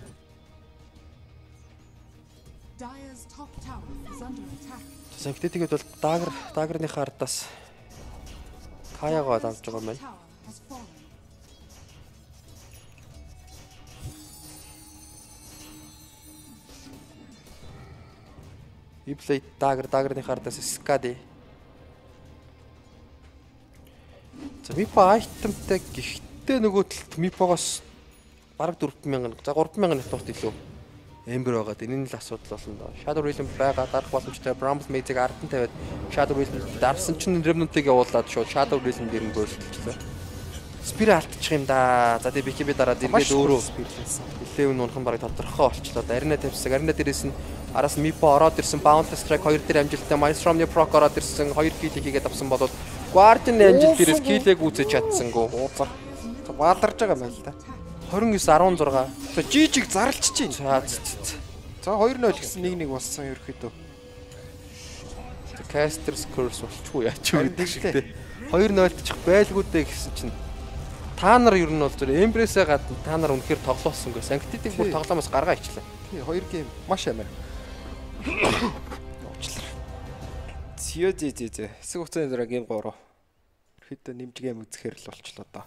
Dire's top tower is under attack. Sanctity-г бол даагрныхаа ардаас Каягаа давж байгаа юм байна. Tower has fallen. Иблейд даагрны хардаас скади. За Мипо айтемтай гэхдээ нөгөө талд Мипогоос бараг 4000 за 3000 нэтворт илүү Эмбер байгаа. Энэ нь л асуудал болно доо. Shadow Realm байгаа дарах боломжтой Bramble Maze-ийг ард нь тавиад Shadow Realm дарсан чинь Remnant-ыг явуулаад шууд Shadow Realm дээр нь бөөлтөлчлээ. Спир алдчих юм да. За тэгээ BKB дараад эргээд өөрөө спирлсэн. Илэв нь унхан бараг тодорхой болчлоо. Арина тавьсан. Арина дээрээс нь араас нь Мипо ороод ирсэн. Boundless Strike 2 дээр амжилттай Maelstrom-ны proc ороод ирсэн. 2 kill хийгээд авсан болоод Guardian-ы амжилт дээрээс kill-ийг үүсэж чадсангүй. Ууцар. Бааларж байгаа юм байна л да. 29 16. За жижиг зарлж чинь. За 2-0 гэсэн 1-1 болсон ерөөхдөө. Caster's Curse болчихгүй яач вэ гэдэг шиг те. 2-0 чих байлгүй дээ гэсэн чинь та нар ер нь бол зөв Embrace-ээ гадна та нар үнэхээр тоглоосонгүй. Sanctity-г бүр тоглоомоос гаргаа ичлээ. Тий 2 гейм маш амар. Уучлаа. Зё. Хэсэг хугацааны дараа гейм 3. Ерөөхдөө нэмж гейм үзэхээр л болчлоо доо.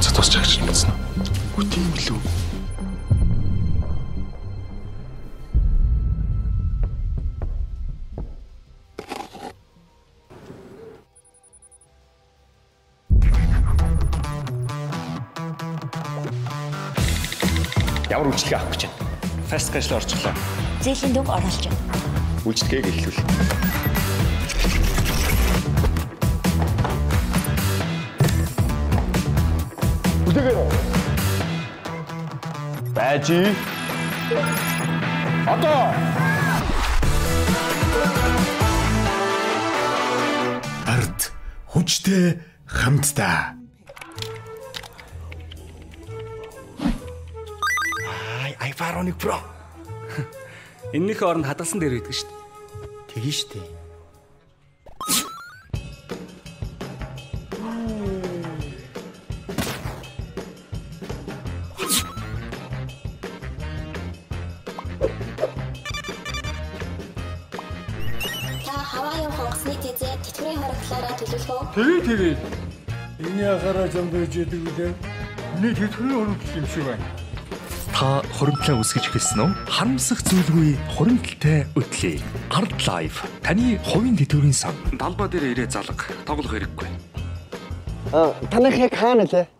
хугацаа тусчих гэж бодсон уу? Үгүй тийм билүү. Ямар үйлчлэг авах гэж байна? Fast cash-аар орчихлоо. Зээлийн дүг оруулж байна. Үйлчлэгийг эхлүүл. Үдэгэр. Бажи. Одоо. Ард хүчтэй хамтдаа. iPhone Pro. Эннийхээ оронд хадгалсан дээр байдаг шүү дээ. Тэгэн штэ. Та хаваа юм хонгосны тэзээ тэтгэврийн харагдлаараа төлөвлөх үү? Тэгээ. Эний агаараа зам байж идэг үлээ. Миний тэтгэврийн хөрөнгө юм шиг байна. Та хуримтлаа үсгэж эхэлсэн үү? Харамсах зүйлгүй хуримталтай өдлөө. Ard Life таны хувийн тэтгэврийн сан. Далбаа дээр ирээ залга. Тоглох хэрэггүй. Танах яг хаана лээ?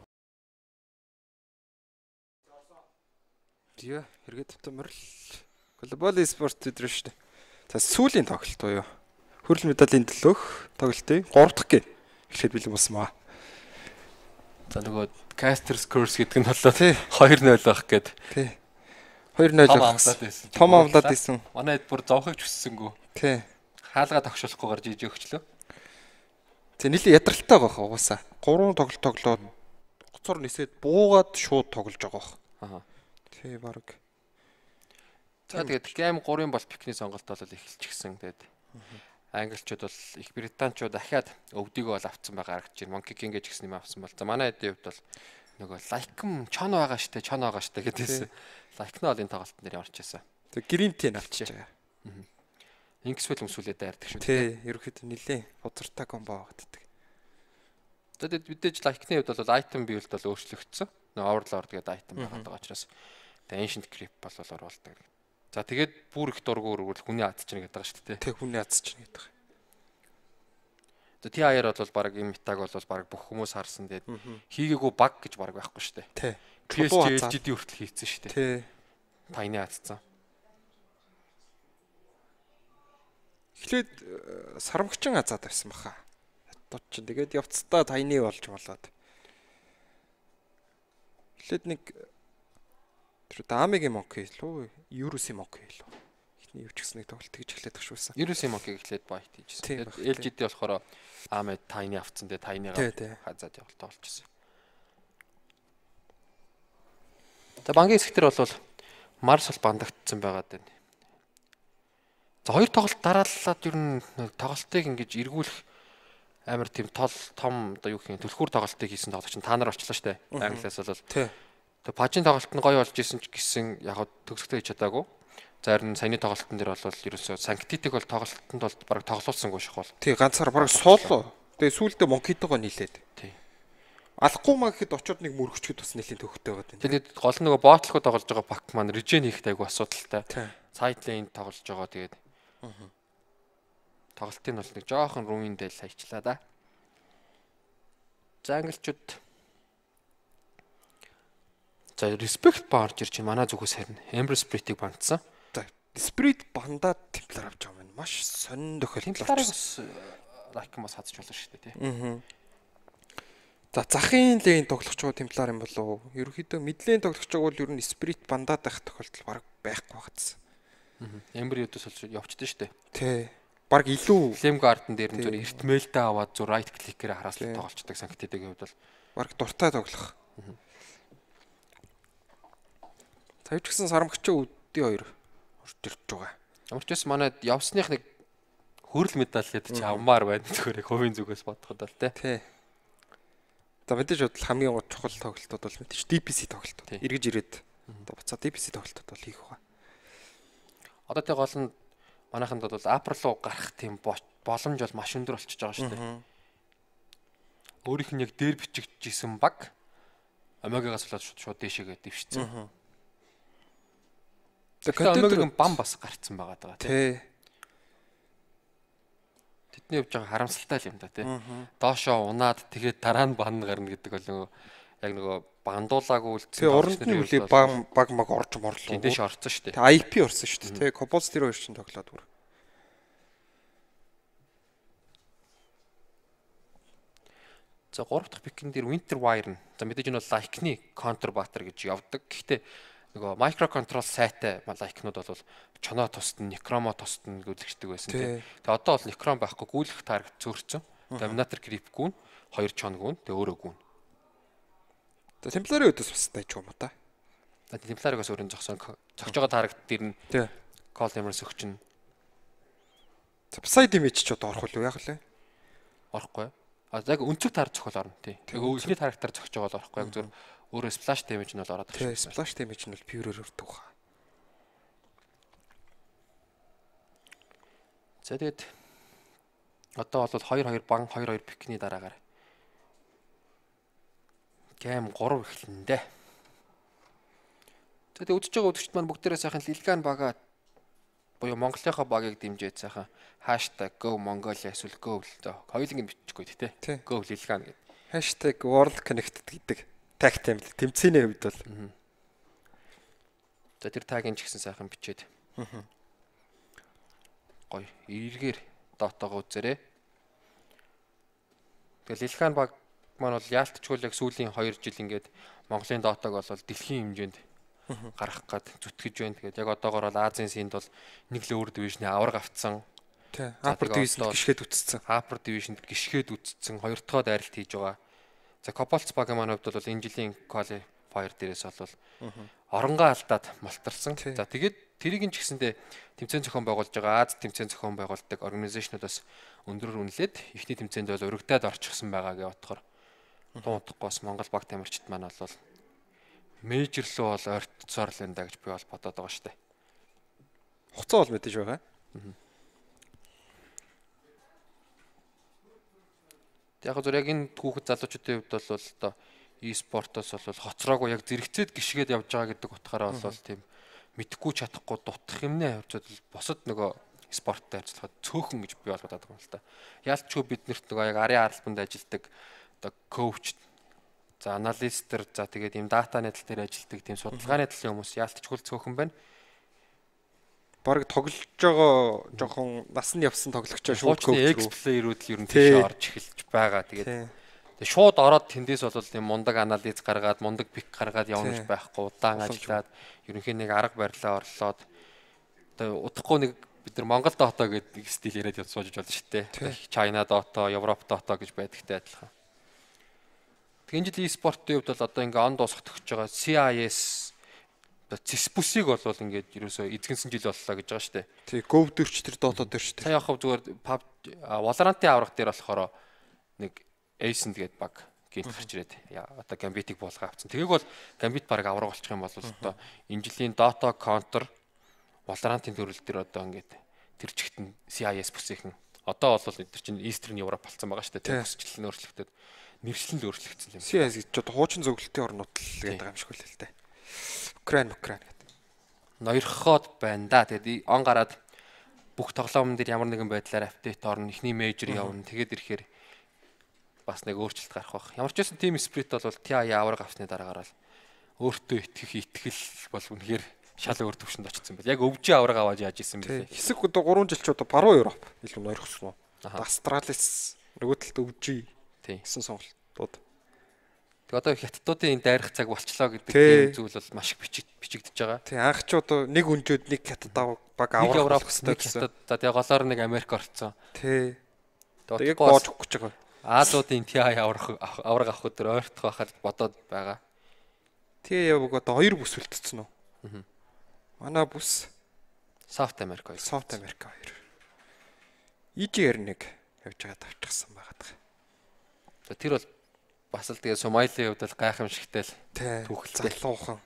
Яа, хэрэгэд томрол. Global Esports Federation. За сүүлийн тоглолт уу юу? Хөрөл медалийн төлөөх тоглолтын 3 дахь гээ. Эхлээд бэлэн болсон маа. За нөгөө Caster's Curse гэдэг нь болоо тий 2-0 байх гээд. Тий. 2-0 авлаад байсан. Том авлаад байсан. Манай хэд бүр зовхогч өссөнгөө. Тий. Хаалгаа тогшуулахгүйгээр жиж өгчлөө. Тий нийлээ ядралтай байгаа угаасаа. 3 тоглолт тоглоод гоцоор нисээд буугаад шууд тоглож байгаа бох. Аа. Тий баг. За тэгээд Game 3-ын бол пикний сонголт бол эхэлчихсэн. Тэгээд англичууд бол их британчууд дахиад өвдөгөө бол авцсан байгаа харагдаж байна. Monkey King гэж гисэн юм авсан бол. За манай хэдийн хувьд бол нөгөө лайкм чон байгаа штэ гэдээсэн. Лайкна бол энэ тоглолтын дээр орж ирсэн. Тэг гринтийн авчиж байгаа. Инксвэл өмсүүлээд дайрдаг шүү дээ. Тий, ерөөхдөө нилээ бузартай комбо авдаг. За тэгээд мэдээж лайкны хувьд бол item build бол өөрчлөгдсөн. Нөгөө overlord гэдэг item байгаа учраас тэгээд ancient creep бол оруулдаг. За тэгээд бүр их дургуур үрвэл хүний адчихна гэдэг байгаа шүү дээ. Тэг хүний адчихна гэдэг. За TI-аар бол баг энэ метаг бол баг бүх хүмүүс харсан. Тэгээд хийгээгүй баг гэж баг байхгүй шүү дээ. Тий. PSG хүртэл хийцэн шүү дээ. Тий. Тайны адцсан. Эхлээд сарамгчин азаад байсан баха. Хятад ч тэгээд явцдаа тайны болж болоод. Эхлээд нэг тэр Дамигийн Monkey лөө, Юрусын Monkey лөө. Эхний юу ч гэсэн нэг тоглолт гэж эхлээд тагшуулсан. Юрусын Monkey эхлээд байт хийжсэн. Тэгээд LGD болохоор Амед тайны авцсан дээ тайныгаа хазаад явуултаа болчихсон. За бангийн хэсгтэр бол Марс бол бандагдсан байгаад байна. За хоёр тоглолт дарааллаад ер нь тоглолтыг ингэж эргүүлэх амар тийм том одоо юу гэх юм түлхүүр тоглолтыг хийсэн тоглогч нь та нар очлоо штэ. Англиас бол тий. Тэгээ пажийн тоглолт нь гоё болж исэн ч гэсэн яг төгсгөлтэй хийж чадаагүй. За харин саяны тоглолтын дээр бол ерөөсөө Санктитиг бол тоглолтод бол баг тоглуулсангүй шах бол. Тий ганцаар баг соло. Тэгээ сүүлдээ Монкитойгоо нийлээд. Тий. Алахгүй маа гэхэд очоод нэг мөрөгчөд бас нэлийн төвхтэй байгаа. Тэгээд гол нөгөө ботлоход тоглож байгаа пак маань режен хийхэд айгу асуудалтай. Сайд лейн тоглож байгаа тэгээд тоглолтын бол нэг жоохон руиндэл хайчлаа да. За англичууд за respect баарж ирж байна. Манай зүгээс харин Ember Spirit-ийг бандсан. За Spirit бандаад темплар авч байгаа юм. Маш сонин тохиолдол. Темпларыг бас лайк бас хадж болно шүү дээ тий. За захын лейн тоглох ч темплар юм болов уу? Ерөнхийдөө мэдлэн тоглох ч бол ер нь Spirit бандаад байх тохиолдол баг байхгүй багцсан. Ember-үүдээс болж явчихдээ шүү дээ. Тий. Баг илүү Flame Garden дээр нь зөв эртмэлдээ аваад зөв right click-ээр хараалт тоглолцдог Санктитигийн хувьд бол баг дуртай тоглох. Тавьж гисэн сарамгчин үдийн хоёр орж ирж байгаа. Ямар ч байсан манайд явсных нэг хөрөл медалээд чи авмаар байна зүгээр хувийн зүгээс бодоход бол тий. За мэдээж бодол хамгийн чухал тоглолтууд бол мэдээж DPC тоглолтууд. Эргэж ирээд одоо буцаа DPC тоглолтууд бол хийх байгаа. Одоо тэг гол нь манайханд бол Апр руу гарах тийм боломж бол маш өндөр болчихж байгаа шүү дээ. Өөрийнх нь яг дээр бичигдчихсэн баг Омегагаас болоод шууд дээшээгээ дэвшсэн. Тэгэхээр Омегагийн бам бас гарцсан байгаа тий. Тэдний явж байгаа харамсалтай л юм да тий. Доошоо унаад тэгээд дараа нь бан гарна гэдэг бол яг нөгөө бандуулаагүй үлдсэн. Тэгээ уранд нь үлээ баг маг орж морлоо. Тэндээш орсон шүү дээ. Тэгээ IP орсон шүү дээ. Тэгээ Кобос тэр хоёр чинь тоглоод бүр. За 3 дахь пикэн дээр Winter Wire нь. За мэдээж энэ бол Like-ны counter batter гэж явдаг. Гэхдээ нөгөө micro control сайтай Like-нууд бол чоноо тусад нь, Necromo тусад нь гүйлгчдэг байсан тийм. Тэгээ одоо бол Necrom байхгүй гүйлэх таргет зөөрцөн. Dominator creep гүн, 2 чон гүн, тэгээ өөрөө гүн. За Templary өдөөс бас байж юм уу та? За Templary-гаас өөрийн зогсож байгаа таргет дээр нь Cold Emerald өгчин. Subside image ч одоо орох уу яг лээ? Орохгүй. А яг өнцөг таар зохиол орно тий. Тэгээ эхний таргетаар зогсож байгаа бол орохгүй. Яг зөв өөрөө splash damage нь бол ороод ирсэн. Тий, splash damage нь бол pure-ээр өрдөг хаа. За тэгээд одоо бол 2-2 бан 2-2 пикний дараагаар гейм 3 эхлэндэ. Тэгээд үдчихэж байгаа үдчт маань бүгдээрээ сайхан Лилган бага буюу Монголынхаа багийг дэмжиж сайхан #GoMongolia эсвэл Go л доо. Хоёуланг нь бичихгүй тий. Go Lilgan гэдэг. #WorldConnected гэдэг таг тайм тэмцээний хувьд бол. За тэр тагийн ч гэсэн сайхан бичээд. Гоё. Эргээр дотоогоо үзээрэй. Тэгээ Lilgan баг маань бол яалтчгүй яг сүүлийн 2 жил ингээд Монголын дотоог бол дэлхийн хэмжээнд гарах гад зүтгэж байна. Тэгээд яг одоогоор бол Азийн синд бол нэг лөөр дивишны авраг авцсан. Тий. Upper division гიშгээд үтцсэн. Upper division гიშгээд үтцсэн. Хоёр дахь дайралт хийж байгаа. За Cobalts багийн маань хувьд бол энэ жилийн qualifier дээрээс бол оронгоо алдаад мултарсан. За тэгээд тэрийг нь ч гэсэндээ тэмцээн зохион байгуулж байгаа Аз тэмцээн зохион байгуулдаг организашнуудаас өндрөр үнэлээд эхний тэмцээнд бол өргөдөөд орчихсон байгаа гэж бодохоор тунтахгүй Монгол баг тамирчид маань бол мейжер лөө бол ойртцоор л энэ гэж би бол бодоод байгаа шүү дээ. Хуцаа бол мэдээж байгаа. Яг зөв яг энэ хүүхэд залуучуудын хувьд бол одоо e-спортоос бол хоцроогүй яг зэрэгцээд гიშгээд явж байгаа гэдэг утгаараа бол тийм мэдхгүй чадахгүй дутах юмнээ явж бол босод нөгөө спорттой ажиллахад цөөхөн гэж би бол бодоод байгаа юм л та. Яалтчгүй биднэрт нөгөө яг арын албанд ажилладаг одоо коуч за аналистер за тэгээд ийм датаны тал дээр ажилладаг тийм судалгааны талын хүмүүс яалтчгүй цөөхөн байна. Бараг тоглож байгаа жоохон насан явсан тоглогчоо шууд эксплеерүүд л ер нь тийш орж эхэлж байгаа. Тэгээд шууд ороод тэндээс бол тийм мундаг анализ гаргаад мундаг пик гаргаад явна гэж байхгүй удаан ажиллаад ерөнхийн нэг арга барилаа орлоод одоо удахгүй нэг бид нар Монгол Dota гэдэг стил яриад сууж болно шүү дээ. China Dota, Европ Dota гэж байдагтай адилхан. Тэгээд энэ жил e-спортын хувьд бол одоо ингээ он дуусах төгсөж байгаа CIS Цэспүсийг бол ингээд ерөөсөө эзэгэнсэн жил боллоо гэж байгаа шүү дээ. Тий, Go дөрч тэр Dota дээр шүү дээ. Сая явах зүгээр Valorant-ын аврах дээр болохоор нэг Ascent гэдэг баг гинт гарч ирээд одоо Gambit-ийг буулгаа авцсан. Тэгээг бол Gambit баг авраг болчих юм бол одоо энэ жилийн Dota Counter Valorant-ын төрөл дээр одоо ингээд тэр чигт нь CIS бүсийнхэн одоо бол энэ чинь Eastern Europe болцсон байгаа шүү дээ. Төсчл нь өөрчлөгдөд нэршлэн л өөрчлөгдсөн юм. CIS гэж одоо хуучин зөвлөлтийн орнууд л гэдэг юм шиг л дээ. Украин гэдэг. Ноёрхоод байна да. Тэгээд он гараад бүх тоглоомн дээр ямар нэгэн байдлаар апдейт орно, ихний мейжер явна. Тэгээд ирэхээр бас нэг өөрчлөлт гарах байх. Ямар ч байсан team spirit бол TI авраг авсны дараагаар л өөртөө итгэл бол үнэхээр шал өөр төвшөнд очсон байл. Яг өвжи авраг аваад яаж исэн бэлээ. Хэсэг одоо 3 жил ч одоо баруун Европ илүү ноёрхсон уу? Австралис нөгөө талд өвжи гэсэн сонголтууд. Тэгээ одоо хятадуудын энэ дайрах цаг болчлоо гэдэг тийм зүйл бол маш их бичигдэж байгаа. Тийм анх ч одоо нэг өнжөөд нэг хятад баг аврах хэрэгтэй гэсэн. За тэгээ голоор нэг Америк орцсон. Тий. Тэгээ гоож өгөх гэж байгаа. Азуудын TI авраг авах өдөр ойртох байхад бодоод байгаа. Тэгээ яг одоо 2 бүс үлдсэн үү? Манай бүс South America 2. South America 2. EGR нэг явж байгаа тавьчихсан байгаа. За тэр бол бас л тэгээ Сомалийн хувьд л гайхамшигтай л түүхэлтэй залуухан.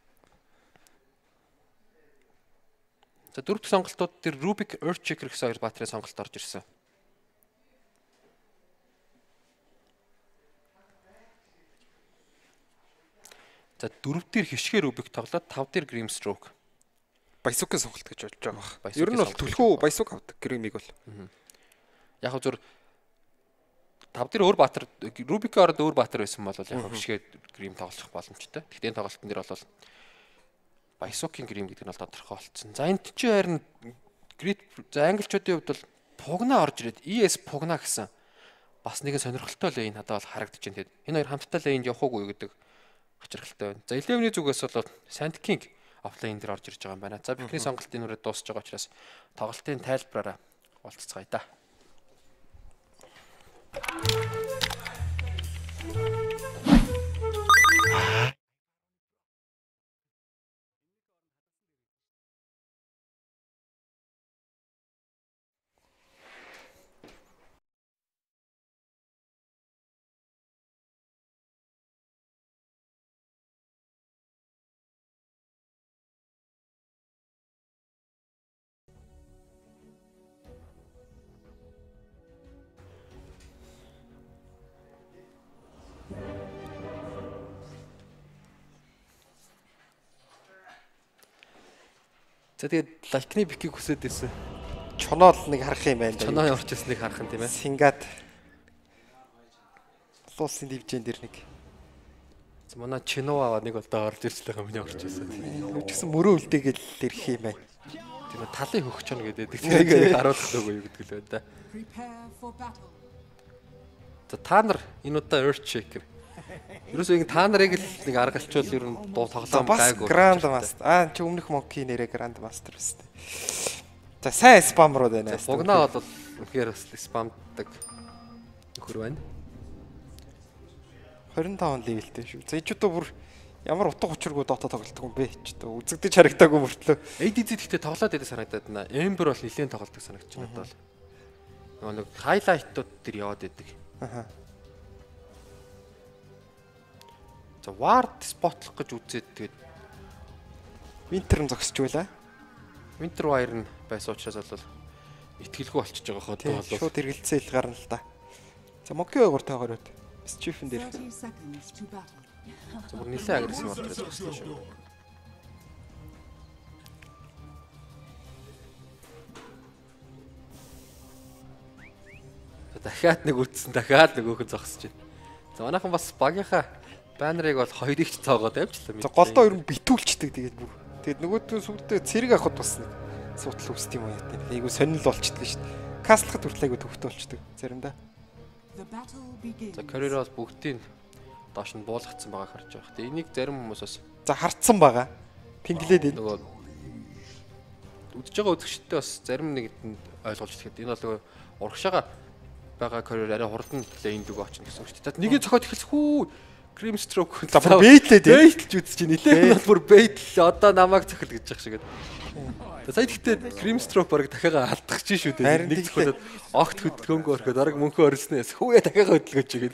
За дөрөвт сонголтууд тэр Rubik Earthshaker гэсэн 2 батарын сонголт орж ирсэн. За 4 дээр хишгээр Rubik тоглоод 5 дээр Grimstroke. Баясукын сонголт гэж болж байгаа баг. Баясукын Ер нь бол сонголт төлхөө баясук авдаг Гримиг бол. Яг зөв 5 дээр өөр баатар Rubik-ийн оронд өөр баатар байсан бол яг хишгээр Grim тоглох боломжтой. Тэгтээ энэ тоглолтын дээр бол Баясукын Grim гэдэг нь бол тодорхой болцсон. За энд чинь харин за англичуудын хувьд бол Pugna орж ирээд ES Pugna гэсэн бас нэгэн сонирхолтой лейн надад бол харагдаж байна. Энэ хоёр хамтдаа лейнд явах уугүй гэдэг хачирхалтай байна. За Eleven-ийн зүгээс бол Sand King офлайн дээр орж ирж байгаа юм байна. За бидний сонголтын үрээ дуусж байгаа учраас тоглолтын тайлбараараа уулзцгаая да. За тэгээд лайкны бикийг хүсээд байсан. Чоноол нэг харах юм байна. Чоноо орж ирснийг харах юм тийм ээ. Сингад улсын дивжэн дээр нэг. За манай Чинова нэг бол доо орж ирж байгаа миний орж ирсэн. Юу ч гэсэн мөрөө үлдээгээл ирэх юм байна. Тийм ээ талын хөгч чон гэдэг. Тэрийг харуулах дөөгүй юу гэдэг л байна да. Prepare for battle. За та нар энэ удаа Earthshaker. Ерөөсөө ингэ та нарыг л нэг аргалчвал ер нь дуу тоглоом гайгүй. Grand Master. Чи өмнөх Monkey нэрээ Grand Master өстэй. За сайн спам руу байна. Pugna бол үнэхээр бас спамдаг нөхөр байна. 25 левелтэй шүү. За ичүүдөө бүр ямар утга учиргүй Dota тоглолдог юм бэ? Ч одоо үзэгдэж харагдаагүй мөртлөө. ADZ гэхдээ тоглоод байдаг санагдаад байна. Ember бол нэлээд тоглолдог санагдаж байна бол. Нэг хайлайтууд дээр яваад байдаг. Аха. За Ward спотлох гэж үзээд тэгээд Winter-ын зогсож байлаа. Winter Wire нь байсан учраас бол итгэлгүй болчихж байгаа хот бол шууд эргэлцээл гарна л да. За Monkey ойгоор тойгороод. Mischief-ын дээр. 30 seconds to battle. За бүр нэлээд агрессив болчихж байна шүү. Дахиад нэг үлдсэн, дахиад нэг өөхөн зогсож байна. За манайхан бас багийнхаа баннерыг бол хоёрыг ч цоогоод амжлаа. За голдоо ер нь битүүлчдэг тэгээд бүр. Тэгээд нөгөөдөө сүлдээ цэрэг авахд бас асуудал үүсдэг юм яа. Айгу сонирхол болчдөг шүү дээ. Каслахад хүртэл айгу төвхтэй болчдөг заримдаа. За карьераа бас бүгдийг доош нь буулгацсан байгааг харж байгаа. Тэгээд энийг зарим хүмүүс бас за хартсан байгаа. Тэнглээд нөгөө үдж байгаа үзэгчдээ бас зарим нэгэнд ойлгуулж тэгэхэд энэ бол урагшаага байгаа карьер арай хурдан лейн дүүг очно гэсэн үг шүү дээ. Нэгийг цохоод эхэлсэн хүү Grimstroke за бүр бейтлээд бейтлж үзэж чинь нэлээд бол бүр бейтл одоо намайг цохил гэж яах шиг. Сая гэхдээ Grimstroke бараг дахиагаа алдах чинь шүү дээ. Нэг цохолоод огт хөдөлгөөнгөө ороход арга мөнхөө орснээс хүүе дахиагаа хөдөлгөөч гээд.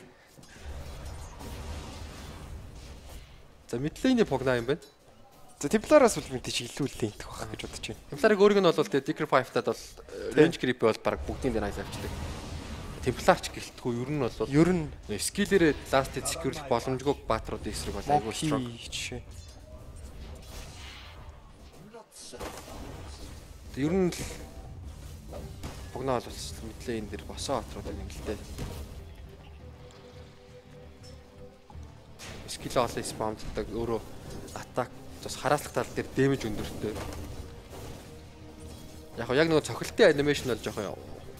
За midlane-ийн Pugna юм байна. За Templar-аас бол мэдээж илүү л лейнтэх байх гэж бодож байна. Templar-ыг өөрийг нь бол тэгээ Dicker 5-тад бол range creep бол бараг бүгдийн дээр хайлаа авчдаг. Темпларч гэлтгүй ер нь бол ер нь скиллэрээ ластыг секюрлэх боломжгүй баатруудын эсрэг бол айгүй strong жишээ. Ер нь Pugna бол мэдлээ энэ дэр босоо баатрууд нэг л дээ. Скилл олон спамддаг өөрөө атак бас хараалах тал дээр дэмэж өндөртэй. Яг нэг цохилтын анимашн бол жоохон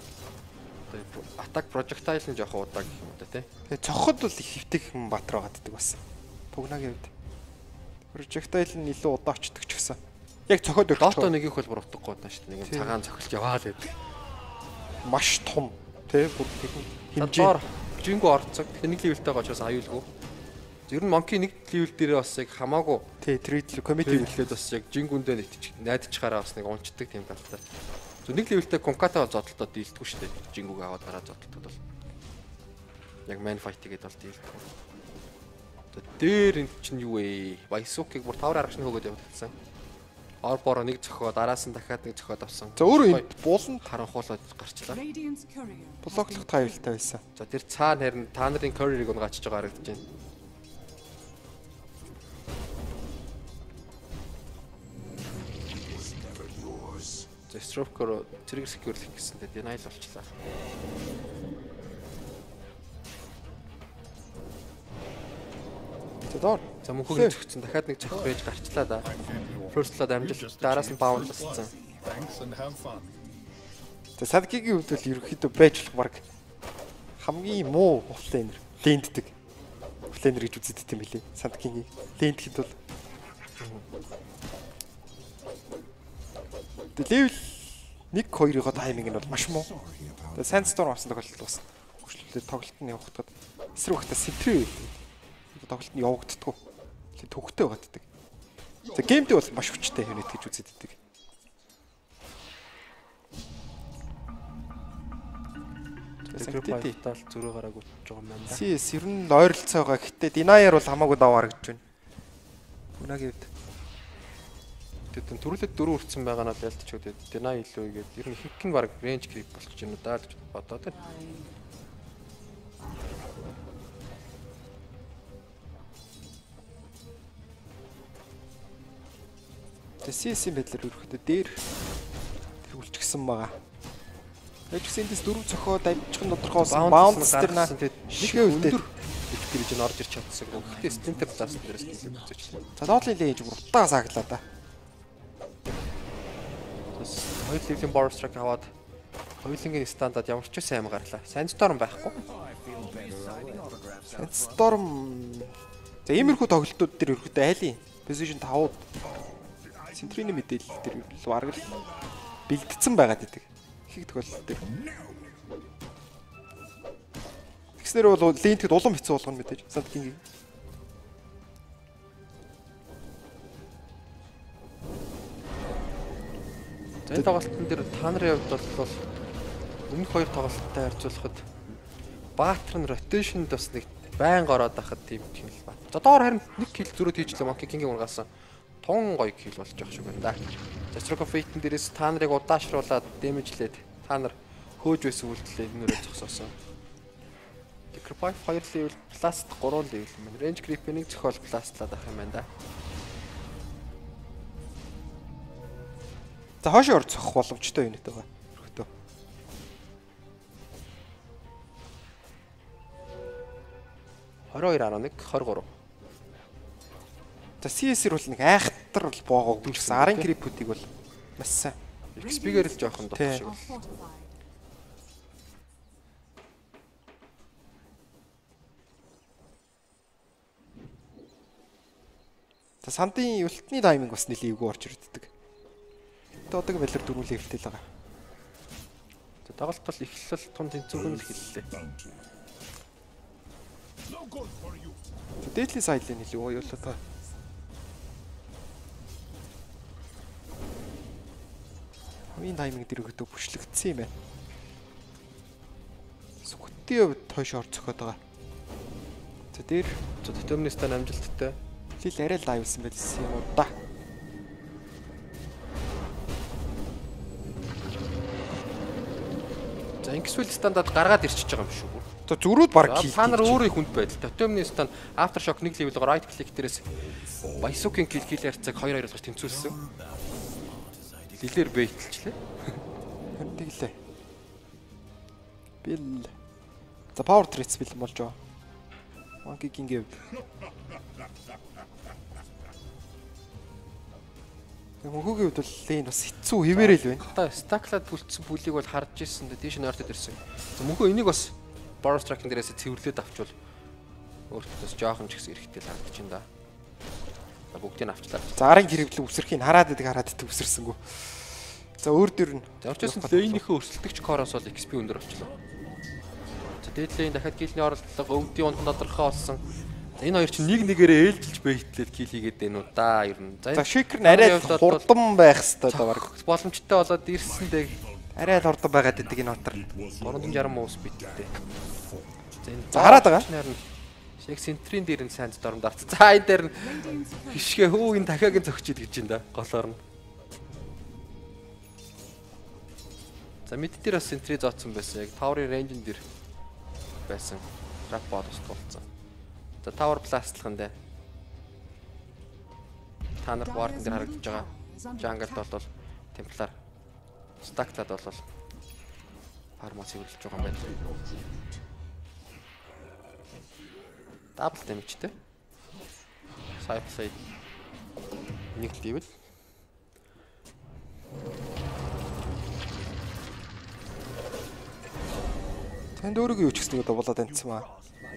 атак projectile нь жоохон удааг гэх юм да тий. Тэгээ цохоход бол их хэвтэх юм баатар байгаад бас. Pugna-гийн үед projectile нь илүү удаа очдөг ч гэсэн. Яг цохоод өгч. Dota нэг их бол бүр утгагүй байна шүү дээ. Нэг цагаан цохилж яваа л байдаг. Маш том тий бүр хэмжээ. Жингүү орцог. Нэг левелтэй байгаа учраас аюулгүй. Ер нь Monkey нэг левел дээрээ бас яг хамаагүй тий трейд committee хэлээд бас яг жингүүндээ найдчихаараа бас нэг унцдаг тийм талтай. Нэг левелтэй Konkata зодтолтод дийлдэггүй шүү дээ. Жингүүг аваад гараад зодтолтод бол яг man fight гэдэг бол дийлдэг. Дээр эн чинь юу вэ? Баясукыг бүр 5 аргаш нь хөөгд явуулсан. Орборо нэг зөхөө дараас нь дахиад нэг зөхөөд авсан. За өөрөө энд бууланд харанхуулаад гарчлаа. Блоклох тайвалтай байсан. За тэр цаана харин та нарын curry-г унгачж байгаа харагдаж байна. За Stroke-оор зэрэг secure-лэх гэсэн тэгээд denial болчихлаа. Тэдор. За мөнхөгийн зөгцсөн дахиад нэг цохих байж гарчлаа да. First blood амжилт дараас нь bounce-лсан. За Садкигийн хувьд бол ерөнхийдөө байж болох баг хамгийн муу флэнер ленддэг. Флэнер гэж үздэг юм билий. Садкигийн лендхэд бол level 1-2-ийн тайминг нь бол маш муу. Тэгээ Sandstorm авсан тохиолдолд бас хөшлөлтөд тоглолт нь явахдаа эсрэг багтаа сентрээ тоглолт нь явагддаггүй. Тэгээ төвхтэй байгааддаг. За геймдээ бол маш хүчтэй юунэт гэж үздэг. Sanctity тал зөрөө гараагүй болж байгаа юм байна. CS ер нь ойролцоогоо гэхдээ Denier бол хамаагүй даваа гэж байна. Унагийн үед тэгээд төрөлөд 4 үрцэн байгаа надад ялтч өгдөө Deny илүү игээд ер нь хинх нь баг range creep болчих юм даа гэж бодоод байна. CS-ийн байдлаар өрхөдөө дээр тэр үлчгсэн байгаа. Эцсэндээс 4 цохоо дамжих нь тодорхой bounce тэр наа шигээ үлдээ гэж нь орж ирч чадсан. Гэхдээ Splinter Blast дээрээс хийх үзэж. За доотлын лейж уртаа сааглаа да. Хоёр level Borrow Strike аваад хоёулынгийн стандад ямар ч сайн гарлаа. Sandstorm байхгүй. Sandstorm за иймэрхүү тоглолтууд дээр өрхөдөө айлын position 5-ууд Сентрийн мэдээлэл дээр бараг л бэлдсэн байгаад идэг. Их тохиолдол дээр. Тэгснэр бол линтэд улам хэцүү болгоно мэдээж. Садкингийн. За энэ тоглолтын дээр та нарын хувьд бол өмнөх хоёр тоглолттой харьцуулахад Баатар нь rotation-д бас нэг байнга ороод байхад тийм хэмэл ба. За доор харин нэг kill зөрөөд хийжлээ Monkey King-ийн ургаасан. Тун гоё kill болж явах шиг байна да. За Stroke of Fate-н дээрээс та нарыг удаашруулад damage-лээд та нар хөөж байсан үйлдэлээ энүүрээ зогсоосон. Creep 2 level plus 3 level юм. Range creep-ийг зохиол plus-лаад авах юм байна да. За хойш ор цохох боломжтой юм нэтэйгээ. Өрхөдөө. (22.1 23). За CS-эр бол нэг айхтар бол боогоо гэсэн арын крипүүдийг бол маш сайн. XP-гээр л жоохон дотор шиг. За сандын үлтний тайминг бас нэлээд эвгүй орж ирддэг. Одоо одоогийн байдлаар 4 левелтэй л байгаа. За тоглолт бол эхлэл тун тэнцвэргүй л эхэллээ. Дээдлийн сайдлын нэлээд уйлаа та. Хамгийн тайминг дээр өгдөө бүшлэгдсэн юм байна. Сүхтийн хувьд хойш ор цохоод байгаа. За дээр Determinist-тай амжилттай. Лил арай л дайвсан байсан юм уу да. За Inkswell стандад гаргаад ирчихэж байгаа юм шүү. За зүрүүд баг хийх. Та нар өөрийн хүнд байдал. Determinist-анд Aftershock 1 level-оор right click дээрээс Baysuki-ийн kill харьцааг 2-2 болгож тэнцвүүлсэн. Лилээр бэйтэлчлээ. Тэглээ. Бил. За power threats бэлэн болж байгаа. Monkey King-ийн Мөнхөгийн хувьд бол энэ бас хэцүү хിവэрэл байна. Одоо стаклаад бүлдсэн бүлийг бол харж ирсэн дээ тийш нойртод ирсэн. Мөнхөө энийг бас Borrow Strike дээрээс цэвэрлээд авчвал өөртөөс жоохон ч гэсэн эрэхтэй л харагдаж байна да. За бүгдийг авчлаа. За арын гэрвлэн үсрэхийг хараад идэг үсэрсэнгүү. За өөр дөр нь орчсон лейнийхээ өрсөлдөгч Корос бол XP өндөр болчихлоо. За дээдлээ дахиад гилний оролдлого өвдийн унд тодорхой болсон. Энэ хоёр чинь нэг нэгээрээ ээлжилж бэйтлээд кил хийгээд байна уу да ер нь. За Shaker нь арай хурдан байх хэвээр да баг. Боломжтой болоод ирсэндээ арай л хурдан байгаад идэг энэ отор. 360 моус биттэй. За хараад байгаа. Яг Сентрийн дээр нь Sandstorm дарц. За энэ дээр нь хишгээ хөөгийн дахиагийн зөгчид гэж байна да голоор нь. За мэд дээр бас Sentry зооцсон байсан. Яг Tower-ийн range-н дээр байсан. Trap бонус тулцсан. За Tower Blast-лах нь дээ. Та нар Warden дээр харагдаж байгаа. Jungle бол Templar Стактад бол фармас хөвлөж байгаа юм байна. Дабл дэмжтэй. Сайплей нэг левел. Танд өөрийгөө юу ч гэсэн дуулаад амтсан маа.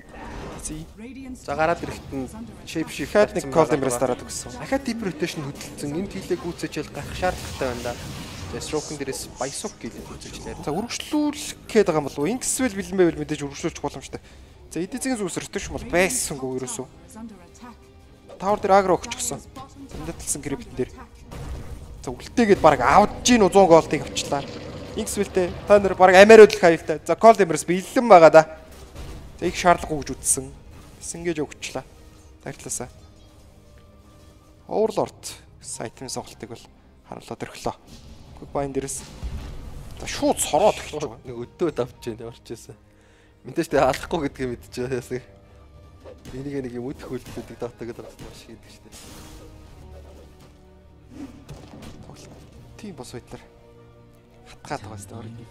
За гараад ирэхэд нь shape shift дахиад нэг call embrace дараад өгсөн. Дахиад deep rotation хөдөлсөн. Энэ хилээ гүйцэжэл гарах шаардлагатай байна да. Тэгээ stroke-ын дээрээс баясук гэлээ гүйцэжлээ. За үргэлжлүүлэх гээд байгаа юм болов уу? Ингэсвэл бэлэн байвал мэдээж үргэлжлүүлчих боломжтой. За эдийн засгийн зүс rotation бол байсангүй ерөөсөө. Тавар дээр агро өгчихсөн. Зэмдэлсэн крипт дээр. За үлдээгээд баг авж гин 100 голдыг авчлаа. Ингэсвэлтэй та нар баг Америуд л хайлтаа. За call embrace бэлэн байгаа да. За их шаардлага өгж үтсэн. Сингэж өгчлаа. Тагтлаасаа. Overlord сайтын сонголтыг бол харуулаад өглөө. Quickbind дээрээс за шууд сороод эхэлж байгаа. Нэг өдөөд авч яана орчихсон. Мэдээж тэ алахгүй гэдгийг мэдчихэж байгаа ясаг. Энийг нэг юм өдөх хөлтөдөг дата гэдэг маш хийдэг шүү дээ. Тийм бос байдлаар хатгаад байгаа сте орыг.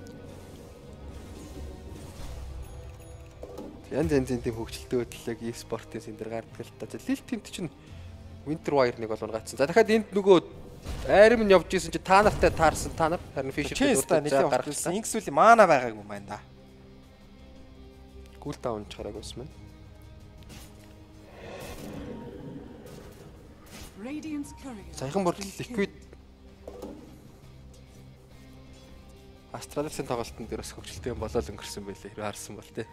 Янз янзын тийм хөгжилтэй хөдөлгөөг e-спортын сэн дээр гардаг л та. За Lil Team чинь Winter Wire нэг бол гацсан. За дахиад энд нөгөө айрам нь явж исэн чи та нартай таарсан та нар харин Fisher дээр гаргасан. Инксүүлийн маана байгаагүй юм байна да. Cool down чараг байсан байна. Саяхан бүр Liquid Astralis-ын тоглолтын дээр бас хөгжилтэй юм болоод өнгөрсөн байлээ. Хэрвээ харсан бол тээ.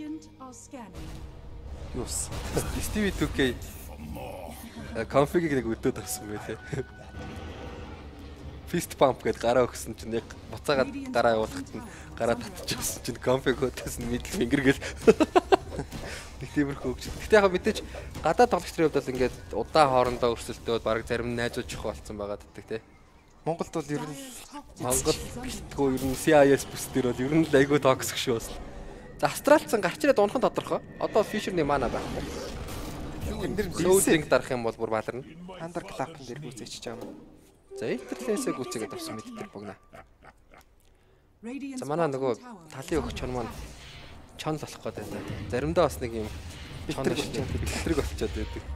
Юус. Stevie 2K config-ийг нэг өдөөд авсан байлээ. Fist pump гэдэг гараа өгсөн чинь яг буцаагаад гараа явуулахад нь гараа татчихсан чинь config хөтөөс нь middle finger гэл. Нэг тиймэрхүү хөгжил. Гэтэ яг мэдээж гадаад тоглогчдын хувьд бол ингээд удаа хоорондоо өрсөлдөөд баг зарим нь найзуучих болсон байгаа гэдэг тий. Монголд бол ер нь Монгол гэлтгөө ер нь CIS бүс дээр бол ер нь л айгүй токсик шүү бас. За Астралцсан гарч ирээд унах нь тодорхой. Одоо Fisher-ний мана байхгүй. энэ дэр Loading дарах юм бол бүр баларна. Under clap-ын дээр гүйцээчихэж байгаа юм. За Interlance-ийг гүйцээгээд авсан мэддэг богна. За манай нөгөө талын өгч чон маань чон болох гэдэг байна. Заримдаа бас нэг юм чон бэлтрэг болчиход байдаг.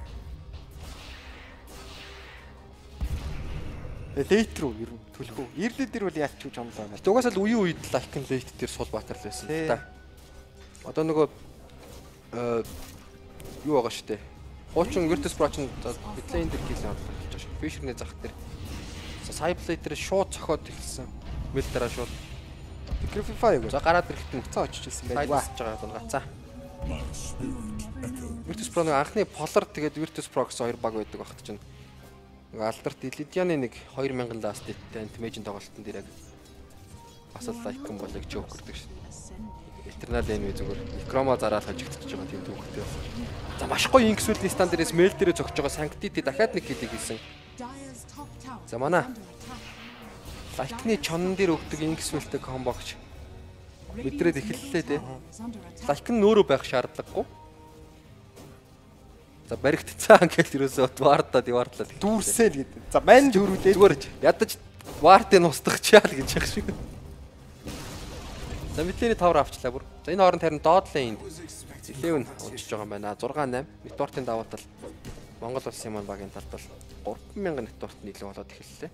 Лейт руу ер нь төлхөө. Ирлээ дээр бол яач ч жомлоо байна. Угаасаа л үеийн үед лайкн лейт дээр сул баатар л байсан л та. Одоо нөгөө юу байгаа штэ. Хуучин Virtus Pro ч битлейн дээр гийлэн орлоо болж байгаа шүү. Fisher-ний зах дээр. Cyberblade дээр шууд цохоод эхэлсэн. Мэл дараа шууд Sacrify юу. За гараад ирэхэд нь буцаа очиж ирсэн байлаа. Байж байгаа юм гацаа. Virtus Pro нэг анхны Polar тэгээд Virtus Pro гэсэн хоёр баг байдаг багт чинь. Нэг Aldert Illidian-ы нэг 2000 last hit-тэй Anti-Mage тоглолтын дээр яг бас л icon болыг joke гэдэг шин. Eternal Enemy зүгээр Necroma зараал хажигдчихж байгаа тийм түүхтэй. За маш гоё инксүүлийн stand дээрээс mail дээрээ зогсож байгаа Sanctity дахиад нэг хилийг хийсэн. За манай Lightning чонн дээр өгдөг инксүүлтэй комбогч мэдрээд эхэллээ те. Lightning нөөрөө байх шаардлагагүй. За баригдцаан гэж юусоо вардаа дивардлаа дүүрсээ л гэдэг. За мань дөрүүлээ зүгээр ядаж вардыг устгах чаал гэж яг шиг. За мэдлэний тавар авчлаа бүр. За энэ хооронд харин доодлын энд 11 уншиж байгаа юм байна. 6-8 нетвортын давуу тал Монгол улсын маань багийн талд бол 3000 нетворт нийлээ болоод эхэллээ.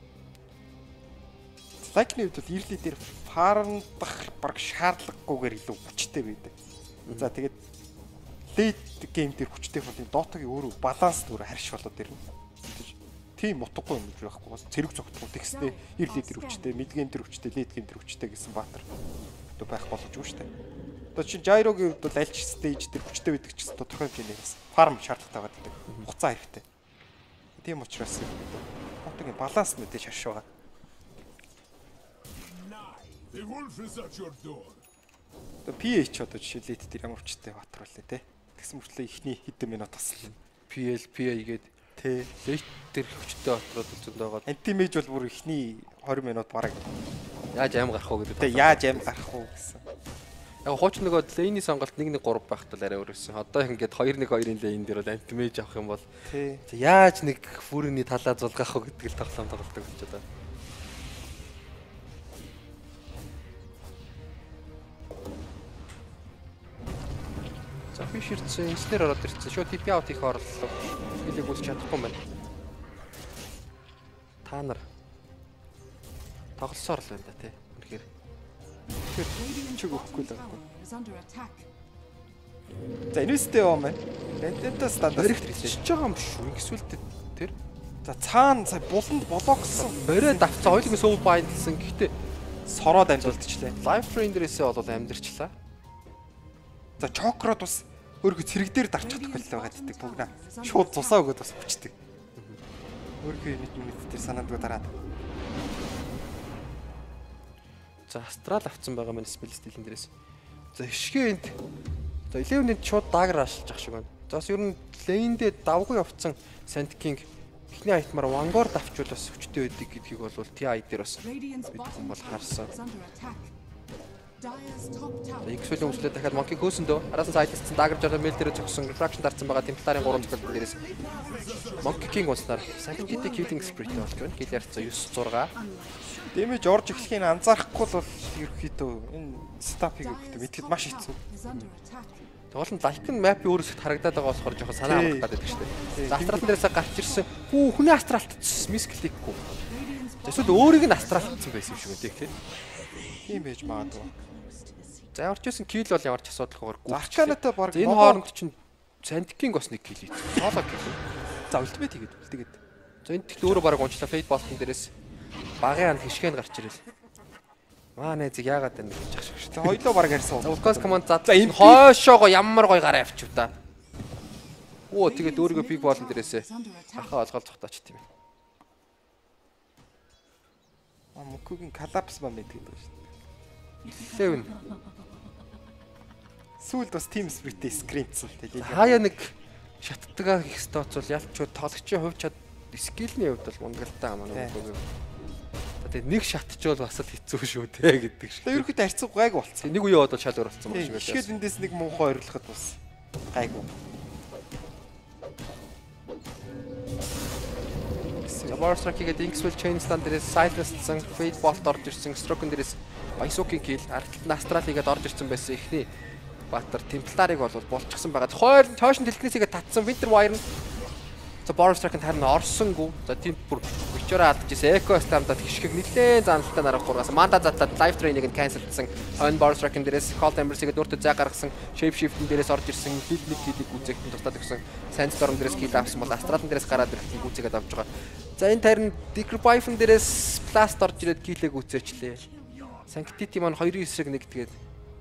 Lightning үед бол ирлээ дээр фармдах баг шаардлагагүйгээр илүү хүчтэй байдаг. За тэгээд late game дээр хүчтэй бол Dota-гийн өөрөө баланс зүгээр харьш болоод ирнэ. Тийм утгагүй юм байхгүй бас цэрэг зогтгол текстэй ирлээ дээр хүчтэй, mid game дээр хүчтэй, late game дээр хүчтэй гэсэн баатар одоо байх боломж юу штэ. Одоо чи Gyro-гийн хувьд бол аль ч stage дээр хүчтэй байдаг ч гэсэн тодорхой хэмжээнээс farm шаардлагатай байдаг. Хугацаа хэрэгтэй. Тийм учраас Dota-гийн баланс мэдээж харьш байгаа. The wolf is at your door. Одоо PH одоо жишээ late дээр ямар хүчтэй баатар боллоо те. Тэгсэн мөртлөө ихний хэдэн минут таслаа. PA гээд тий late дээр хүчтэй баатрууд зөндөө байгаа. Anti-Mage бол бүр ихний 20 минут бараг яаж аим гарах уу гэдэг. Тэ яаж аим гарах уу гэсэн. Яг хууч нөгөө lane-ийн сонголт 1-1-3 байхад л арай өөрөөсөн. Одоо ингээд 2-1-2-ын lane дээр бол Anti-Mage авах юм бол тий. Яаж нэг фүрний талаа зулгах уу гэдэг л тоглоом тоглолдог гэж одоо. За биш ирсэн инженер ороод ирсэн. Шууд TP out хийх орлоо. Хилийг үлч чадахгүй юм байна. Та нар тоглосоор л байна да тий. Үнэхээр. Чиг өгөхгүй л байгаа. За инвесттэй юм байна. Рентента стандарт хэрэгжиж байгаа юм шүү. Эсвэл тэр за цаана сая буланд болоо гэсэн. Бороо давцаа хоёулын soul bindсан. Гэхдээ сороод амжилтчлаа. Life Train дээрээсээ бол амьдэрчлаа. За чокрод бас өөргөө цэрэг дээр дарчих тохиолдол байгаа гэдэг бүгнаа. Шууд цусаа өгöd бас хүчдэг. Өөргөө нэг дээр санаандгүй дараад. За астрал авцсан байгаа маань спел стилэн дээрээс. За ишгээ энд. За 11-нд шууд дагер ашиглаж ах шиг байна. За бас ер нь лейндээ давгүй явцсан Sand King эхний айтмаар Вангор давчвал бас хүчтэй байдаг гэдгийг бол TI дээр бас мэдсэн бол харсан. X-ийн өмслөө дахиад Monkey хөөсөндөө араас нь сайдлсан дагер жоо мэйл дээр зогсон refraction дарсан байгаа Темпларын 3 цогцол дээрээс Monkey King уснаар Sanctity Killing Spree болж байна. Хил ярьцаа 9-6. Дэмэж орж эхлэхийг анзаарахгүй л ерөөхдөө энэ стапыг өгөхдөө мэдхэд маш хэцүү. Тэгвэл нь лайк нь map-ийн өөрөөсөө харагдаад байгаа болохоор жоохон санаа авах гэдэг шүү дээ. За астрал дээрээс гарч ирсэн. Хүү хүний астралтцсан мис кликгүй. Эсвэл өөрийг нь астралтцсан байсан юм шиг үү тийм. Тийм байж магадгүй. За ямар ч байсан kill бол ямар ч асуудалгүйгээр гүйлж. Арканатай баг энэ хооронд чинь Sand King бас нэг kill хийсэн. Соло kill. За ультимейт хийгээд. За энэ тэгт өөрөө баг унчлаа Fate Bolt-ын дээрээс багын анд хишгэн гарч ирэл. Маа найзыг яагаад энэ гэж ах шиг. За хоёлоо баг ярьсан. Ulcos command задлаа. Энэ хойшоогоо ямар гоё гараа авчив та. Оо тэгээд өөрийгөө big ball-ын дээрээсээ ахаа олголцохтаач тийм ээ. Мөкөгийн collapse ба мэддэг юм шүү дээ. 7. Сүүлд бас team spirit-тэй screenцсэн тэгээд хаяа нэг шаттдаг их стооцвол ялчгүй тоглогчийн хувьд чад скиллний хувьд бол мунгалтай манай мөкөгийн. Тэгээд нэг шатчвал бас л хэцүү шүү дээ гэдэг шиг. Тэгээд ерөөхдөө харьцаг гайг болцсон. Нэг үе бодол шал өрөлдсөн байх шиг байна. Шихэд эндээс нэг мунхаа ойрлоход бас гайгүй. Warstrike-ийг Inkswell Chain Stand дээрээс Silence-сан Fate Bolt орж ирсэн. Stroke-н дээрээс Baisuki kill, Arctic Astral-ийг орж ирсэн байсан ихний Баатар Темпларыг бол болчихсон байгаа. Хойрон Totion Telekinesis-ийг татсан Winter Wire нь за Warstrike-нд харин орсонгүй. За тийм бүр Witcher-аа алдаж ирсэн. Echo Slam-дад хишгийг нэлээд заналтай нарах гургаас Manda задлаад Life Train-ийг нь cancelдсан. Хойно Warstrike-н дээрээс Cold Embers-ийг өөртөө зай гаргасан. Shape Shift-н дээрээс орж ирсэн. Хил нэг хилийг үзэхэд тусдаад өгсөн. Sandstorm дээрээс kill авсан бол Astral-н дээрээс гараад ирэх үзэгээд авч байгаа. За энэ тарин Decryption дээрээс Blast орж ирээд kill-ийг үзээчлээ. Sanctity маань 2-9-ийг нэг тэгээд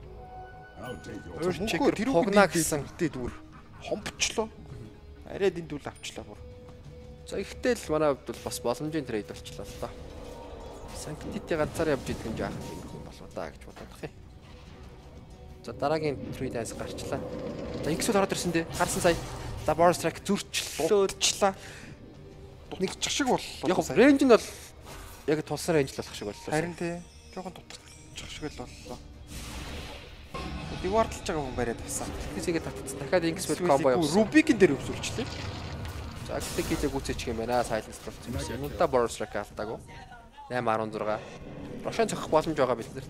Checker погна гэсэн дүүр хомбчлоо. Арайд энэ дүүл авчлаа бүр. За ихтэй л манай хувьд бол бас боломжийн трейд болчлаа л доо. Sanctity ганцаар явж идэг юм жаах юм болоо да гэж бодох юм. За дараагийн трейд айс гарчлаа. За X-д ороод ирсэн дээ. Гарсан сая. За Warstrike зөрчлөөчлаа. Нэг чих шиг боллоо. Яг рейнж нь бол яг тулсан рейнж л болох шиг боллоо. Харин тий. Жохон дутчих шиг л боллоо. Diwardlж байгаа хүн бариад авсан. Тэсийгээ татсан. Дахиад Inkswell combo явуулсан. Rubik-ин дээр өвсүүлчлээ. За Actic-ийг үзээчих юм байна. Silence болсон юм шиг. Нүдэ Warstrike алдаагүй. 8-16. Рошон цохих боломж байгаа бид нар.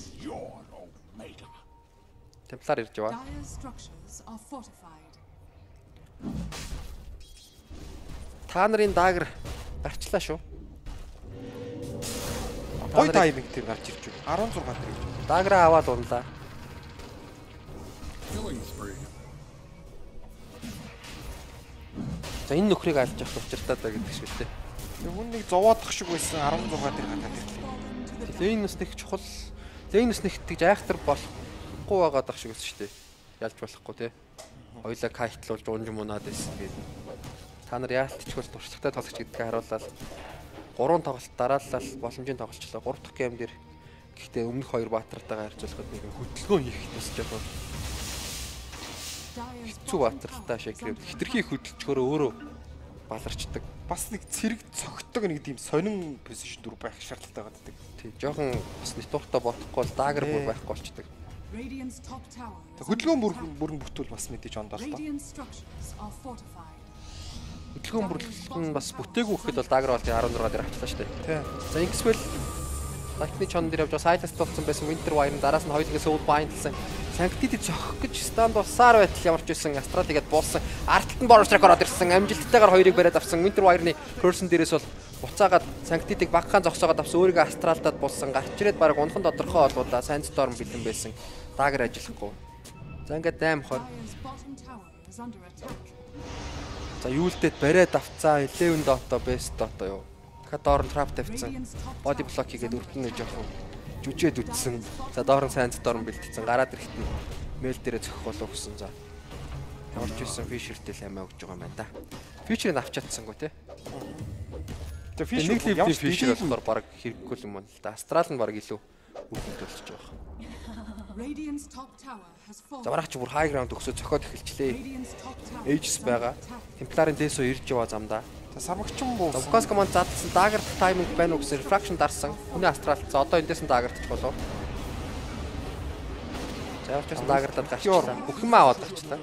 Templar ирж байгаа. Та нарын дагер гарчлаа шүү. Гой тайминг дээр гарч ирж байна. 16 дээр. Даграа аваад унлаа. За энэ нөхрийг алж авах учиртаа даа гэдэг шиг үү. Хүн нэг зовоодох шиг байсан 16 дээр гараад ирлээ. Лейнус нэг чухал. Лейнус нэг тэгж айхтар болохгүй байгаад ах шиг байсан шүү дээ. Ялж болохгүй тий. Хоёлаа кайтлуулж унж мунаад байсан гэдэг. Та нар яалтчгүй туршлагатай тоглогч гэдгийг харууллаа. 3 тоглолт дараалал боломжийн тоглолчлоо. 3 дахь гейм дээр гэхдээ өмнөх 2 баатартайгаа харьцуулахад нэг хөдөлгөөн хийх тусч байгаа. Хэцүү баатартай шаграв. Хитрхи хөдөлчгөөрөө өөрөө баларчдаг. Бас нэг цэрэг цогтдог нэг тийм сонин позишн дүр байх шаардлагатай байдаг. Тий, жоохон бас нэтууртаа бодохгүй бол дагер бүр байхгүй болчдөг. Хөдөлгөөн бүрэн бүтүүл бас мэдээж ондоо л тоо. Хөдөлгөөн бүрэн бас бүтээгүй гэхэд бол дагер бол 16 дээр авчлаа шүү дээ. Тий. За Inkswell Lightning чон дээр явж байгаа Silence болсон байсан Winter Wire-ын дараас нь хоёулаа Soul Bind-сан Sanctity зохих гэж станд болсаар байтал ямарч байсан Астралигээд буулсан. Арталт нь Border Strike ороод ирсэн. Амжилттайгаар хоёрыг бариад авсан. Winter Wire-ны Curse дээрээс бол буцаагаад Sanctity-г багахан зогсоогоод авсан. Өөрийгөө Астралтад буулсан. Гарч ирээд баг унхан тодорхой олгуулаа. Sandstorm бэлэн байсан. Dagger ажиллахгүй. За ингээд 8-20. За юулдээд бариад авцаа. 11 дото best дото юу. Кадор trap тавьсан. Body block хийгээд өртөн нэг жоохон жүжээд үтсэн. За доорн Sandstorm бэлтгэсэн. Гараад ирэхэд нь мэйл дээрээ зөхөх болов гэсэн. За явж ирсэн Fisher-тэй л амиа өгж байгаа юм байна да. Fisher-ыг авч чадсангүй тий. Тэгээ Fisher болохоор баг хэрэггүй юм байна л да. Astral нь баг илүү үхэнд болчихж байгаа. За маргач бүр high ground өгсөө зөхиод эхэлчлээ. Aegis байгаа. Templar-ын Deso ирж яваа замдаа. Сармагчин буусан. Focus command задлсан dagger timing байна уу гэсэн refraction дарсан. Хүний Astral за одоо эндээс нь daggerтч болов. За явж байсан dagger-тад гарчлаа. Бүх юм аваад гарчлаа.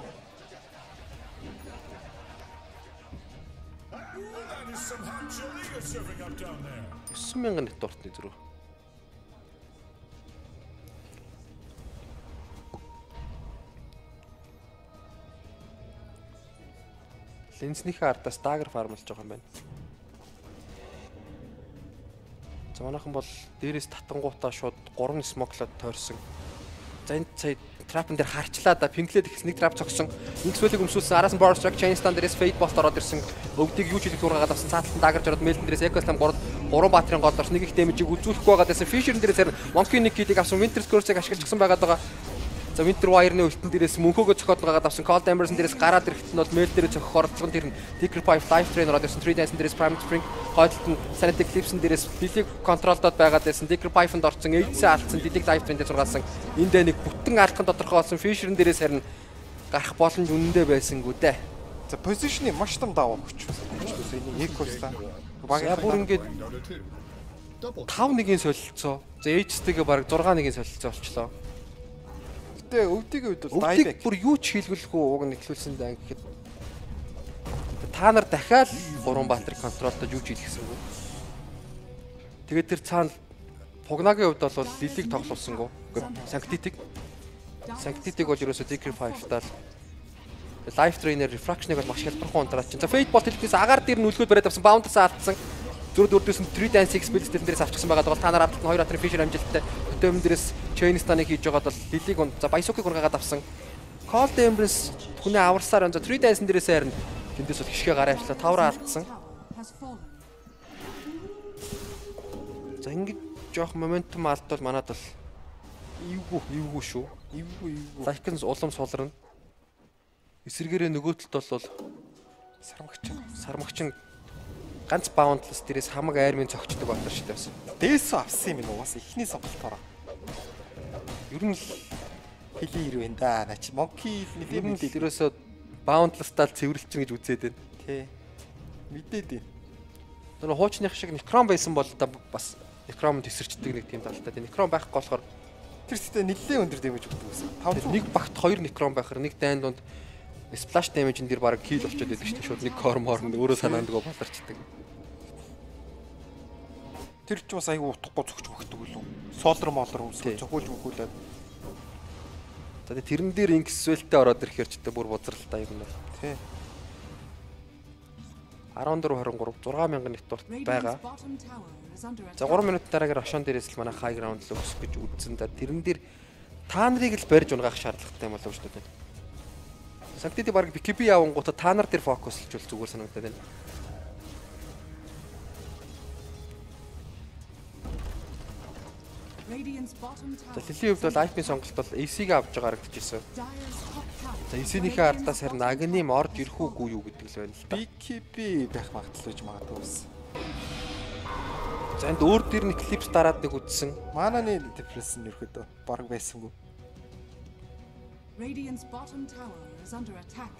9000 net дуртны зүрх. Линзнийхээ ардаас dagger farmлж байгаа юм байна. За манайхан бол дээрээс татангуудаа шууд 3 smoke-лоод тойрсон. За энэ сая trap-ын дээр харчлаа да пинглээд ихс нэг trap цогсон. Нэг swell-ийг өмсүүлсэн. Араас нь Border Strike chain stand дээрээс fade bolt ороод ирсэн. Өвдөг юу ч хэлэх ургаагаад авсан. Цааталт dagger жороод мэлдэн дээрээс Echo Slam 3 баатрын гол орс нэг их damage-ийг үзүүлэхгүй байгаад байсан. Fisher-ын дээрээс харин Monkey Nick-ийг авсан. Winter Curse-ыг ашиглажсан байгаад байгаа. За Winter Wire-ны үлтэн дээрээс мөнхөөгөө зөхиод байгаад авсан. Cold Embers-ын дээрээс гараад ирэхэд нь бол мэйл дээрээ зөхөх оролцоон тэр нь Ticker Pipe Life Train ороод ирсэн. 3 Dance-ын дээрээс Prime Spring хойдолт нь Sanity Eclipse-ын дээрээс Billy контролдод байгаад байсан. Ticker Pipe-нд орсон. Aegis-ээ алдсан. Didig Life Train дээр сургаасан. Энд нэг бүтэн алхам тодорхой болсон. Fisher-ын дээрээс харин гарах боломж үнэндээ байсангүй дээ. За position-ийг маш том даваа өгч байсан. Энийг Echo-саа баг бүр ингээд 5-1-ийн солилцоо. За Aegis-тэйгээ баг 6-1-ийн солилцоо болчлоо. Гэтэ өвдөгийн үед бол dieback бүр юу ч хийлгүүлэхгүй уг нь эхлүүлсэн дан гэхэд та нар дахиад 3 баатрыг контролдож юу ч хийлгэсэнгүй. Тэгээд тэр цаана Pugnaгийн хувьд бол Lily-г тоглуулсангүй. Sanctity-г бол ерөөсөө Ticker 5-таа Life Trainer Refraction-ыг бол маш хялбархан унтраад чинь. За Fate Bolt хэлбээс агаар дээр нь үлгүүд бариад авсан. Bound-аас алдсан. Зүрд үрдээс нь 3 Dance Expedition дээрээс авчихсан байгаа бол та нар ардтал нь 2 хатрын Fisher амжилттай. Хөтөмөн дээрээс Chain Stand-ыг хийж байгаад бол Lily-г за Baysook-ыг ургаагаад авсан. Cold Embers хүний аварсаар за 3 Dance дээрээс харин тэндээс бол хишгээ гараа авчлаа. Тавраа алдсан. За ингэж жоох моментум алдвал манад бол эвгүй шүү. Эвгүй. Lycans улам сулрна. Эсэргээрээ нөгөө талд бол сармагчин ганц boundless дээрээс хамаг айрмын цогчдөг болтор шүү дээ. Дээсөө авсан юм уу? Бас ихний сонголтоор. Ер нь хэлий ирвэн да. Наач Monkey ер нь дээрээсөө boundless-тал цэвэрлэлчин гэж үзээд байна. Тий. Мэдээд байна. Тэр хуучных шиг Necron байсан бол бас Necron тесэрчдэг нэг тийм талтай. Necron байхгүй болохоор тэр ихтэй нэлээд өндөр дэмэж өгдөг байсан. 500 нэг багт 2 Necron байхаар нэг дайнд донд splash damage-ын дээр баг kill болчиход байдаг шүү дээ. Шууд нэг кормор нь өөрөө санаандгаа боларчдаг. Тэр ч бас айгүй утахгүй зөгч өгдөг үлээ. Солор молор өмсгөө зөхүүлж мөхүүлээд. За тэрэн дээр инксвэлтэй ороод ирэхээр ч бүр бузралтай юм байна. Тий. 14-23 6000 net дурт байгаа. За 3 минут дараагаар Ocean дээрээс л манай high ground л өсөх гэж үзсэн. За тэрэн дээр та нарыг л барьж унгаах шаардлагатай юм болов шүү дээ. Sanctity баг BKB явангуудаа та нар дээр фокуслж зүгээр санагдаад байна. За Lily хувьд бол IP-ийн сонголт бол AC-г авч байгаа харагдчихсан. За AC-нийхээ ардаас харин Aghanim орж ирэх үгүй юу гэдэг л байна л да. BKB байх магадлал гэж магадгүй байсан. За энд өөр дээр нь Eclipse дараад нэг үтсэн. Мананы difference нь ерөөдөө бараг байсангүй. Radiant's bottom tower is under attack.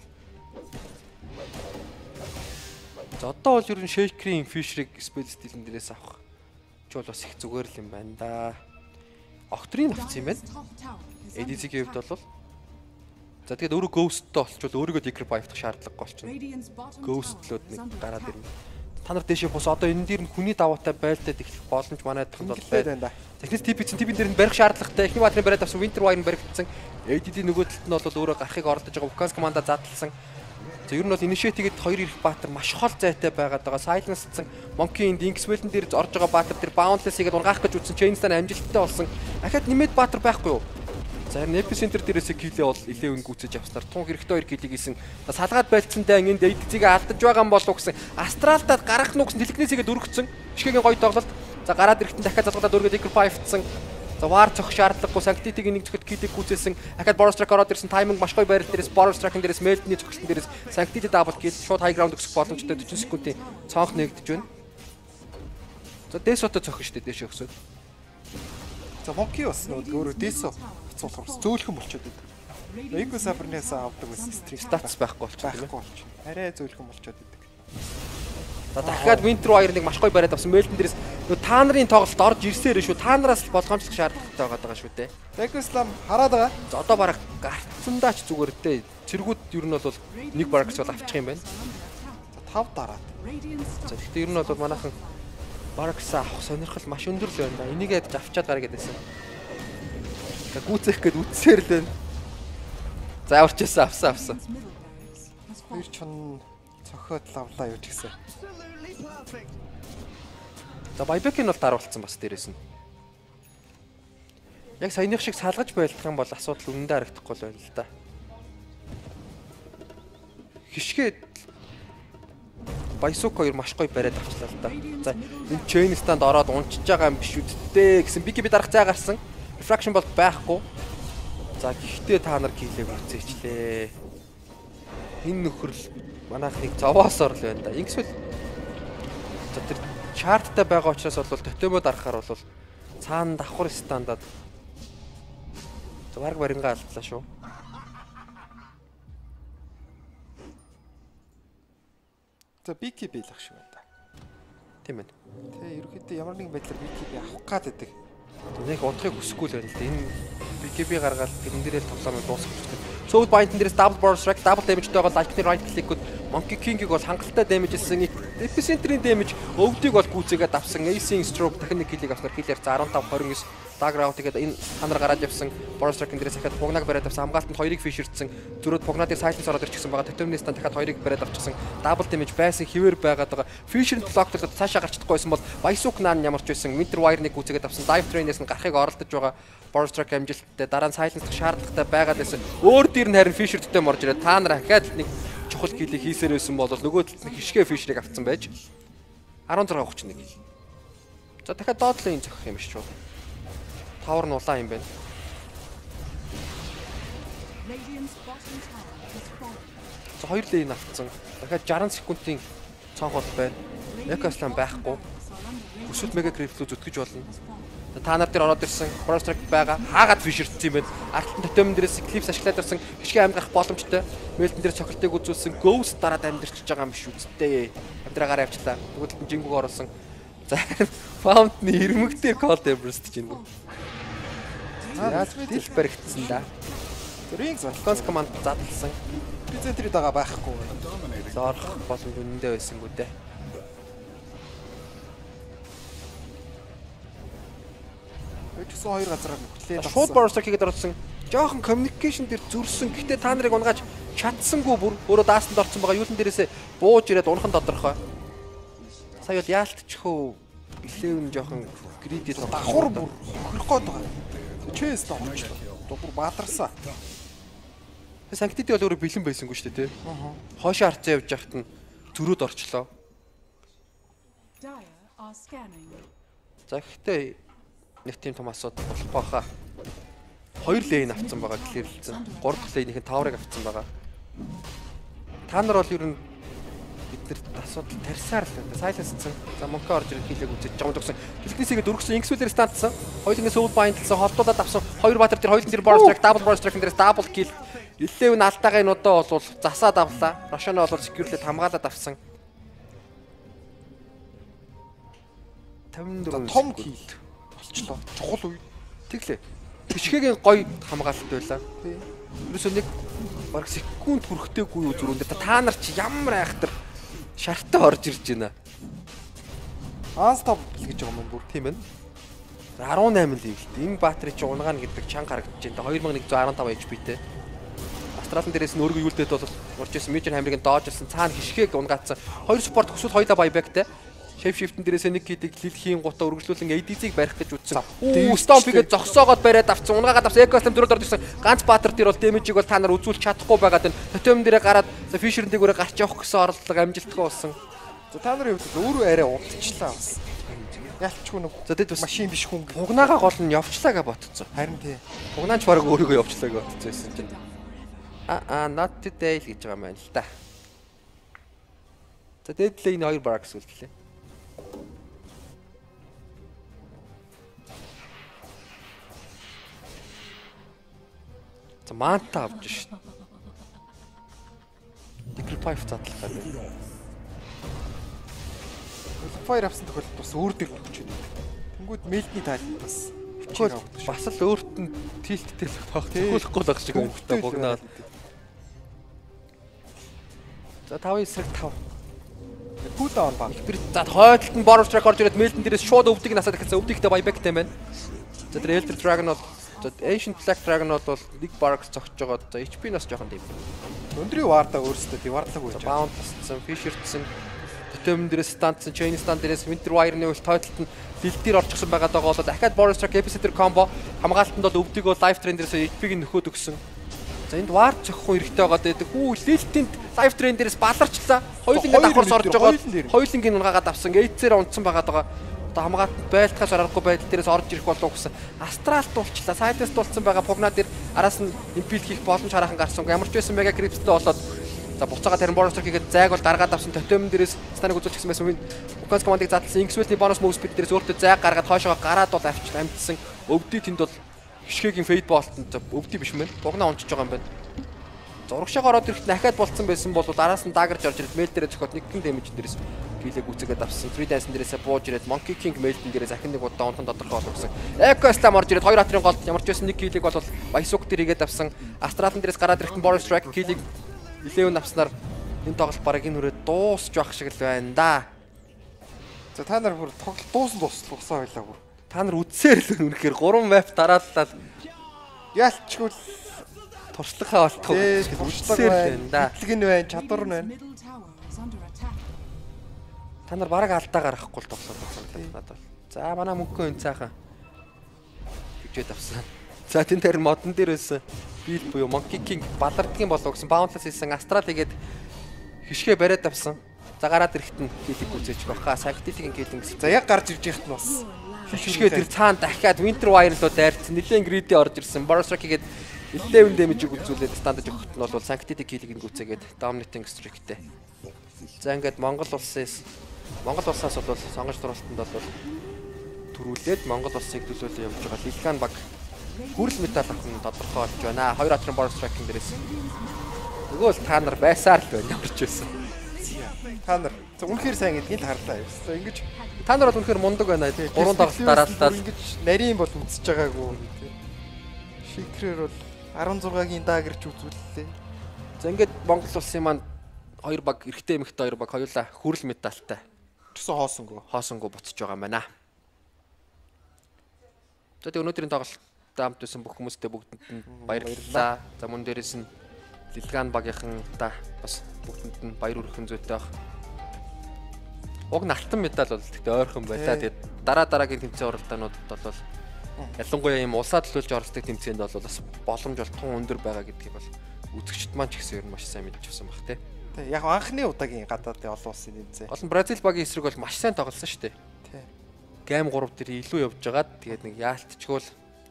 За одоо бол ер нь Shaker-ийн Fisher-ыг spell steal-эн дээрээс авах ч бол бас их зүгээр л юм байна да. Octrine авсан юм байна. ADC-ийн хувьд бол за тэгээд өөрөө Ghost-тэй олчвол өөрийгөө Ticker 5 дахь шаардлагагүй болчихно. Ghost-лоод нэг гараад ирнэ. Та нар дэшээ бус одоо энэ дээр нь хүний даваатай байлдаад эхлэх боломж манайд бол байна да. Техник типийн дээр нь барих шаардлагатай. Эхний баатрын бариад авсан Winter Wire-ын баригдсан. ADD нөгөө талд нь бол өөрөө гарахыг оролдож байгаа Vulcan's команда задлсан. За ер нь бол Initiate-гээд хоёр ирэх баатар маш хол зайтай байгаад байгаа. Silence-сан Monkey-ийн Inkswell-н дээр орж байгаа баатар дээр Boundless-ийг унгаах гэж үзсэн Chainstone амжилттай болсон. Ахаад нэмээд баатар байхгүй юу? За харин Epicenter дээрээсээ килээ бол Eleven гүцэж авснаар тун хэрэгтэй 2 килийг хийсэн. Салгаад байлцсантай энд ADD-ийг алдаж байгаа юм болов гэсэн Астралтад гарах нүгс Telekinesis-ийг өргөцсөн. Бишкегийн гоё тоглолт. За гараад ирэхдээ дахиад залгуудад өргөд Equipify-цсан. За вар цох шаардлагагүй Sanctity-г нэг зөвхөн килийг гүцээсэн. Дахиад Borstrike ороод ирсэн тайминг маш гоё байрал дээрээс Borstrike-ын дээрээс Melton-ийн зөвхөлтөн дээрээс Sanctity double kill шууд high ground өгсөх боломжтой 40 секундын цонх нэгдэж байна. За Desot цохно шүү дээ дэше өгсөд. За Monkey бас өөрөө Desot цуулах зөөлхөн болчиход байдаг. Eco Saber-нээс авдаг байсан стрим статус байхгүй болчихсон. Арай зөөлхөн болчиход байдаг. За дахиад Winter Wire-ыг маш гоё бариад авсан. Melton дээрээс та нарын тоглолт орж ирсээр шүү. Та нараас болгоомжлох шаардлагатай байгаа шүү дээ. Eco-Slam хараад байгаа. За одоо бараг гарцсандаач зүгээр дээ. Цэргүүд ер нь бол нэг барагч бол авчих юм байна. За 5 дараад. За гэхдээ ер нь бол манайхан барагсаа авах сонирхол маш өндөр л байна да. Энийг ядж авчаад гараа гэдээсэн. За гүцэх гээд үтсээр л байна. За авчаасан авсан. Хоёр чон цохоод лавлаа юу ч гэсэн. За Buyback-ийг бол даруулсан бас дээрээс нь. Яг саяных шиг салгаж байлдах юм бол асуудал үнэндээ харагдахгүй л байна л да. Хишгээд Байсук хоёр маш гоё бариад авчлаа л да. За энэ chain stand ороод унчиж байгаа юм биш үсттэй гэсэн би дарах цай гарсан. Refraction бол байхгүй. За гэхдээ та нар килээ үцээчлээ. Энэ нөхөрл манайхыг зовоосоор л байна да. Ингэсвэл за тэр чарттай байгаа учраас бол тотемоо дарахаар бол цаана давхар стандад бараг барингаа алдлаа шүү. За BK биелэх шиг байна да. Тийм ээ. Тэгээ ерөөхдөө ямар нэгэн байдлаар BK авах гад байдаг. Нэг удахыг хүсэхгүй л байна л да. Энэ BKB гаргаад тэрэн дээрээ тоглоомыг дуусгах гэж байна. Soul Bind-ын дээрээс double border strike, double damage-тэй байгаа Lightning right click-үүд Monkey King-ийг бол хангалттай damage хийсэн. Epicenter-ийн damage өвдгийг бол гүйцээгээд авсан. Acing stroke дахин нэг киллийг авснаар киллээр 15-29 Dagger out-гээд энэ ханаар гараад явсан. Border strike-ын дээрээс дахиад пугнаг бариад авсан. Хамгаалтанд 2-ыг фишэрдсэн. Зөрөөд пугнаа дээр silence ороод ирчихсэн байгаа. Totemness-тан дахиад 2-ыг бариад авчихсан. Double damage байсан хിവэр байгаад байгаа. Fisher-ын block-д цаашаа гарч чадахгүй байсан бол Байсук наан ямарч байсан. Winter Wire-ыг гүйцээгээд авсан. Dive Train-ээс нь гарахыг оролдож байгаа. Border strike амжилттай дараа нь silence шаардлагатай байгаад байсан. Өөр дээр нь харин Fisher төтөм орж ирээд та нар ахаад нэг чухал киллийг хийсээр байсан бол нөгөө талд нь хишгээ Fisher-ыг авцсан байж 16-31. За дахиад доотлын зохих юм шүү. Тавар нь улаан юм байна. За хоёр лейн авцсан. Дахиад 60 секундын цонх бол байна. Eco-Slam байхгүй. Өсвөл мега криптлүү зүтгэж болно. Та нар дээр ороод ирсэн Borstrike байгаа. Хаагаад фишэрдсэн юм байна. Артын тотемн дээрээс Eclipse ашиглаад ирсэн. Хишгээ амь гарах боломжтой. Melton дээр цохилтыг үзүүлсэн. Ghost дараад амьдэрчж байгаа юм биш үсттэй. Амьдраагаар явчлаа. Тэгвэл жингүүг оруулсан. За Fountain-ы ирмэг дээр Cold Everest жингүү. Яаж дил баригдсан да. Rings Vulcan's команд задлсан. Epicenter-д байгаа байхгүй. Зорх боломж үнэндээ байсангүй дээ. Өчсөн хоёр газараар нүхлээ. Шууд Borstrike-ийг орсон. Жохон communication дээр зүрсэн. Гэхдээ та нарыг унгааж чадсангүй бүр өөрөө даастанд орсон байгаа. Юулан дээрээсээ бууж ирээд унах нь тодорхой. Сая бол яалтчихөө Eleven жохон greedy давхар бүр хөрөх гээд байгаа. Chase тоглочлоо. Бүр баатарсан. Sanctity бол өөрөө бэлэн байсангүй шүү дээ, тий. Хоошоо харцаа явж яхад нь зөрөөд орчлоо. За гэхдээ нэг тийм том асуудал болохгүй хаа. Хоёр лейн авцсан байгаа клирлэлцэн. 3 дахь лейнийхэн таврыг авцсан байгаа. Та нар бол ер нь биднэрт асуудал тарьсаар л байна. Silence-сэн. За Monkey орж ирэх хийлэг үзэж жамд өгсөн. Telekinesis-ийг дөргсөн, Inkswell-ээр стандсан. Хоёулын Soul Bind-лсан, холдуулаад авсан. Хоёр баатар дээр хоёулын дээр Border Strike, double Border Strike дээрээс double kill. Eleven алдаагийн удаа бол засаад авлаа. Roshan-а бол secure-лээд хамгаалаад авсан. 54 том kill болчлоо. Чухал үе. Тэглээ. Хишгээгийн гоё хамгаалалт байлаа. Ерөөсөө нэг бараг секунд хүрэхтэйгүй юу зүрүүн дээр та нар чи ямар айхтар шартаа орж ирж байна. Unstoppable гэж байгаа юм бүр. Тийм байна. 18 левелтэй. Энэ баатри чи унгаана гэдэг чанга харагдаж байна. 2115 HP-тэй. Астралын дээрээс нь өөргөө юулдээд бол урж исэн Major Hammer-ыг доожлсан цаана хишгээг унгаацсан. Хоёр спорт хүсвэл хоёлаа байбектэй. Shape shift-эн дээрээс нэг кидийг лилхийн гутаа үргэлжлүүлэн ADZ-ийг барих гэж үтсэн. Stomp-ийг зогсоогоод бариад авсан. Унгаагаад авсан. Ecosystem дөрөв орж ирсэн. Ганц баатар дээр бол damage-ийг бол та нар үзүүлж чадахгүй байгаад байна. Totem дээрээ гараад Fisher-ын дээгүүрээ гарч явах гэсэн орлого амжилттай болсон. За та нарын хувьд өөрөө арай удчихлаа бас. Ялчгүй нэг. За тэд бас машин биш хүн. Пугнаага гол нь явчлаа гэж ботцсон. Харин тий. Пугнаач бараг өөрийгөө явчлаа гэж ботцсон байсан чинь. Not today л гэж байгаа юм байна л да. За deadline энэ хоёр бараг сүлдлээ. За манта авч шин. Decryptive задлах гэдэг. Fire авсан тохиолдолд бас өөр дэг өгч байна. Тэнгүүд мэлтний тайл бас бас л өөрт нь тилттэй л баг. Төхөхгүй л агш шиг өнгөтэй богнаад. За 5-9-5. Кулдаун баг. За хойдолд нь Borrow Strike орж ирээд мэлтэн дээрээс шууд өвдөг насаад ихсэн өвдөгтэй байбектэй байна. За тэр Elder Dragon бол Ancient Black Dragon бол нэг Barracks зогсож байгаа. За HP нас жоохон тийм. Өндрийн варда өөрсдөө тийм вардлаг үүж байгаа. Bounce-сан, Fisher-сэн Totem дээрээс станцсан, Chain stand дээрээс Winter Wire-ны үйл тойлолт нь дэлтээр орчихсон байгаа даа бол дахиад Borrow Strike Epicenter combo хамгаалтанд бол өвдөг бол Life Train дээрээс HP-г нөхөөд өгсөн. За энд вард зөхгүй хэрэгтэй байгаа даа. Хүү Lilith-д Life Train дээрээс баларчлаа. Хоёулангийн давхар сорж байгаа. Хоёулангийн унгаагаад авсан. Эйцээр унтсан байгаа даа. Одоо хамгаалтанд байлтахаас аргагүй байдал дээрээс орж ирэх болов гэсэн. Астралт уулчлаа. Сайдест уулцсан байгаа Pugna дээр араас нь импил хийх боломж хараахан гарсан. Ямар ч байсан Mega Crypt-тэй болоод за буцаагаад Terran Borrow Strike-ийг зайг бол гаргаад авсан. Totem дээрээс станыг үзүүлчихсэн байсан. Ukaz командыг задлсан. Inkswell-ийн bonus move speed дээрээс өөртөө зайг гаргаад хойшоо гараад бол амжсан. Өвдөй тэнд бол хишгээгийн Fade Bolt-д өвдөй биш мэн. Pugna унчиж байгаа юм байна. Зурагшаага ороод ирэхэд дахиад болцсон байсан бол араас нь даггарж орж ирээд mail дээрээ зөхөд нэг гин damage дээрээс килэг үцгээд авсан. 3 dance дээрээсээ бууж ирээд Monkey King mail дээрээс ахин нэг удаа унтан тодорхой болгосон. Ecosystem орж ирээд хоёр хатрын голд ямар ч байсан нэг килэг бол Baysuк дээр игээд авсан. Астралын дээрээс гараад ирэхэд Borrow Strike килэг 11 авснаар энэ тоглолт бараг энэ хүрээ дуусч байх шиг л байна да. За та нар бүр тоглолт дууссан байлаа бүр. Та нар үдсээр л үнэхээр 3 map дарааллаад ялчгүй туршлагаа олдох үдсээр байна да. Хөтлөг нь байна, чадвар нь байна. Та нар бараг алдаа гаргахгүй л тоглоод байна надад бол. За манай мөнгөө энэ цаахан хөвчээд авсан. За тэн дээр модон дээрээс бил буюу Monkey King балардгийн болов гэсэн Boundless хийсэн Astral хийгээд хишгээ бариад авсан. За гараад ирэхэд нь килийг үзээч баха. Sanctity-ийн килинг. За яг гарч ирж яхад нь бас хишгээ тэр цаана дахиад Winter Wire-лоо дайрцсан. Нилээн greedy орж ирсэн. Borrow Strike хийгээд 11 damage-ийг үзүүлээд стандаж өгөхт нь бол Sanctity килийг гүцээгээд Dominating Streak-тэй. За ингээд Монгол улсаас бол сонгож дуруулалтанд бол төрүүлээд Монгол улсыг төлөөлөө явж байгаа Лилган баг хүрл медаль авах нь тодорхой болж байна. Хоёр хатрын Borrow Strike-ын дээрээс нөгөө л та нар байсаар л байна ямарч байсан. Та нар үнэхээр сайн гэдгийг л харлаа юм. Ингэж та нар бол үнэхээр мундаг байна. 3 тоглолт дарааллаад ингэж нарийн бол үзэж байгаагүй. Шикрээр бол 16-гийн даагэрч үзүүллээ. За ингээд Монгол улсын маань хоёр баг эрэгтэй эмэгтэй хоёр баг хоёулаа хүрл медальтай. Тэсэн хоосонгүй буцаж байгаа юм байна. За тэгээ өнөөдрийн тоглолтод хамт байсан бүх хүмүүстээ бүгдэнд нь баярлалаа. За мөн дээрээс нь Лилган багийнхан та бас бүгдэнд нь баяр хүргэх зүйтэй баг. Уг нь алтан медаль бол тэгтээ ойрхон байлаа. Тэгээд дараагийн тэмцээн оролтоонуудад бол ялангуяа ийм улсаа төлөөлж оролцдог тэмцээнд бол бас боломж бол тун өндөр байгаа гэдгийг бол үзэгчд маань ч гэсэн ер нь маш сайн мэдж авсан баг тий. Яг анхны удаагийн гадаадын олон улсын тэмцээн. Гол нь Бразил багийн эсрэг бол маш сайн тоглосон шүү дээ. Тий. Game 3 дээр илүү явж байгаад тэгээд нэг яалтчгүй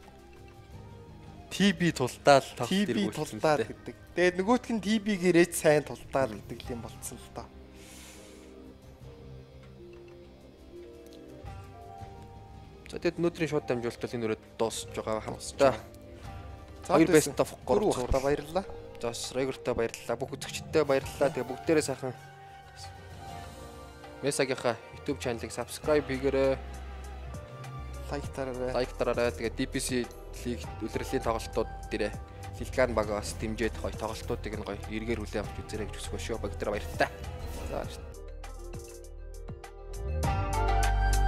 TB тулдаал тоглолт гэдэг. Тэгээд нөгөөх нь TB гэрэж сайн тулдаал гэдэг юм болцсон л доо. За тэгээд өнөөдрийн шууд дамжуулалт бол энэ үрээд дуусж байгаа хамстай. Хоёр best of 3 цууртаа баярлалаа. За Регортой баярлалаа. Бүх үзэгчдтэй баярлалаа. Тэгээ бүгдээрээ сайхан Месагийнхаа YouTube channel-ыг subscribe хийгээрэй. Лайк дараарай. Тэгээ DPC лиг үлрэлийн тоглолтууд дээрээ Лилган багаас дэмжиж гоё тоглолтуудыг нь гоё эргээр хүлээн авч үзээрэй гэж хүсэж байна шүү. Бүгдээрээ баярлалаа. За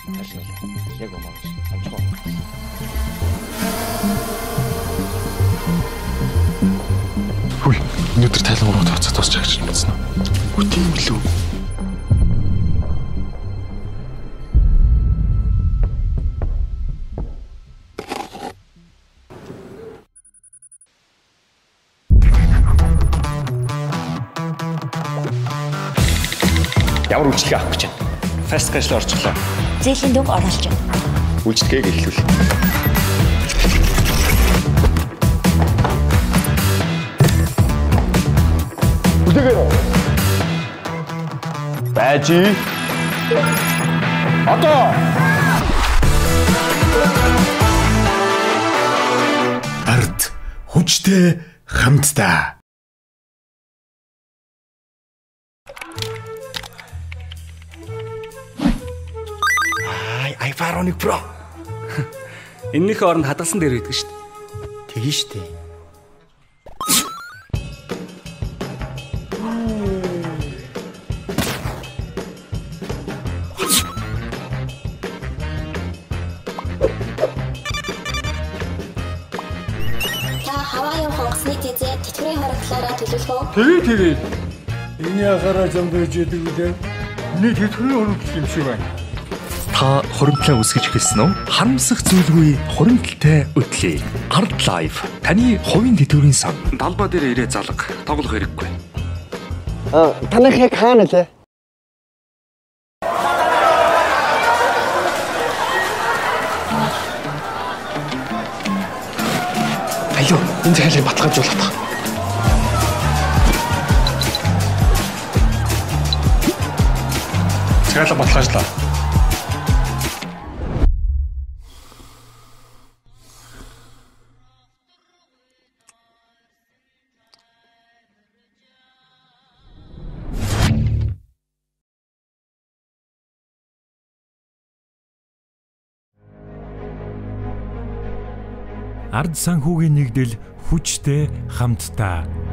Ашиг. Яг умаа. Амжгүй. Хүй, өнөөдөр тайлан уруу тооцоо тосч агч мэдсэн үү? Тийм билүү? Ямар үйлчлэг авах гэж байна? Fast casual орчихлоо. Зээлийн дүнг оруулж байна. Үйлчлэгийг эхлүүл. Үдэгээрөө. Бажи. Одоо. Ард хүчтэй хамтдаа. Айфароныг про. Эннийхээ оронд хадгалсан дээр байдаг шүү дээ. Тэгэн штэ. Та хаваа явах онгоцны тэзээ тэтгэврийн хоригдлаараа төлөвлөх үү? Тэгээ. Энийг анхаарал зомбиж яадаг үлээ. Миний тэтгэврийн хөрөнгө юм шиг байна. Та хуримтлаа үсгэж эхэлсэн үү? Харамсах зүйлгүй хуримтлалтай өдлөө. Art Life таны хувийн тэтгэврийн сан. Далбаа дээр ирээ залга. Тоглох хэрэггүй. Танах яг хаана лээ? Алло, энэ захиалгыг баталгаажуулах. Захиалга баталгаажлаа. Ард санхүүгийн нэгдэл хүчтэй хамтдаа